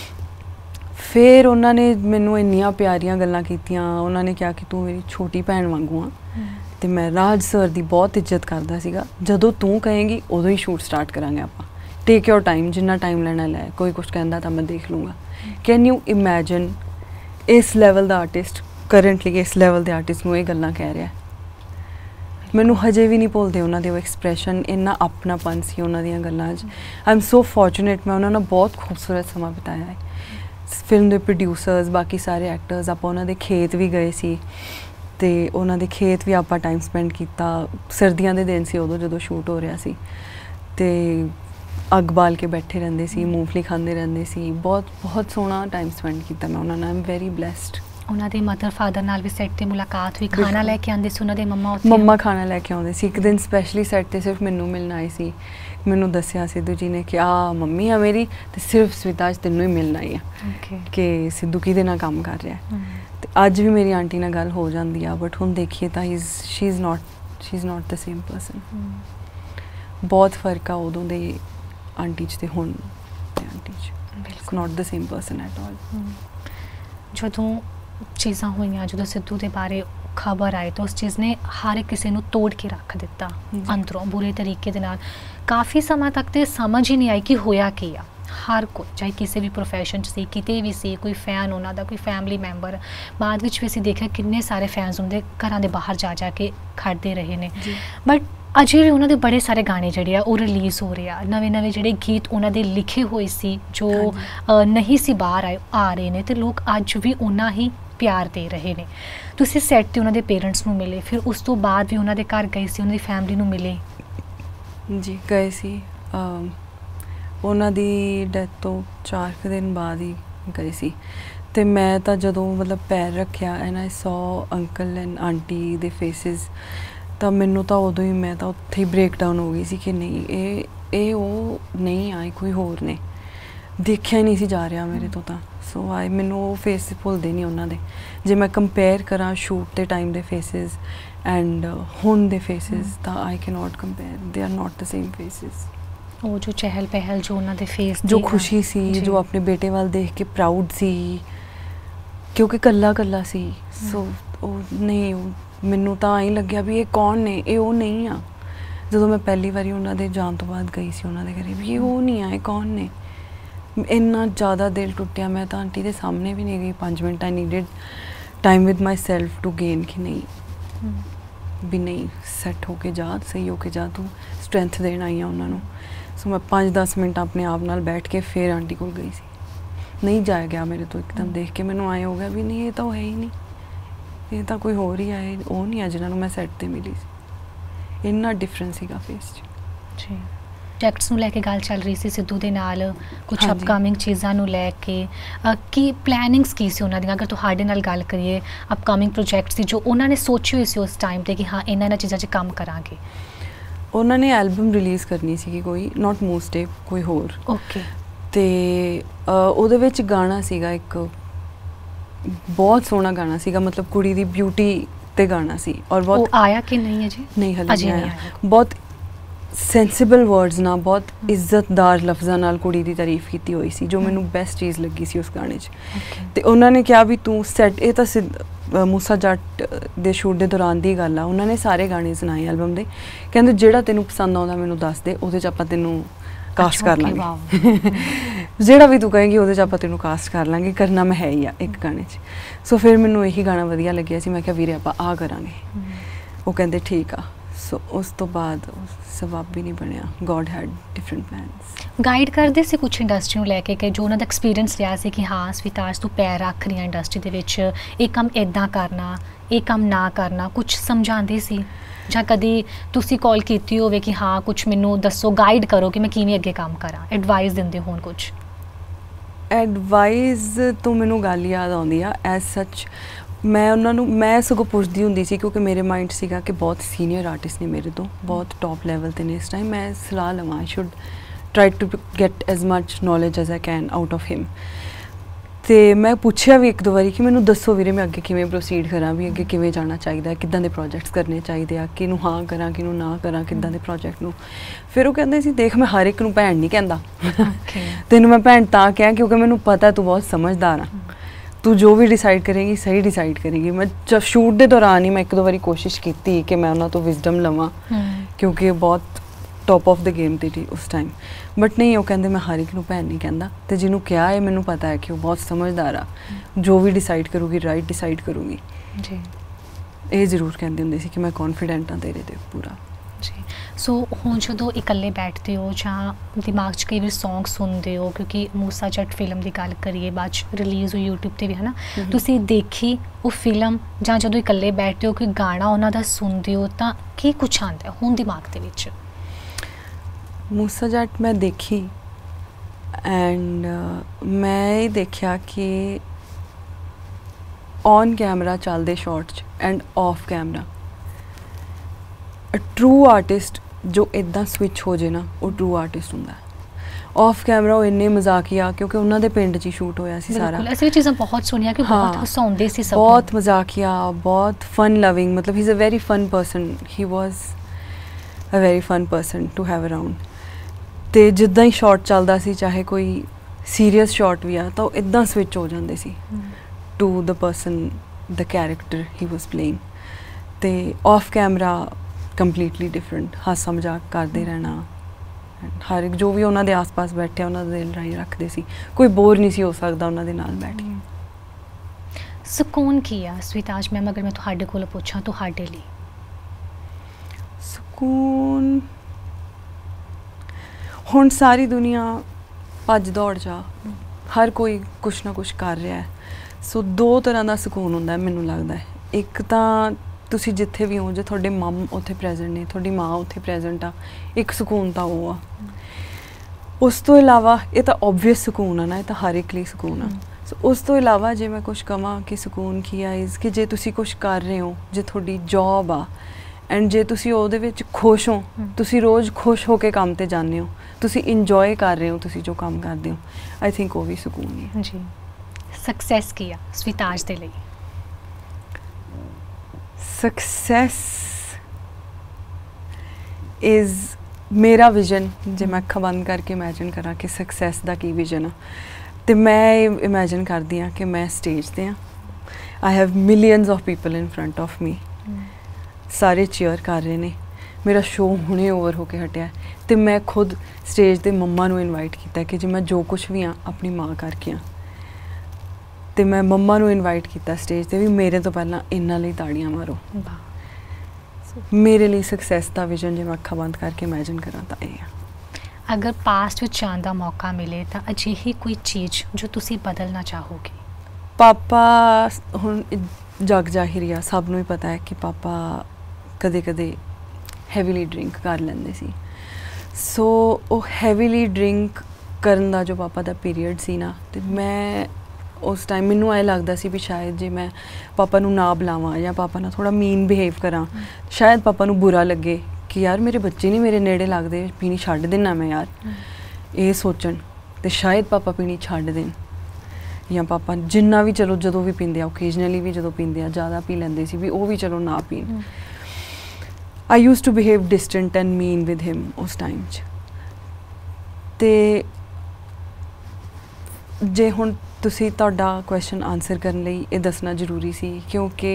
ਫਿਰ ਉਹਨਾਂ ਨੇ ਮੈਨੂੰ ਇੰਨੀਆਂ ਪਿਆਰੀਆਂ ਗੱਲਾਂ ਕੀਤੀਆਂ। ਉਹਨਾਂ ਨੇ ਕਿਹਾ ਕਿ ਤੂੰ ਮੇਰੀ ਛੋਟੀ ਭੈਣ ਵਾਂਗੂ ਆ ਤੇ ਮੈਂ ਰਾਜ ਸਰ ਦੀ ਬਹੁਤ ਇੱਜ਼ਤ ਕਰਦਾ ਸੀਗਾ। ਜਦੋਂ ਤੂੰ ਕਹੇਂਗੀ ਉਦੋਂ ਹੀ ਸ਼ੂਟ ਸਟਾਰਟ ਕਰਾਂਗੇ ਆਪਾਂ, ਟੇਕ ਯੋਰ ਟਾਈਮ, ਜਿੰਨਾ ਟਾਈਮ ਲੈਣਾ ਲੈ, ਕੋਈ ਕੁਝ ਕਹਿੰਦਾ ਤਾਂ ਮੈਂ ਦੇਖ ਲੂੰਗਾ। ਕੈਨ ਯੂ ਇਮੈਜਿਨ ਇਸ ਲੈਵਲ ਦਾ ਆਰਟਿਸਟ ਕਰੰਟਲੀ ਇਸ ਲੈਵਲ ਦੇ ਆਰਟਿਸਟ ਨੂੰ ਇਹ ਗੱਲਾਂ ਕਹਿ ਰਿਹਾ। ਮੈਨੂੰ ਹਜੇ ਵੀ ਨਹੀਂ ਭੁੱਲਦੇ ਉਹਨਾਂ ਦੇ ਉਹ ਐਕਸਪ੍ਰੈਸ਼ਨ, ਇੰਨਾ ਆਪਣਾਪਨ ਸੀ ਉਹਨਾਂ ਦੀਆਂ ਗੱਲਾਂ 'ਚ। ਆਈ ਐਮ ਸੋ ਫੋਰਚੂਨੇਟ, ਮੈਂ ਉਹਨਾਂ ਨਾਲ ਬਹੁਤ ਖੂਬਸੂਰਤ ਸਮਾਂ ਬਿਤਾਇਆ ਹੈ। ਫਿਲਮ ਦੇ ਪ੍ਰੋਡਿਊਸਰਸ, ਬਾਕੀ ਸਾਰੇ ਐਕਟਰਸ, ਆਪਾਂ ਉਹਨਾਂ ਦੇ ਖੇਤ ਵੀ ਗਏ ਸੀ ਤੇ ਉਹਨਾਂ ਦੇ ਖੇਤ ਵੀ ਆਪਾਂ ਟਾਈਮ ਸਪੈਂਡ ਕੀਤਾ। ਸਰਦੀਆਂ ਦੇ ਦਿਨ ਸੀ ਉਦੋਂ ਜਦੋਂ ਸ਼ੂਟ ਹੋ ਰਿਹਾ ਸੀ ਤੇ ਅੱਗ ਬਾਲ ਕੇ ਬੈਠੇ ਰਹਿੰਦੇ ਸੀ, ਮੂੰਗਫਲੀ ਖਾਂਦੇ ਰਹਿੰਦੇ ਸੀ। ਬਹੁਤ ਬਹੁਤ ਸੋਹਣਾ ਟਾਈਮ ਸਪੈਂਡ ਕੀਤਾ ਮੈਂ ਉਹਨਾਂ ਨਾਲ। I am very blessed. ਉਹਨਾਂ ਦੇ ਮਦਰ ਫਾਦਰ ਨਾਲ ਵੀ ਸੈੱਟ ਤੇ ਮੁਲਾਕਾਤ ਹੋਈ, ਖਾਣਾ ਬਿਲਕੁਲ। ਲੈ ਕੇ ਆਉਂਦੇ ਸੀ ਉਹਨਾਂ ਦੇ ਮੰਮਾ ਉੱਥੇ? ਮੰਮਾ ਖਾਣਾ ਲੈ ਕੇ ਆਉਂਦੇ ਸੀ। ਇੱਕ ਦਿਨ ਸਪੈਸ਼ਲੀ ਸੈੱਟ ਤੇ ਸਿਰਫ ਮੈਨੂੰ ਮਿਲਣ ਆਏ ਸੀ। ਮੈਨੂੰ ਦੱਸਿਆ ਸਿੱਧੂ ਜੀ ਨੇ ਕਿ ਆ ਮੰਮੀ ਆ ਮੇਰੀ ਤੇ ਸਿਰਫ ਸਵਿਤਾਜ ਤੈਨੂੰ ਹੀ ਮਿਲਣ ਆਈ ਆ ਓਕੇ। ਕਿ ਸਿੱਧੂ ਕਿਹਦੇ ਨਾਲ ਕੰਮ ਕਰ ਰਿਹਾ। ਤੇ ਅੱਜ ਵੀ ਮੇਰੀ ਆਂਟੀ ਨਾਲ ਗੱਲ ਹੋ ਜਾਂਦੀ ਆ, ਬਟ ਹੁਣ ਦੇਖੀਏ ਤਾਂ ਹੀ she is not she is not the same person. ਬਹੁਤ ਫਰਕ ਆ ਉਦੋਂ ਦੇ ਆਂਟੀ 'ਚ ਤੇ ਹੁਣ ਦੇ ਆਂਟੀ 'ਚ। It's not the same person at all. ਜਦੋਂ ਚੀਜ਼ਾਂ ਹੋਈਆਂ, ਜਦੋਂ ਸਿੱਧੂ ਦੇ ਬਾਰੇ ਖਬਰ ਆਈ ਤਾਂ ਉਸ ਚੀਜ਼ ਨੇ ਹਰ ਇੱਕ ਕਿਸੇ ਨੂੰ ਤੋੜ ਕੇ ਰੱਖ ਦਿੱਤਾ ਅੰਦਰੋਂ ਬੁਰੇ ਤਰੀਕੇ ਦੇ ਨਾਲ। ਕਾਫੀ ਸਮਾਂ ਤੱਕ ਤੇ ਸਮਝ ਹੀ ਨਹੀਂ ਆਈ ਕਿ ਹੋਇਆ ਕੀ ਆ। ਹਰ ਕੋਈ, ਚਾਹੇ ਕਿਸੇ ਵੀ ਪ੍ਰੋਫੈਸ਼ਨ 'ਚ ਸੀ, ਕਿਤੇ ਵੀ ਸੀ, ਕੋਈ ਫੈਨ ਉਹਨਾਂ ਦਾ, ਕੋਈ ਫੈਮਿਲੀ ਮੈਂਬਰ। ਬਾਅਦ ਵਿੱਚ ਵੀ ਅਸੀਂ ਦੇਖਿਆ ਕਿੰਨੇ ਸਾਰੇ ਫੈਨਸ ਹੁੰਦੇ ਘਰਾਂ ਦੇ ਬਾਹਰ ਜਾ ਜਾ ਕੇ ਖੜਦੇ ਰਹੇ ਨੇ। ਬਟ ਅਜੇ ਵੀ ਉਹਨਾਂ ਦੇ ਬੜੇ ਸਾਰੇ ਗਾਣੇ ਜਿਹੜੇ ਆ ਉਹ ਰਿਲੀਜ਼ ਹੋ ਰਹੇ ਆ, ਨਵੇਂ ਨਵੇਂ ਜਿਹੜੇ ਗੀਤ ਉਹਨਾਂ ਦੇ ਲਿਖੇ ਹੋਏ ਸੀ ਜੋ ਅ, ਨਹੀਂ ਸੀ ਬਾਹਰ ਆਏ ਆ ਰਹੇ ਨੇ, ਤੇ ਲੋਕ ਅੱਜ ਵੀ ਉਹਨਾਂ ਹੀ ਪਿਆਰ ਦੇ ਰਹੇ ਨੇ। ਤੁਸੀਂ ਸੈੱਟ 'ਤੇ ਉਹਨਾਂ ਦੇ ਪੇਰੈਂਟਸ ਨੂੰ ਮਿਲੇ, ਫਿਰ ਉਸ ਤੋਂ ਬਾਅਦ ਵੀ ਉਹਨਾਂ ਦੇ ਘਰ ਗਏ ਸੀ, ਉਹਨਾਂ ਦੀ ਫੈਮਿਲੀ ਨੂੰ ਮਿਲੇ? ਜੀ ਗਏ ਸੀ, ਅਮ, ਉਹਨਾਂ ਦੀ ਡੈਥ ਤੋਂ ਚਾਰ ਕੁ ਦਿਨ ਬਾਅਦ ਹੀ ਗਏ ਸੀ। ਤੇ ਮੈਂ ਤਾਂ ਜਦੋਂ ਮਤਲਬ ਪੈਰ ਰੱਖਿਆ and I saw uncle and aunty ਦੇ ਫੇਸਿਸ, ਤਾਂ ਮੈਨੂੰ ਤਾਂ ਉਦੋਂ ਹੀ ਮੈਂ ਤਾਂ ਉੱਥੇ ਹੀ ਬ੍ਰੇਕ ਡਾਊਨ ਹੋ ਗਈ ਸੀ ਕਿ ਨਹੀਂ, ਇਹ ਇਹ ਉਹ ਨਹੀਂ ਆਏ, ਕੋਈ ਹੋਰ ਨੇ, ਦੇਖਿਆ ਹੀ ਨਹੀਂ ਸੀ ਜਾ ਰਿਹਾ ਮੇਰੇ ਤੋਂ ਤਾਂ। ਸੋ ਆਈ ਮੈਨੂੰ ਉਹ ਫੇਸ ਭੁੱਲਦੇ ਨਹੀਂ ਉਹਨਾਂ ਦੇ। ਜੇ ਮੈਂ ਕੰਪੇਅਰ ਕਰਾਂ ਸ਼ੂਟ ਦੇ ਟਾਈਮ ਦੇ ਫੇਸਿਸ ਐਂਡ ਹੁਣ ਦੇ ਫੇਸਿਸ, ਤਾਂ I can not compare, they are not the same faces. ਉਹ ਜੋ ਚਹਿਲ ਪਹਿਲ ਜੋ ਉਹਨਾਂ ਦੇ ਫੇਸ, ਜੋ ਖੁਸ਼ੀ ਸੀ, ਜੋ ਆਪਣੇ ਬੇਟੇ ਵੱਲ ਦੇਖ ਕੇ ਪ੍ਰਾਊਡ ਸੀ, ਕਿਉਂਕਿ ਕੱਲਾ ਕੱਲਾ ਸੀ। ਸੋ ਉਹ ਨਹੀਂ, ਉਹ ਮੈਨੂੰ ਤਾਂ ਐਂ ਲੱਗਿਆ ਵੀ ਇਹ ਕੌਣ ਨੇ, ਇਹ ਉਹ ਨਹੀਂ ਆ। ਜਦੋਂ ਮੈਂ ਪਹਿਲੀ ਵਾਰੀ ਉਹਨਾਂ ਦੇ ਜਾਣ ਤੋਂ ਬਾਅਦ ਗਈ ਸੀ ਉਹਨਾਂ ਦੇ ਘਰੇ, ਵੀ ਇਹ ਉਹ ਨਹੀਂ ਆ, ਇਹ ਕੌਣ ਨੇ। ਇੰਨਾ ਜ਼ਿਆਦਾ ਦਿਲ ਟੁੱਟਿਆ, ਮੈਂ ਤਾਂ ਆਂਟੀ ਦੇ ਸਾਹਮਣੇ ਵੀ ਨਹੀਂ ਗਈ ਪੰਜ minute. I needed time with my self ਗੇਨ ਕਿ ਨਹੀਂ, ਵੀ ਨਹੀਂ, ਸੈੱਟ ਹੋ ਕੇ ਜਾ, ਸਹੀ ਹੋ ਕੇ ਜਾ, ਤੂੰ ਸਟਰੈਂਥ ਦੇਣ ਆਈ ਆ ਉਹਨਾਂ ਨੂੰ। ਸੋ ਮੈਂ ਪੰਜ ਦਸ ਮਿੰਟ ਆਪਣੇ ਆਪ ਨਾਲ ਬੈਠ ਕੇ ਫਿਰ ਆਂਟੀ ਕੋਲ ਗਈ ਸੀ। ਨਹੀਂ ਜਾਇਆ ਗਿਆ ਮੇਰੇ ਤੋਂ, ਇੱਕਦਮ ਦੇਖ ਕੇ ਮੈਨੂੰ ਆਏ ਹੋ ਗਿਆ ਵੀ ਨਹੀਂ, ਇਹ ਤਾਂ ਉਹ ਹੈ ਹੀ ਨਹੀਂ, ਇਹ ਤਾਂ ਕੋਈ ਹੋਰ ਹੀ ਆਏ, ਉਹ ਨਹੀਂ ਆ ਜਿਹਨਾਂ ਨੂੰ ਮੈਂ ਸੈੱਟ 'ਤੇ ਮਿਲੀ ਸੀ। ਇੰਨਾ ਡਿਫਰੈਂਸ ਸੀਗਾ ਫੇਸ 'ਚ। ਜੀ ਪ੍ਰੋਜੈਕਟਸ ਨੂੰ ਲੈ ਕੇ ਗੱਲ ਚੱਲ ਰਹੀ ਸੀ ਸਿੱਧੂ ਦੇ ਨਾਲ, ਕੁਝ ਹਾਂਜੀ। ਅਪਕਮਿੰਗ ਚੀਜ਼ਾਂ ਨੂੰ ਲੈ ਕੇ ਅ, ਕੀ ਪਲੈਨਿੰਗਸ ਕੀ ਸੀ ਉਹਨਾਂ ਦੀਆਂ? ਅਗਰ ਤੁਹਾਡੇ ਨਾਲ ਗੱਲ ਕਰੀਏ ਅਪਕਮਿੰਗ ਪ੍ਰੋਜੈਕਟਸ ਦੀ ਜੋ ਉਹਨਾਂ ਨੇ ਸੋਚੀ ਹੋਈ ਸੀ ਉਸ ਟਾਈਮ 'ਤੇ ਕਿ ਹਾਂ ਇਹਨਾਂ ਇਹਨਾਂ ਚੀਜ਼ਾਂ 'ਚ ਕੰਮ ਕਰਾਂਗੇ। ਉਹਨਾਂ ਨੇ ਐਲਬਮ ਰਿਲੀਜ਼ ਕਰਨੀ ਸੀਗੀ ਕੋਈ, ਨਾਟ ਮੋਸਟੇ, ਕੋਈ ਹੋਰ। ਓਕੇ। ਅਤੇ ਉਹਦੇ ਵਿੱਚ ਗਾਣਾ ਸੀਗਾ ਇੱਕ ਬਹੁਤ ਸੋਹਣਾ ਗਾਣਾ ਸੀਗਾ, ਮਤਲਬ ਕੁੜੀ ਦੀ ਬਿਊਟੀ 'ਤੇ ਗਾਣਾ ਸੀ। ਔਰ ਬਹੁਤ, ਉਹ ਆਇਆ ਕਿ ਨਹੀਂ ਅਜੇ? ਨਹੀਂ ਹਲੇ ਨਹੀਂ ਆਇਆ। ਬਹੁਤ ਸੈਂਸੀਬਲ ਵਰਡਸ ਨਾਲ, ਬਹੁਤ ਇੱਜ਼ਤਦਾਰ ਲਫ਼ਜ਼ਾਂ ਨਾਲ ਕੁੜੀ ਦੀ ਤਾਰੀਫ ਕੀਤੀ ਹੋਈ ਸੀ, ਜੋ ਮੈਨੂੰ ਬੈਸਟ ਚੀਜ਼ ਲੱਗੀ ਸੀ ਉਸ ਗਾਣੇ 'ਚ। ਅਤੇ ਉਹਨਾਂ ਨੇ ਕਿਹਾ ਵੀ ਤੂੰ ਸੈੱਟ, ਇਹ ਤਾਂ ਸਿੱਧ ਮੂਸਾ ਜੱਟ ਦੇ ਸ਼ੂਟ ਦੇ ਦੌਰਾਨ ਦੀ ਗੱਲ ਆ। ਉਹਨਾਂ ਨੇ ਸਾਰੇ ਗਾਣੇ ਸੁਣਾਏ ਐਲਬਮ ਦੇ, ਕਹਿੰਦੇ ਜਿਹੜਾ ਤੈਨੂੰ ਪਸੰਦ ਆਉਂਦਾ ਮੈਨੂੰ ਦੱਸ ਦੇ, ਉਹਦੇ 'ਚ ਆਪਾਂ ਤੈਨੂੰ ਕਾਸਟ ਕਰ ਲਾਂਗੇ। ਜਿਹੜਾ ਵੀ ਤੂੰ ਕਹੇਂਗੀ ਉਹਦੇ 'ਚ ਆਪਾਂ ਤੈਨੂੰ ਕਾਸਟ ਕਰ ਲਾਂਗੇ, ਕਰਨਾ ਮੈਂ ਹੈ ਹੀ ਆ ਇੱਕ ਗਾਣੇ 'ਚ। ਸੋ ਫਿਰ ਮੈਨੂੰ ਇਹੀ ਗਾਣਾ ਵਧੀਆ ਲੱਗਿਆ ਸੀ, ਮੈਂ ਕਿਹਾ ਵੀਰੇ ਆਪਾਂ ਆਹ ਕਰਾਂਗੇ। ਉਹ ਕਹਿੰਦੇ ਠੀਕ ਆ। ਸੋ ਉਸ ਤੋਂ ਬਾਅਦ ਸਵਾਬ ਵੀ ਨਹੀਂ ਬਣਿਆ, God had different plans. Guide ਕਰਦੇ ਸੀ ਕੁਛ ਇੰਡਸਟਰੀ ਨੂੰ ਲੈ ਕੇ ਕਿ ਜੋ ਉਹਨਾਂ ਦਾ ਐਕਸਪੀਰੀਅੰਸ ਰਿਹਾ ਸੀ ਕਿ ਹਾਂ ਸਵਿਤਾਜ ਤੂੰ ਪੈਰ ਰੱਖ ਰਹੀ ਆ ਇੰਡਸਟਰੀ ਦੇ ਵਿੱਚ, ਇਹ ਕੰਮ ਇੱਦਾਂ ਕਰਨਾ, ਇਹ ਕੰਮ ਨਾ ਕਰਨਾ, ਕੁਛ ਸਮਝਾਉਂਦੇ ਸੀ? ਜਾਂ ਕਦੀ ਤੁਸੀਂ ਕਾਲ ਕੀਤੀ ਹੋਵੇ ਕਿ ਹਾਂ ਕੁਛ ਮੈਨੂੰ ਦੱਸੋ, ਗਾਈਡ ਕਰੋ ਕਿ ਮੈਂ ਕਿਵੇਂ ਅੱਗੇ ਕੰਮ ਕਰਾਂ, ਐਡਵਾਈਸ ਦਿੰਦੇ ਹੋਣ ਕੁਛ? ਐਡਵਾਈਸ ਤੋਂ ਮੈਨੂੰ ਗੱਲ ਯਾਦ ਆਉਂਦੀ ਆ ਐਜ਼ ਸੱਚ, ਮੈਂ ਉਹਨਾਂ ਨੂੰ ਮੈਂ ਸਗੋਂ ਪੁੱਛਦੀ ਹੁੰਦੀ ਸੀ ਕਿਉਂਕਿ ਮੇਰੇ ਮਾਈਂਡ ਸੀਗਾ ਕਿ ਬਹੁਤ ਸੀਨੀਅਰ ਆਰਟਿਸਟ ਨੇ ਮੇਰੇ ਤੋਂ, ਬਹੁਤ ਟੌਪ ਲੈਵਲ 'ਤੇ ਨੇ ਇਸ ਟਾਈਮ, ਮੈਂ ਸਲਾਹ ਲਵਾਂ, I should try to get as much knowledge as I can out of him. ਅਤੇ ਮੈਂ ਪੁੱਛਿਆ ਵੀ ਇੱਕ ਦੋ ਵਾਰੀ ਕਿ ਮੈਨੂੰ ਦੱਸੋ ਵੀਰੇ ਮੈਂ ਅੱਗੇ ਕਿਵੇਂ ਪ੍ਰੋਸੀਡ ਕਰਾਂ, ਵੀ ਅੱਗੇ ਕਿਵੇਂ ਜਾਣਾ ਚਾਹੀਦਾ, ਕਿੱਦਾਂ ਦੇ ਪ੍ਰੋਜੈਕਟਸ ਕਰਨੇ ਚਾਹੀਦੇ ਆ, ਕਿਹਨੂੰ ਹਾਂ ਕਰਾਂ ਕਿਹਨੂੰ ਨਾ ਕਰਾਂ, ਕਿੱਦਾਂ ਦੇ ਪ੍ਰੋਜੈਕਟ ਨੂੰ। ਫਿਰ ਉਹ ਕਹਿੰਦੇ ਸੀ ਦੇਖ ਮੈਂ ਹਰ ਇੱਕ ਨੂੰ ਭੈਣ ਨਹੀਂ ਕਹਿੰਦਾ, ਤੈਨੂੰ ਮੈਂ ਭੈਣ ਤਾਂ ਕਿਹਾ ਕਿਉਂਕਿ ਮੈਨੂੰ ਪਤਾ ਤੂੰ ਬਹੁਤ ਸਮਝਦਾਰ ਆ, ਤੂੰ ਜੋ ਵੀ ਡਿਸਾਈਡ ਕਰੇਗੀ ਸਹੀ ਡਿਸਾਈਡ ਕਰੇਗੀ। ਮੈਂ ਜਦ ਸ਼ੂਟ ਦੇ ਦੌਰਾਨ ਹੀ ਮੈਂ ਇੱਕ ਦੋ ਵਾਰੀ ਕੋਸ਼ਿਸ਼ ਕੀਤੀ ਕਿ ਮੈਂ ਉਹਨਾਂ ਤੋਂ ਵਿਜ਼ਡਮ ਲਵਾਂ, ਕਿਉਂਕਿ ਉਹ ਬਹੁਤ ਟੌਪ ਆਫ ਦ ਗੇਮ 'ਤੇ ਸੀ ਉਸ ਟਾਈਮ। ਬਟ ਨਹੀਂ, ਉਹ ਕਹਿੰਦੇ ਮੈਂ ਹਰ ਇੱਕ ਨੂੰ ਭੈਣ ਨਹੀਂ ਕਹਿੰਦਾ, ਅਤੇ ਜਿਹਨੂੰ ਕਿਹਾ ਹੈ ਮੈਨੂੰ ਪਤਾ ਹੈ ਕਿ ਉਹ ਬਹੁਤ ਸਮਝਦਾਰ ਆ, ਜੋ ਵੀ ਡਿਸਾਈਡ ਕਰੂਗੀ ਰਾਈਟ ਡਿਸਾਈਡ ਕਰੂਗੀ ਜੀ। ਇਹ ਜ਼ਰੂਰ ਕਹਿੰਦੇ ਹੁੰਦੇ ਸੀ ਕਿ ਮੈਂ ਕੌਨਫੀਡੈਂਟ ਹਾਂ ਤੇਰੇ 'ਤੇ ਪੂਰਾ ਜੀ। ਸੋ ਹੁਣ ਜਦੋਂ ਇਕੱਲੇ ਬੈਠਦੇ ਹੋ ਜਾਂ ਦਿਮਾਗ 'ਚ ਕਈ ਵਾਰ ਸੌਂਗ ਸੁਣਦੇ ਹੋ, ਕਿਉਂਕਿ ਮੂਸਾ ਜੱਟ ਫਿਲਮ ਦੀ ਗੱਲ ਕਰੀਏ ਬਾਅਦ 'ਚ ਰਿਲੀਜ਼ ਹੋਈ ਯੂਟਿਊਬ 'ਤੇ ਵੀ ਹੈ ਨਾ, ਤੁਸੀਂ ਦੇਖੀ ਉਹ ਫਿਲਮ ਜਾਂ ਜਦੋਂ ਇਕੱਲੇ ਬੈਠਦੇ ਹੋ ਕੋਈ ਗਾਣਾ ਉਹਨਾਂ ਦਾ ਸੁਣਦੇ ਹੋ ਤਾਂ ਕੀ ਕੁਛ ਆਉਂਦਾ ਹੁਣ ਦਿਮਾਗ ਦੇ ਵਿੱਚ? ਮੂਸਾ ਜੱਟ ਮੈਂ ਦੇਖੀ ਐਂਡ ਮੈਂ ਇਹ ਦੇਖਿਆ ਕਿ ਔਨ ਕੈਮਰਾ ਚੱਲਦੇ ਸ਼ਾਰਟ 'ਚ and off camera true artist ਜੋ ਇੱਦਾਂ ਸਵਿਚ ਹੋ ਜੇ ਨਾ, ਉਹ ਟਰੂ ਆਰਟਿਸਟ ਹੁੰਦਾ। ਆਫ ਕੈਮਰਾ ਉਹ ਇੰਨੇ ਮਜ਼ਾਕੀਆ, ਕਿਉਂਕਿ ਉਹਨਾਂ ਦੇ ਪਿੰਡ 'ਚ ਹੀ ਸ਼ੂਟ ਹੋਇਆ ਸੀ ਸਾਰਾ। ਅਸੀਂ ਇਹ ਚੀਜ਼ਾਂ ਬਹੁਤ ਸੁਣੀਆਂ ਕਿ ਬਹੁਤ ਹਸਾਉਂਦੇ ਸੀ ਸਭ, ਬਹੁਤ ਮਜ਼ਾਕੀਆ, ਬਹੁਤ ਫਨ ਲਵਿੰਗ, ਮਤਲਬ he is a very fun person, he was a very fun person to have around. ਅਤੇ ਜਿੱਦਾਂ ਹੀ ਸ਼ਾਟ ਚੱਲਦਾ ਸੀ, ਚਾਹੇ ਕੋਈ ਸੀਰੀਅਸ ਸ਼ਾਟ ਵੀ ਆ, ਤਾਂ ਉਹ ਇੱਦਾਂ ਸਵਿਚ ਹੋ ਜਾਂਦੇ ਸੀ to the person, the character he was playing. ਅਤੇ ਆਫ ਕੈਮਰਾ ਕੰਪਲੀਟਲੀ ਡਿਫਰੈਂਟ, ਹਾਸਾ ਮਜ਼ਾਕ ਕਰਦੇ ਰਹਿਣਾ, ਹਰ ਇੱਕ ਜੋ ਵੀ ਉਹਨਾਂ ਦੇ ਆਸ-ਪਾਸ ਬੈਠਿਆ ਉਹਨਾਂ ਦਾ ਦਿਲ ਰਾਹੀਂ ਰੱਖਦੇ ਸੀ, ਕੋਈ ਬੋਰ ਨਹੀਂ ਸੀ ਹੋ ਸਕਦਾ ਉਹਨਾਂ ਦੇ ਨਾਲ ਬੈਠ ਕੇ। ਸਕੂਨ ਕੀ ਆ ਸਵਿਤਾਜ ਮੈਮ, ਅਗਰ ਮੈਂ ਤੁਹਾਡੇ ਕੋਲ ਪੁੱਛਾਂ ਤੁਹਾਡੇ ਲਈ? ਸਕੂਨ ਹੁਣ ਸਾਰੀ ਦੁਨੀਆ ਭੱਜ ਦੌੜ ਜਾ ਹਰ ਕੋਈ ਕੁਛ ਨਾ ਕੁਛ ਕਰ ਰਿਹਾ ਹੈ ਸੋ ਦੋ ਤਰ੍ਹਾਂ ਦਾ ਸਕੂਨ ਹੁੰਦਾ ਮੈਨੂੰ ਲੱਗਦਾ ਹੈ ਇੱਕ ਤਾਂ ਤੁਸੀਂ ਜਿੱਥੇ ਵੀ ਹੋ ਜੇ ਤੁਹਾਡੇ ਮਮ ਉੱਥੇ ਪ੍ਰੈਜ਼ੈਂਟ ਨੇ ਤੁਹਾਡੀ ਮਾਂ ਉੱਥੇ ਪ੍ਰੈਜ਼ੈਂਟ ਆ ਇੱਕ ਸਕੂਨ ਤਾਂ ਉਹ ਆ ਉਸ ਤੋਂ ਇਲਾਵਾ ਇਹ ਤਾਂ ਓਬਵੀਅਸ ਸਕੂਨ ਆ ਨਾ ਇਹ ਤਾਂ ਹਰ ਇੱਕ ਲਈ ਸਕੂਨ ਆ ਸੋ ਉਸ ਤੋਂ ਇਲਾਵਾ ਜੇ ਮੈਂ ਕੁਛ ਕਹਾਂ ਕਿ ਸਕੂਨ ਕੀ ਆ ਇਸ ਕਿ ਜੇ ਤੁਸੀਂ ਕੁਛ ਕਰ ਰਹੇ ਹੋ ਜੇ ਤੁਹਾਡੀ ਜੌਬ ਆ ਐਂਡ ਜੇ ਤੁਸੀਂ ਉਹਦੇ ਵਿੱਚ ਖੁਸ਼ ਹੋ ਤੁਸੀਂ ਰੋਜ਼ ਖੁਸ਼ ਹੋ ਕੇ ਕੰਮ ਤੇ ਜਾਂਦੇ ਹੋ ਤੁਸੀਂ ਇੰਜੋਏ ਕਰ ਰਹੇ ਹੋ ਤੁਸੀਂ ਜੋ ਕੰਮ ਕਰਦੇ ਹੋ ਆਈ ਥਿੰਕ ਉਹ ਵੀ ਸਕੂਨ ਹੈ ਜੀ ਸਕਸੈਸ ਕੀ ਆ ਸਵਿਤਾਜ ਦੇ ਲਈ ਸਕਸੈਸ ਇਜ਼ ਮੇਰਾ ਵਿਜ਼ਨ ਜੇ ਮੈਂ ਅੱਖਾਂ ਬੰਦ ਕਰਕੇ ਇਮੈਜਿਨ ਕਰਾਂ ਕਿ ਸਕਸੈਸ ਦਾ ਕੀ ਵਿਜ਼ਨ ਆ ਤੇ ਮੈਂ ਇਮੈਜਿਨ ਕਰਦੀ ਹਾਂ ਕਿ ਮੈਂ ਸਟੇਜ ਤੇ ਹਾਂ I have millions of people in front of me ਸਾਰੇ ਚੀਅਰ ਕਰ ਰਹੇ ਨੇ ਮੇਰਾ ਸ਼ੋਅ ਹੁਣੇ ਓਵਰ ਹੋ ਕੇ ਹਟਿਆ ਤੇ ਮੈਂ ਖੁਦ ਸਟੇਜ ਤੇ ਮੰਮਾ ਨੂੰ ਇਨਵਾਈਟ ਕੀਤਾ ਕਿ ਜੇ ਮੈਂ ਜੋ ਕੁਝ ਵੀ ਆ ਆਪਣੀ ਮਾਂ ਕਰਕੇ ਆ ਤੇ ਮੈਂ ਮੰਮਾ ਨੂੰ ਇਨਵਾਈਟ ਕੀਤਾ ਸਟੇਜ ਤੇ ਵੀ ਮੇਰੇ ਤੋਂ ਪਹਿਲਾਂ ਇਹਨਾਂ ਲਈ ਤਾੜੀਆਂ ਮਾਰੋ ਮੇਰੇ ਲਈ ਸਕਸੈਸ ਦਾ ਵਿਜ਼ਨ ਜੇ ਮੈਂ ਅੱਖਾਂ ਬੰਦ ਕਰਕੇ ਇਮੈਜਿਨ ਕਰਾਂ ਤਾਂ ਇਹ ਆ ਅਗਰ ਪਾਸਟ ਵਿੱਚ ਜਾਣ ਦਾ ਮੌਕਾ ਮਿਲੇ ਤਾਂ ਅਜਿਹੀ ਕੋਈ ਚੀਜ਼ ਜੋ ਤੁਸੀਂ ਬਦਲਣਾ ਚਾਹੋਗੇ ਪਾਪਾ ਹੁਣ ਜਗ ਜ਼ਾਹਿਰ ਆ ਸਭ ਨੂੰ ਹੀ ਪਤਾ ਹੈ ਕਿ ਪਾਪਾ ਕਦੇ ਕਦੇ ਹੈਵੀਲੀ ਡਰਿੰਕ ਕਰ ਲੈਂਦੇ ਸੀ ਸੋ ਉਹ ਹੈਵੀਲੀ ਡਰਿੰਕ ਕਰਨ ਦਾ ਜੋ ਪਾਪਾ ਦਾ ਪੀਰੀਅਡ ਸੀ ਨਾ ਤੇ ਮੈਂ ਉਸ ਟਾਈਮ ਮੈਨੂੰ ਐ ਲੱਗਦਾ ਸੀ ਵੀ ਸ਼ਾਇਦ ਜੇ ਮੈਂ ਪਾਪਾ ਨੂੰ ਨਾ ਬੁਲਾਵਾਂ ਜਾਂ ਪਾਪਾ ਨਾਲ ਥੋੜਾ ਮੀਨ ਬਿਹੇਵ ਕਰਾਂ ਸ਼ਾਇਦ ਪਾਪਾ ਨੂੰ ਬੁਰਾ ਲੱਗੇ ਕਿ ਯਾਰ ਮੇਰੇ ਬੱਚੇ ਨਹੀਂ ਮੇਰੇ ਨੇੜੇ ਲੱਗਦੇ ਪੀਣੀ ਛੱਡ ਦੇਣਾ ਮੈਂ ਯਾਰ ਇਹ ਸੋਚਣ ਤੇ ਸ਼ਾਇਦ ਪਾਪਾ ਪੀਣੀ ਛੱਡ ਦੇਣ ਜਾਂ ਪਾਪਾ ਜਿੰਨਾ ਵੀ ਚਲੋ ਜਦੋਂ ਵੀ ਪੀਂਦੇ ਆ ਓਕੇਜਨਲੀ ਵੀ ਜਦੋਂ ਪੀਂਦੇ ਆ ਜ਼ਿਆਦਾ ਪੀ ਲੈਂਦੇ ਸੀ ਵੀ ਉਹ ਵੀ ਚਲੋ ਨਾ ਪੀਣ I used to behave distant and mean with him ਉਸ ਟਾਈਮ 'ਚ ਤੇ ਜੇ ਹੁਣ ਤੁਸੀਂ ਤੁਹਾਡਾ ਕੁਐਸਚਨ ਆਨਸਰ ਕਰਨ ਲਈ ਇਹ ਦੱਸਣਾ ਜ਼ਰੂਰੀ ਸੀ ਕਿਉਂਕਿ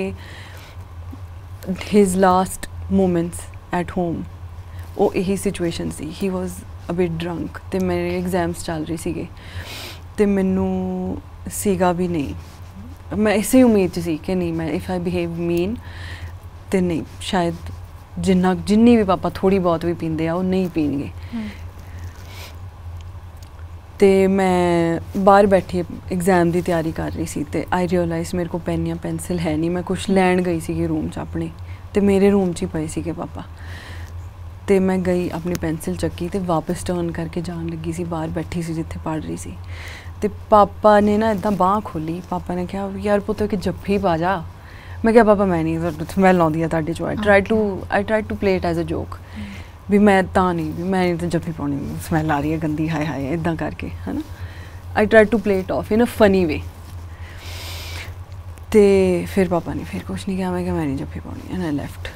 his last moments at home ਉਹ ਇਹੀ ਸਿਚੁਏਸ਼ਨ ਸੀ he was a bit drunk ਤੇ ਮੇਰੇ ਐਗਜ਼ਾਮਸ ਚੱਲ ਰਹੇ ਸੀਗੇ ਤੇ ਮੈਨੂੰ ਸੀਗਾ ਵੀ ਨਹੀਂ ਮੈਂ ਇਸੇ ਉਮੀਦ 'ਚ ਸੀ ਕਿ ਨਹੀਂ ਮੈਂ if I behave mean ਤੇ ਨਹੀਂ ਸ਼ਾਇਦ ਜਿੰਨਾ ਜਿੰਨੀ ਵੀ ਪਾਪਾ ਥੋੜੀ ਬਹੁਤ ਵੀ ਪੀਂਦੇ ਆ ਉਹ ਨਹੀਂ ਪੀਣਗੇ ਤੇ ਮੈਂ ਬਾਹਰ ਬੈਠੀ ਐਗਜ਼ਾਮ ਦੀ ਤਿਆਰੀ ਕਰ ਰਹੀ ਸੀ ਤੇ ਆਈ ਰਿਅਲਾਈਜ਼ ਮੇਰੇ ਕੋਲ ਪੈਨ ਜਾਂ ਪੈਨਸਿਲ ਹੈ ਨਹੀਂ ਮੈਂ ਕੁਛ ਲੈਣ ਗਈ ਸੀਗੀ ਰੂਮ 'ਚ ਆਪਣੇ ਤੇ ਮੇਰੇ ਰੂਮ 'ਚ ਹੀ ਪਏ ਸੀਗੇ ਪਾਪਾ ਤੇ ਮੈਂ ਗਈ ਆਪਣੀ ਪੈਨਸਿਲ ਚੱਕੀ ਤੇ ਵਾਪਸ ਟਰਨ ਕਰਕੇ ਜਾਣ ਲੱਗੀ ਸੀ ਬਾਹਰ ਬੈਠੀ ਸੀ ਜਿੱਥੇ ਪੜ੍ਹ ਰਹੀ ਸੀ ਤੇ ਪਾਪਾ ਨੇ ਨਾ ਇੱਦਾਂ ਬਾਂਹ ਖੋਲੀ ਪਾਪਾ ਨੇ ਕਿਹਾ ਯਾਰ ਪੁੱਤ ਕਿ ਜੱਫੀ ਪਾ ਜਾ ਮੈਂ ਕਿਹਾ ਪਾਪਾ ਮੈਂ ਨਹੀਂ ਸਮੈਲ ਆਉਂਦੀ ਆ ਤੁਹਾਡੇ 'ਚੋਂ I try to I try to play it as a joke ਵੀ ਮੈਂ ਤਾਂ ਨਹੀਂ ਵੀ ਮੈਂ ਤਾਂ ਜੱਫੀ ਪਾਉਣੀ ਸਮੈਲ ਆ ਰਹੀ ਹੈ ਗੰਦੀ ਹਾਏ ਹਾਏ ਇੱਦਾਂ ਕਰਕੇ ਹੈ ਨਾ I try to play it off in a funny way ਤੇ ਫਿਰ ਪਾਪਾ ਨੇ ਫਿਰ ਕੁਛ ਨਹੀਂ ਕਿਹਾ ਮੈਂ ਕਿਹਾ ਮੈਂ ਨਹੀਂ ਜੱਫੀ ਪਾਉਣੀ ਐਂਡ ਆਈ ਲੈਫਟ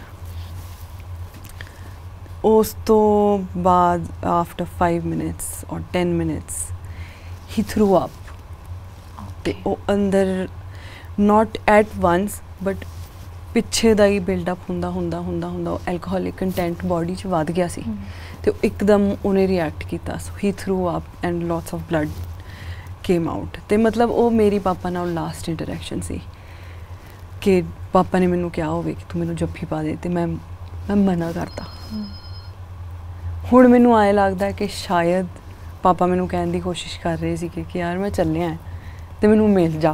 ਉਸ ਤੋਂ ਬਾਅਦ after five minutes or ten minutes he threw up ਤੇ ਉਹ ਅੰਦਰ not at once but ਪਿੱਛੇ ਦਾ ਹੀ ਬਿਲਡਅਪ ਹੁੰਦਾ ਹੁੰਦਾ ਹੁੰਦਾ ਹੁੰਦਾ ਐਲਕੋਹਲਿਕ ਕੰਟੈਂਟ ਬਾਡੀ 'ਚ ਵੱਧ ਗਿਆ ਸੀ ਤੇ ਇੱਕਦਮ ਉਹਨੇ ਰਿਐਕਟ ਕੀਤਾ so he threw up and lots of blood came out ਤੇ ਮਤਲਬ ਉਹ ਮੇਰੀ ਪਾਪਾ ਨਾਲ ਲਾਸਟ ਇੰਟਰੈਕਸ਼ਨ ਸੀ ਕਿ ਪਾਪਾ ਨੇ ਮੈਨੂੰ ਕਿਹਾ ਹੋਵੇ ਕਿ ਤੂੰ ਮੈਨੂੰ ਜੱਫੀ ਪਾ ਦੇ ਤੇ ਮੈਂ ਮੈਂ ਮਨਾ ਕਰਤਾ ਹੁਣ ਮੈਨੂੰ ਆਏ ਲੱਗਦਾ ਕਿ ਸ਼ਾਇਦ ਪਾਪਾ ਮੈਨੂੰ ਕਹਿਣ ਦੀ ਕੋਸ਼ਿਸ਼ ਕਰ ਰਹੇ ਸੀ ਕਿ ਯਾਰ ਮੈਂ ਚੱਲਿਆ ਤੇ ਮੈਨੂੰ ਮਿਲ ਜਾ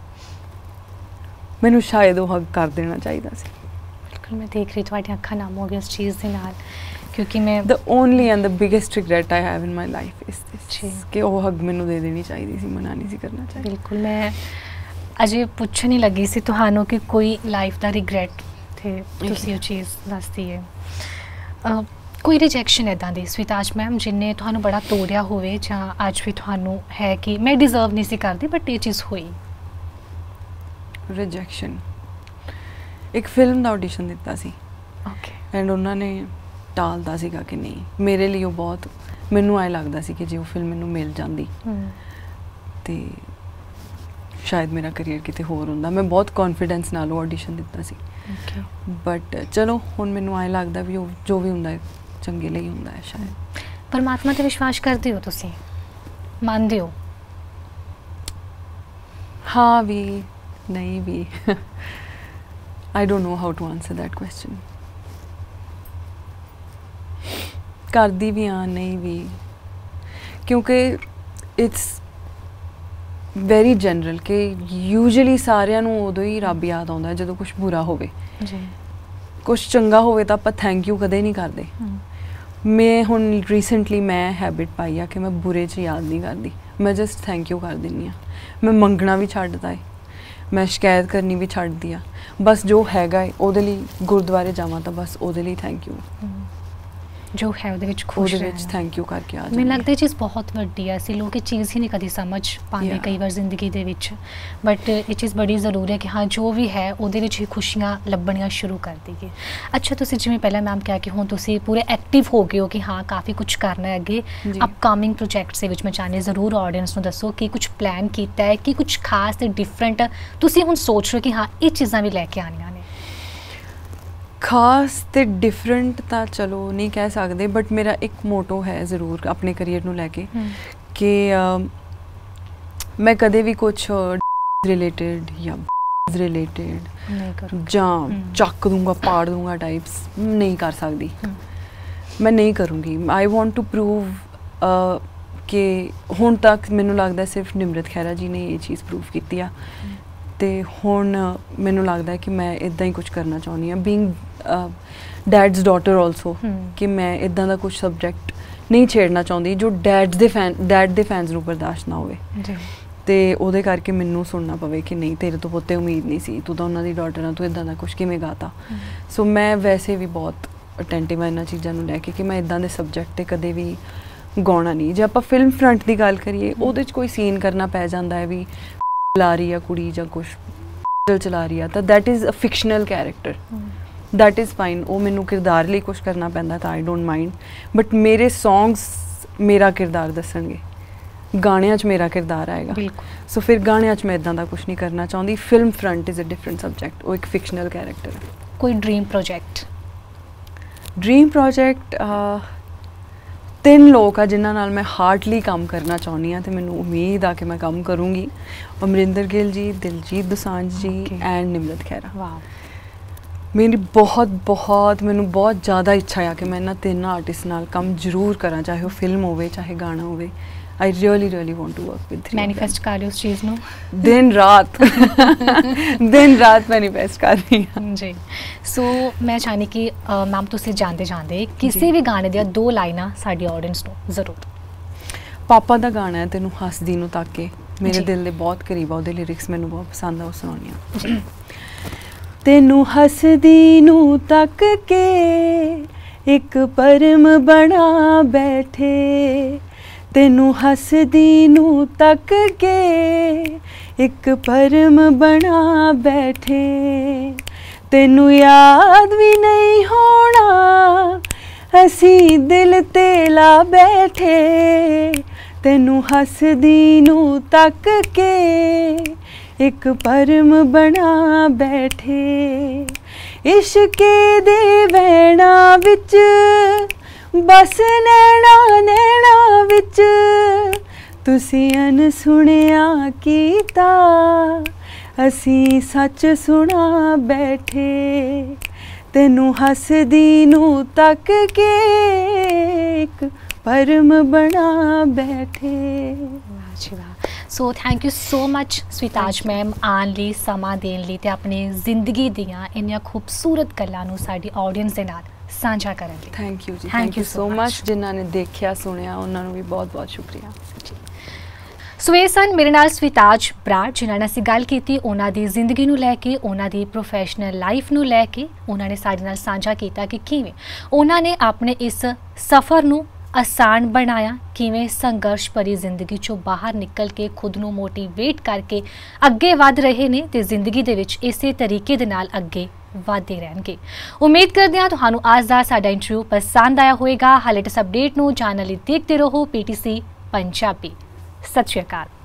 ਮੈਨੂੰ ਸ਼ਾਇਦ ਉਹ ਹੱਗ ਕਰ ਦੇਣਾ ਚਾਹੀਦਾ ਸੀ ਬਿਲਕੁਲ ਮੈਂ ਦੇਖ ਰਹੀ ਤੁਹਾਡੀਆਂ ਅੱਖਾਂ ਨਮ ਹੋ ਗਈਆਂ ਉਸ ਚੀਜ਼ ਦੇ ਨਾਲ ਕਿਉਂਕਿ ਮੈਂ the only and the biggest regret I have in my life is this ਕਿ ਉਹ ਹੱਗ ਮੈਨੂੰ ਦੇ ਦੇਣੀ ਚਾਹੀਦੀ ਸੀ ਮਨਾ ਨਹੀਂ ਸੀ ਕਰਨਾ ਚਾਹੀਦਾ ਬਿਲਕੁਲ ਮੈਂ ਅਜੇ ਪੁੱਛਣ ਹੀ ਲੱਗੀ ਸੀ ਤੁਹਾਨੂੰ ਕਿ ਕੋਈ ਲਾਈਫ ਦਾ ਰਿਗਰੈਟ ਤੇ ਤੁਸੀਂ ਉਹ ਚੀਜ਼ ਦੱਸਦੀ ਹੈ ਕੋਈ ਰਿਜੈਕਸ਼ਨ ਇੱਦਾਂ ਦੀ ਸਵਿਤਾਜ ਮੈਮ ਜਿਹਨੇ ਤੁਹਾਨੂੰ ਬੜਾ ਤੋੜਿਆ ਹੋਵੇ ਜਾਂ ਅੱਜ ਵੀ ਤੁਹਾਨੂੰ ਹੈ ਕਿ ਮੈਂ ਡਿਜ਼ਰਵ ਨਹੀਂ ਸੀ ਕਰਦੀ ਬਟ ਇਹ ਚੀਜ਼ ਹੋਈ ਰਿਜੈਕਸ਼ਨ ਇੱਕ ਫਿਲਮ ਦਾ ਆਡੀਸ਼ਨ ਦਿੱਤਾ ਸੀ ਓਕੇ ਐਂਡ ਉਹਨਾਂ ਨੇ ਟਾਲਦਾ ਸੀਗਾ ਕਿ ਨਹੀਂ ਮੇਰੇ ਲਈ ਉਹ ਬਹੁਤ ਮੈਨੂੰ ਐਂ ਲੱਗਦਾ ਸੀ ਕਿ ਜੇ ਉਹ ਫਿਲਮ ਮੈਨੂੰ ਮਿਲ ਜਾਂਦੀ ਤੇ ਸ਼ਾਇਦ ਮੇਰਾ ਕਰੀਅਰ ਕਿਤੇ ਹੋਰ ਹੁੰਦਾ ਮੈਂ ਬਹੁਤ ਕੌਨਫੀਡੈਂਸ ਨਾਲ ਉਹ ਆਡੀਸ਼ਨ ਦਿੱਤਾ ਸੀ ਓਕੇ ਬਟ ਚਲੋ ਹੁਣ ਮੈਨੂੰ ਐਂ ਲੱਗਦਾ ਵੀ ਉਹ ਜੋ ਵੀ ਹੁੰਦਾ ਚੰਗੇ ਲਈ ਹੁੰਦਾ ਹੈ ਸ਼ਾਇਦ ਪਰਮਾਤਮਾ ਤੇ ਵਿਸ਼ਵਾਸ ਕਰਦੇ ਹੋ ਤੁਸੀਂ ਮੰਨਦੇ ਹੋ ਹਾਂ ਵੀ ਨਹੀਂ ਵੀ I don't know how to answer that question करदी भी हाँ नहीं भी, क्योंकि इट्स ਵੈਰੀ ਜਨਰਲ ਕਿ ਯੂਜੂਅਲੀ ਸਾਰਿਆਂ ਨੂੰ ਉਦੋਂ ਹੀ ਰੱਬ ਯਾਦ ਆਉਂਦਾ ਜਦੋਂ ਕੁਝ ਬੁਰਾ ਹੋਵੇ ਜੀ, ਕੁਝ ਚੰਗਾ ਹੋਵੇ ਤਾਂ ਆਪਾਂ ਥੈਂਕ ਯੂ ਕਦੇ ਨਹੀਂ ਕਰਦੇ। ਮੈਂ ਹੁਣ ਰੀਸੈਂਟਲੀ ਮੈਂ ਹੈਬਿਟ ਪਾਈ ਆ ਕਿ ਮੈਂ ਬੁਰੇ 'ਚ ਯਾਦ ਨਹੀਂ ਕਰਦੀ, ਮੈਂ ਜਸਟ ਥੈਂਕ ਯੂ ਕਰ ਦਿੰਦੀ ਹਾਂ। ਮੈਂ ਮੰਗਣਾ ਵੀ ਛੱਡਤਾ ਹੈ, ਮੈਂ ਸ਼ਿਕਾਇਤ ਕਰਨੀ ਵੀ ਛੱਡਦੀ ਆ, ਬਸ ਜੋ ਹੈਗਾ ਹੈ ਉਹਦੇ ਲਈ ਗੁਰਦੁਆਰੇ ਜਾਵਾਂ ਤਾਂ ਬਸ ਉਹਦੇ ਲਈ ਥੈਂਕ ਯੂ, ਜੋ ਹੈ ਉਹਦੇ ਵਿੱਚ ਖੁਸ਼ ਉਹਦੇ ਵਿੱਚ ਥੈਂਕ ਯੂ ਕਰਕੇ ਆ ਜਾਂਦੇ। ਮੈਨੂੰ ਲੱਗਦਾ ਇਹ ਚੀਜ਼ ਬਹੁਤ ਵੱਡੀ ਹੈ, ਅਸੀਂ ਲੋਕ ਇਹ ਚੀਜ਼ ਹੀ ਨਹੀਂ ਕਦੀ ਸਮਝ ਪਾਉਂਦੇ ਕਈ ਵਾਰ ਜ਼ਿੰਦਗੀ ਦੇ ਵਿੱਚ, ਬਟ ਇਹ ਚੀਜ਼ ਬੜੀ ਜ਼ਰੂਰੀ ਹੈ ਕਿ ਹਾਂ ਜੋ ਵੀ ਹੈ ਉਹਦੇ ਵਿੱਚ ਹੀ ਖੁਸ਼ੀਆਂ ਲੱਭਣੀਆਂ ਸ਼ੁਰੂ ਕਰ ਦੇਈਏ। ਅੱਛਾ, ਤੁਸੀਂ ਜਿਵੇਂ ਪਹਿਲਾਂ ਮੈਮ ਕਿਹਾ ਕਿ ਹੁਣ ਤੁਸੀਂ ਪੂਰੇ ਐਕਟਿਵ ਹੋ ਗਏ ਹੋ ਕਿ ਹਾਂ ਕਾਫੀ ਕੁਝ ਕਰਨਾ ਹੈ ਅੱਗੇ ਅਪਕਮਿੰਗ ਪ੍ਰੋਜੈਕਟਸ ਦੇ ਵਿੱਚ, ਮੈਂ ਚਾਹੁੰਦੀ ਜ਼ਰੂਰ ਆਡੀਅנס ਨੂੰ ਦੱਸੋ ਕਿ ਕੁਝ ਪਲਾਨ ਕੀਤਾ ਹੈ ਕਿ ਕੁਝ ਖਾਸ ਤੇ ਡਿਫਰੈਂਟ ਤੁਸੀਂ ਹੁਣ ਸੋਚ ਰਹੇ ਹੋ ਕਿ ਹਾਂ ਇਹ ਚੀਜ਼ਾਂ ਵੀ ਲੈ ਕੇ ਆਉਣੀਆਂ ਨੇ? ਖਾਸ ਤੇ ਡਿਫਰੈਂਟ ਤਾਂ ਚਲੋ ਨਹੀਂ ਕਹਿ ਸਕਦੇ, ਬਟ ਮੇਰਾ ਇੱਕ ਮੋਟੋ ਹੈ ਜ਼ਰੂਰ ਆਪਣੇ ਕਰੀਅਰ ਨੂੰ ਲੈ ਕੇ ਕਿ ਮੈਂ ਕਦੇ ਵੀ ਕੁਝ ਰਿਲੇਟਡ ਜਾਂ ਰਿਲੇਟਡ ਜਾਂ ਚੱਕ ਦੂੰਗਾ ਪਾੜ ਦੂੰਗਾ ਟਾਈਪਸ ਨਹੀਂ ਕਰ ਸਕਦੀ, ਮੈਂ ਨਹੀਂ ਕਰੂੰਗੀ। ਆਈ ਵਾਂਟ ਟੂ ਪ੍ਰੂਵ ਕਿ ਹੁਣ ਤੱਕ ਮੈਨੂੰ ਲੱਗਦਾ ਸਿਰਫ ਨਿਮਰਤ ਖਹਿਰਾ ਜੀ ਨੇ ਇਹ ਚੀਜ਼ ਪ੍ਰੂਵ ਕੀਤੀ ਆ, ਤੇ ਹੁਣ ਮੈਨੂੰ ਲੱਗਦਾ ਕਿ ਮੈਂ ਇਦਾਂ ਹੀ ਕੁਝ ਕਰਨਾ ਚਾਹੁੰਦੀ ਹਾਂ, ਬੀਇੰਗ ਡੈਡਸ ਡਾਟਰ ਆਲਸੋ, ਕਿ ਮੈਂ ਇਦਾਂ ਦਾ ਕੁਝ ਸਬਜੈਕਟ ਨਹੀਂ ਛੇੜਨਾ ਚਾਹੁੰਦੀ ਜੋ ਡੈਡਸ ਦੇ ਫੈਨ ਡੈਡ ਦੇ ਫੈਨਸ ਨੂੰ ਬਰਦਾਸ਼ਤ ਨਾ ਹੋਵੇ ਜੀ, ਤੇ ਉਹਦੇ ਕਰਕੇ ਮੈਨੂੰ ਸੁਣਨਾ ਪਵੇ ਕਿ ਨਹੀਂ ਤੇਰੇ ਤੋਂ ਪੁੱਤੇ ਉਮੀਦ ਨਹੀਂ ਸੀ, ਤੂੰ ਤਾਂ ਉਹਨਾਂ ਦੀ ਡਾਟਰ ਆ, ਤੂੰ ਇਦਾਂ ਦਾ ਕੁਝ ਕਿਵੇਂ ਗਾਤਾ। ਸੋ ਮੈਂ ਵੈਸੇ ਵੀ ਬਹੁਤ ਅਟੈਂਟਿਵ ਹਾਂ ਇਹਨਾਂ ਚੀਜ਼ਾਂ ਨੂੰ ਲੈ ਕੇ ਕਿ ਮੈਂ ਇਦਾਂ ਦੇ ਸਬਜੈਕਟ 'ਤੇ ਕਦੇ ਵੀ ਗਾਉਣਾ ਨਹੀਂ। ਜੇ ਆਪਾਂ ਫਿਲਮ ਫਰੰਟ ਦੀ ਗੱਲ ਕਰੀਏ ਉਹਦੇ 'ਚ ਕੋਈ ਸੀਨ ਕਰਨਾ ਪੈ ਜਾਂਦਾ ਹੈ ਵੀ ਲਾ ਰਹੀ ਆ ਕੁੜੀ ਜਾਂ ਕੁਛ ਚਲਾ ਰਹੀ ਆ ਤਾਂ that is a fictional character, that is fine, ਉਹ ਮੈਨੂੰ ਕਿਰਦਾਰ ਲਈ ਕੁਛ ਕਰਨਾ ਪੈਂਦਾ ਤਾਂ ਆਈ ਡੋਂਟ ਮਾਈਂਡ, ਬਟ ਮੇਰੇ ਸੌਂਗਸ ਮੇਰਾ ਕਿਰਦਾਰ ਦੱਸਣਗੇ, ਗਾਣਿਆਂ 'ਚ ਮੇਰਾ ਕਿਰਦਾਰ ਆਏਗਾ। ਸੋ ਫਿਰ ਗਾਣਿਆਂ 'ਚ ਮੈਂ ਇਦਾਂ ਦਾ ਕੁਛ ਨਹੀਂ ਕਰਨਾ ਚਾਹੁੰਦੀ। Film front is a different subject, ਉਹ ਇੱਕ ਫਿਕਸ਼ਨਲ ਕੈਰੈਕਟਰ ਹੈ। ਕੋਈ ਡ੍ਰੀਮ ਪ੍ਰੋਜੈਕਟ? ਡ੍ਰੀਮ ਪ੍ਰੋਜੈਕਟ ਤਿੰਨ ਲੋਕ ਆ ਜਿਨ੍ਹਾਂ ਨਾਲ ਮੈਂ ਹਾਰਡਲੀ ਕੰਮ ਕਰਨਾ ਚਾਹੁੰਦੀ ਹਾਂ, ਅਤੇ ਮੈਨੂੰ ਉਮੀਦ ਆ ਕਿ ਮੈਂ ਕੰਮ ਕਰੂੰਗੀ। ਅਮਰਿੰਦਰ ਗਿੱਲ ਜੀ, ਦਿਲਜੀਤ ਦੋਸਾਂਝ ਜੀ ਐਂਡ ਨਿਮਰਤ ਖਹਿਰਾ। ਵਾਹ, ਮੇਰੀ ਬਹੁਤ ਬਹੁਤ ਮੈਨੂੰ ਬਹੁਤ ਜ਼ਿਆਦਾ ਇੱਛਾ ਆ ਕਿ ਮੈਂ ਇਹਨਾਂ ਤਿੰਨ ਆਰਟਿਸਟ ਨਾਲ ਕੰਮ ਜ਼ਰੂਰ ਕਰਾਂ, ਚਾਹੇ ਉਹ ਫਿਲਮ ਹੋਵੇ ਚਾਹੇ ਗਾਣਾ ਹੋਵੇ। I really really want to work with three. Manifest कर रही हो उस चीज़ नो? दिन रात दिन रात manifest कर रही हूँ जी। So मैं चाहनी कि मैम तुसी जानते जानते किसी भी गाने दिया दो लाइना साड़ी ऑडियंस नो ज़रूर। पापा दा गाना है तेनू हसदी नू तक के, मेरे दिल दे बहुत करीब आ, ਉਹਦੇ लिरिक्स मैनू बहुत पसंद आ, ਉਹ ਸੁਣਾਉਣੀ ਆ। तेनू हसदी नू तक के एक परम बना बैठे, तेनू हसदी नू तक के एक परम बना बैठे, तेनू याद भी नहीं होना असी दिल ते ला बैठे, तेनू हसदी नू तक के एक परम बना बैठे, इश्के दे वैणा विच बस नैना नैना विच तुसी अनसुणिया कीता, असी सच सुना बैठे, तेनू हसदी नू तक के एक परम बना बैठे। So thank you so much Sweetaj ma'am आने ਲਈ ਸਮਾਂ ਦੇਣ ਲਈ ਤੇ ਆਪਣੀ ਜ਼ਿੰਦਗੀ ਦੀਆਂ ਇੰਨੀਆਂ ਖੂਬਸੂਰਤ ਗੱਲਾਂ ਨੂੰ ਸਾਡੀ ਆਡੀਅנס ਦੇ ਨਾਲ ਸਾਂਝਾ ਕਰਨ ਲਈ। ਥੈਂਕ ਯੂ ਜੀ, ਥੈਂਕ ਯੂ ਸੋ ਮਚ। ਜਿਨ੍ਹਾਂ ਨੇ ਦੇਖਿਆ ਸੁਣਿਆ ਉਹਨਾਂ ਨੂੰ ਵੀ ਬਹੁਤ ਬਹੁਤ ਸ਼ੁਕਰੀਆ। ਸੋ ਇਹ ਸਨ ਮੇਰੇ ਨਾਲ ਸਵੀਤਾਜ ਬਰਾੜ, ਜਿਨ੍ਹਾਂ ਨਾਲ ਅਸੀਂ ਗੱਲ ਕੀਤੀ ਉਹਨਾਂ ਦੀ ਜ਼ਿੰਦਗੀ ਨੂੰ ਲੈ ਕੇ, ਉਹਨਾਂ ਦੀ ਪ੍ਰੋਫੈਸ਼ਨਲ ਲਾਈਫ ਨੂੰ ਲੈ ਕੇ। ਉਹਨਾਂ ਨੇ ਸਾਡੇ ਨਾਲ ਸਾਂਝਾ ਕੀਤਾ ਕਿ ਕਿਵੇਂ ਉਹਨਾਂ ਨੇ ਆਪਣੇ ਇਸ ਸਫ਼ਰ ਨੂੰ ਆਸਾਨ ਬਣਾਇਆ, ਕਿਵੇਂ ਸੰਘਰਸ਼ ਭਰੀ ਜ਼ਿੰਦਗੀ ਚੋਂ ਬਾਹਰ ਨਿਕਲ ਕੇ ਖੁਦ ਨੂੰ ਮੋਟੀਵੇਟ ਕਰਕੇ ਅੱਗੇ ਵਧ ਰਹੇ ਨੇ ਤੇ ਜ਼ਿੰਦਗੀ ਦੇ ਵਿੱਚ ਇਸੇ ਤਰੀਕੇ ਦੇ ਨਾਲ ਅੱਗੇ ਵਧਦੇ ਰਹਿਣਗੇ। ਉਮੀਦ ਕਰਦੇ ਹਾਂ ਤੁਹਾਨੂੰ ਅੱਜ ਦਾ ਸਾਡਾ ਇੰਟਰਵਿਊ ਪਸੰਦ ਆਇਆ ਹੋਵੇਗਾ। ਹਾਲੇ ਇਸ ਅਪਡੇਟ ਨੂੰ ਜਾਣਨ ਲਈ ਦੇਖਦੇ ਰਹੋ ਪੀਟੀਸੀ ਪੰਜਾਬੀ। ਸਤਿ ਸ਼੍ਰੀ ਅਕਾਲ।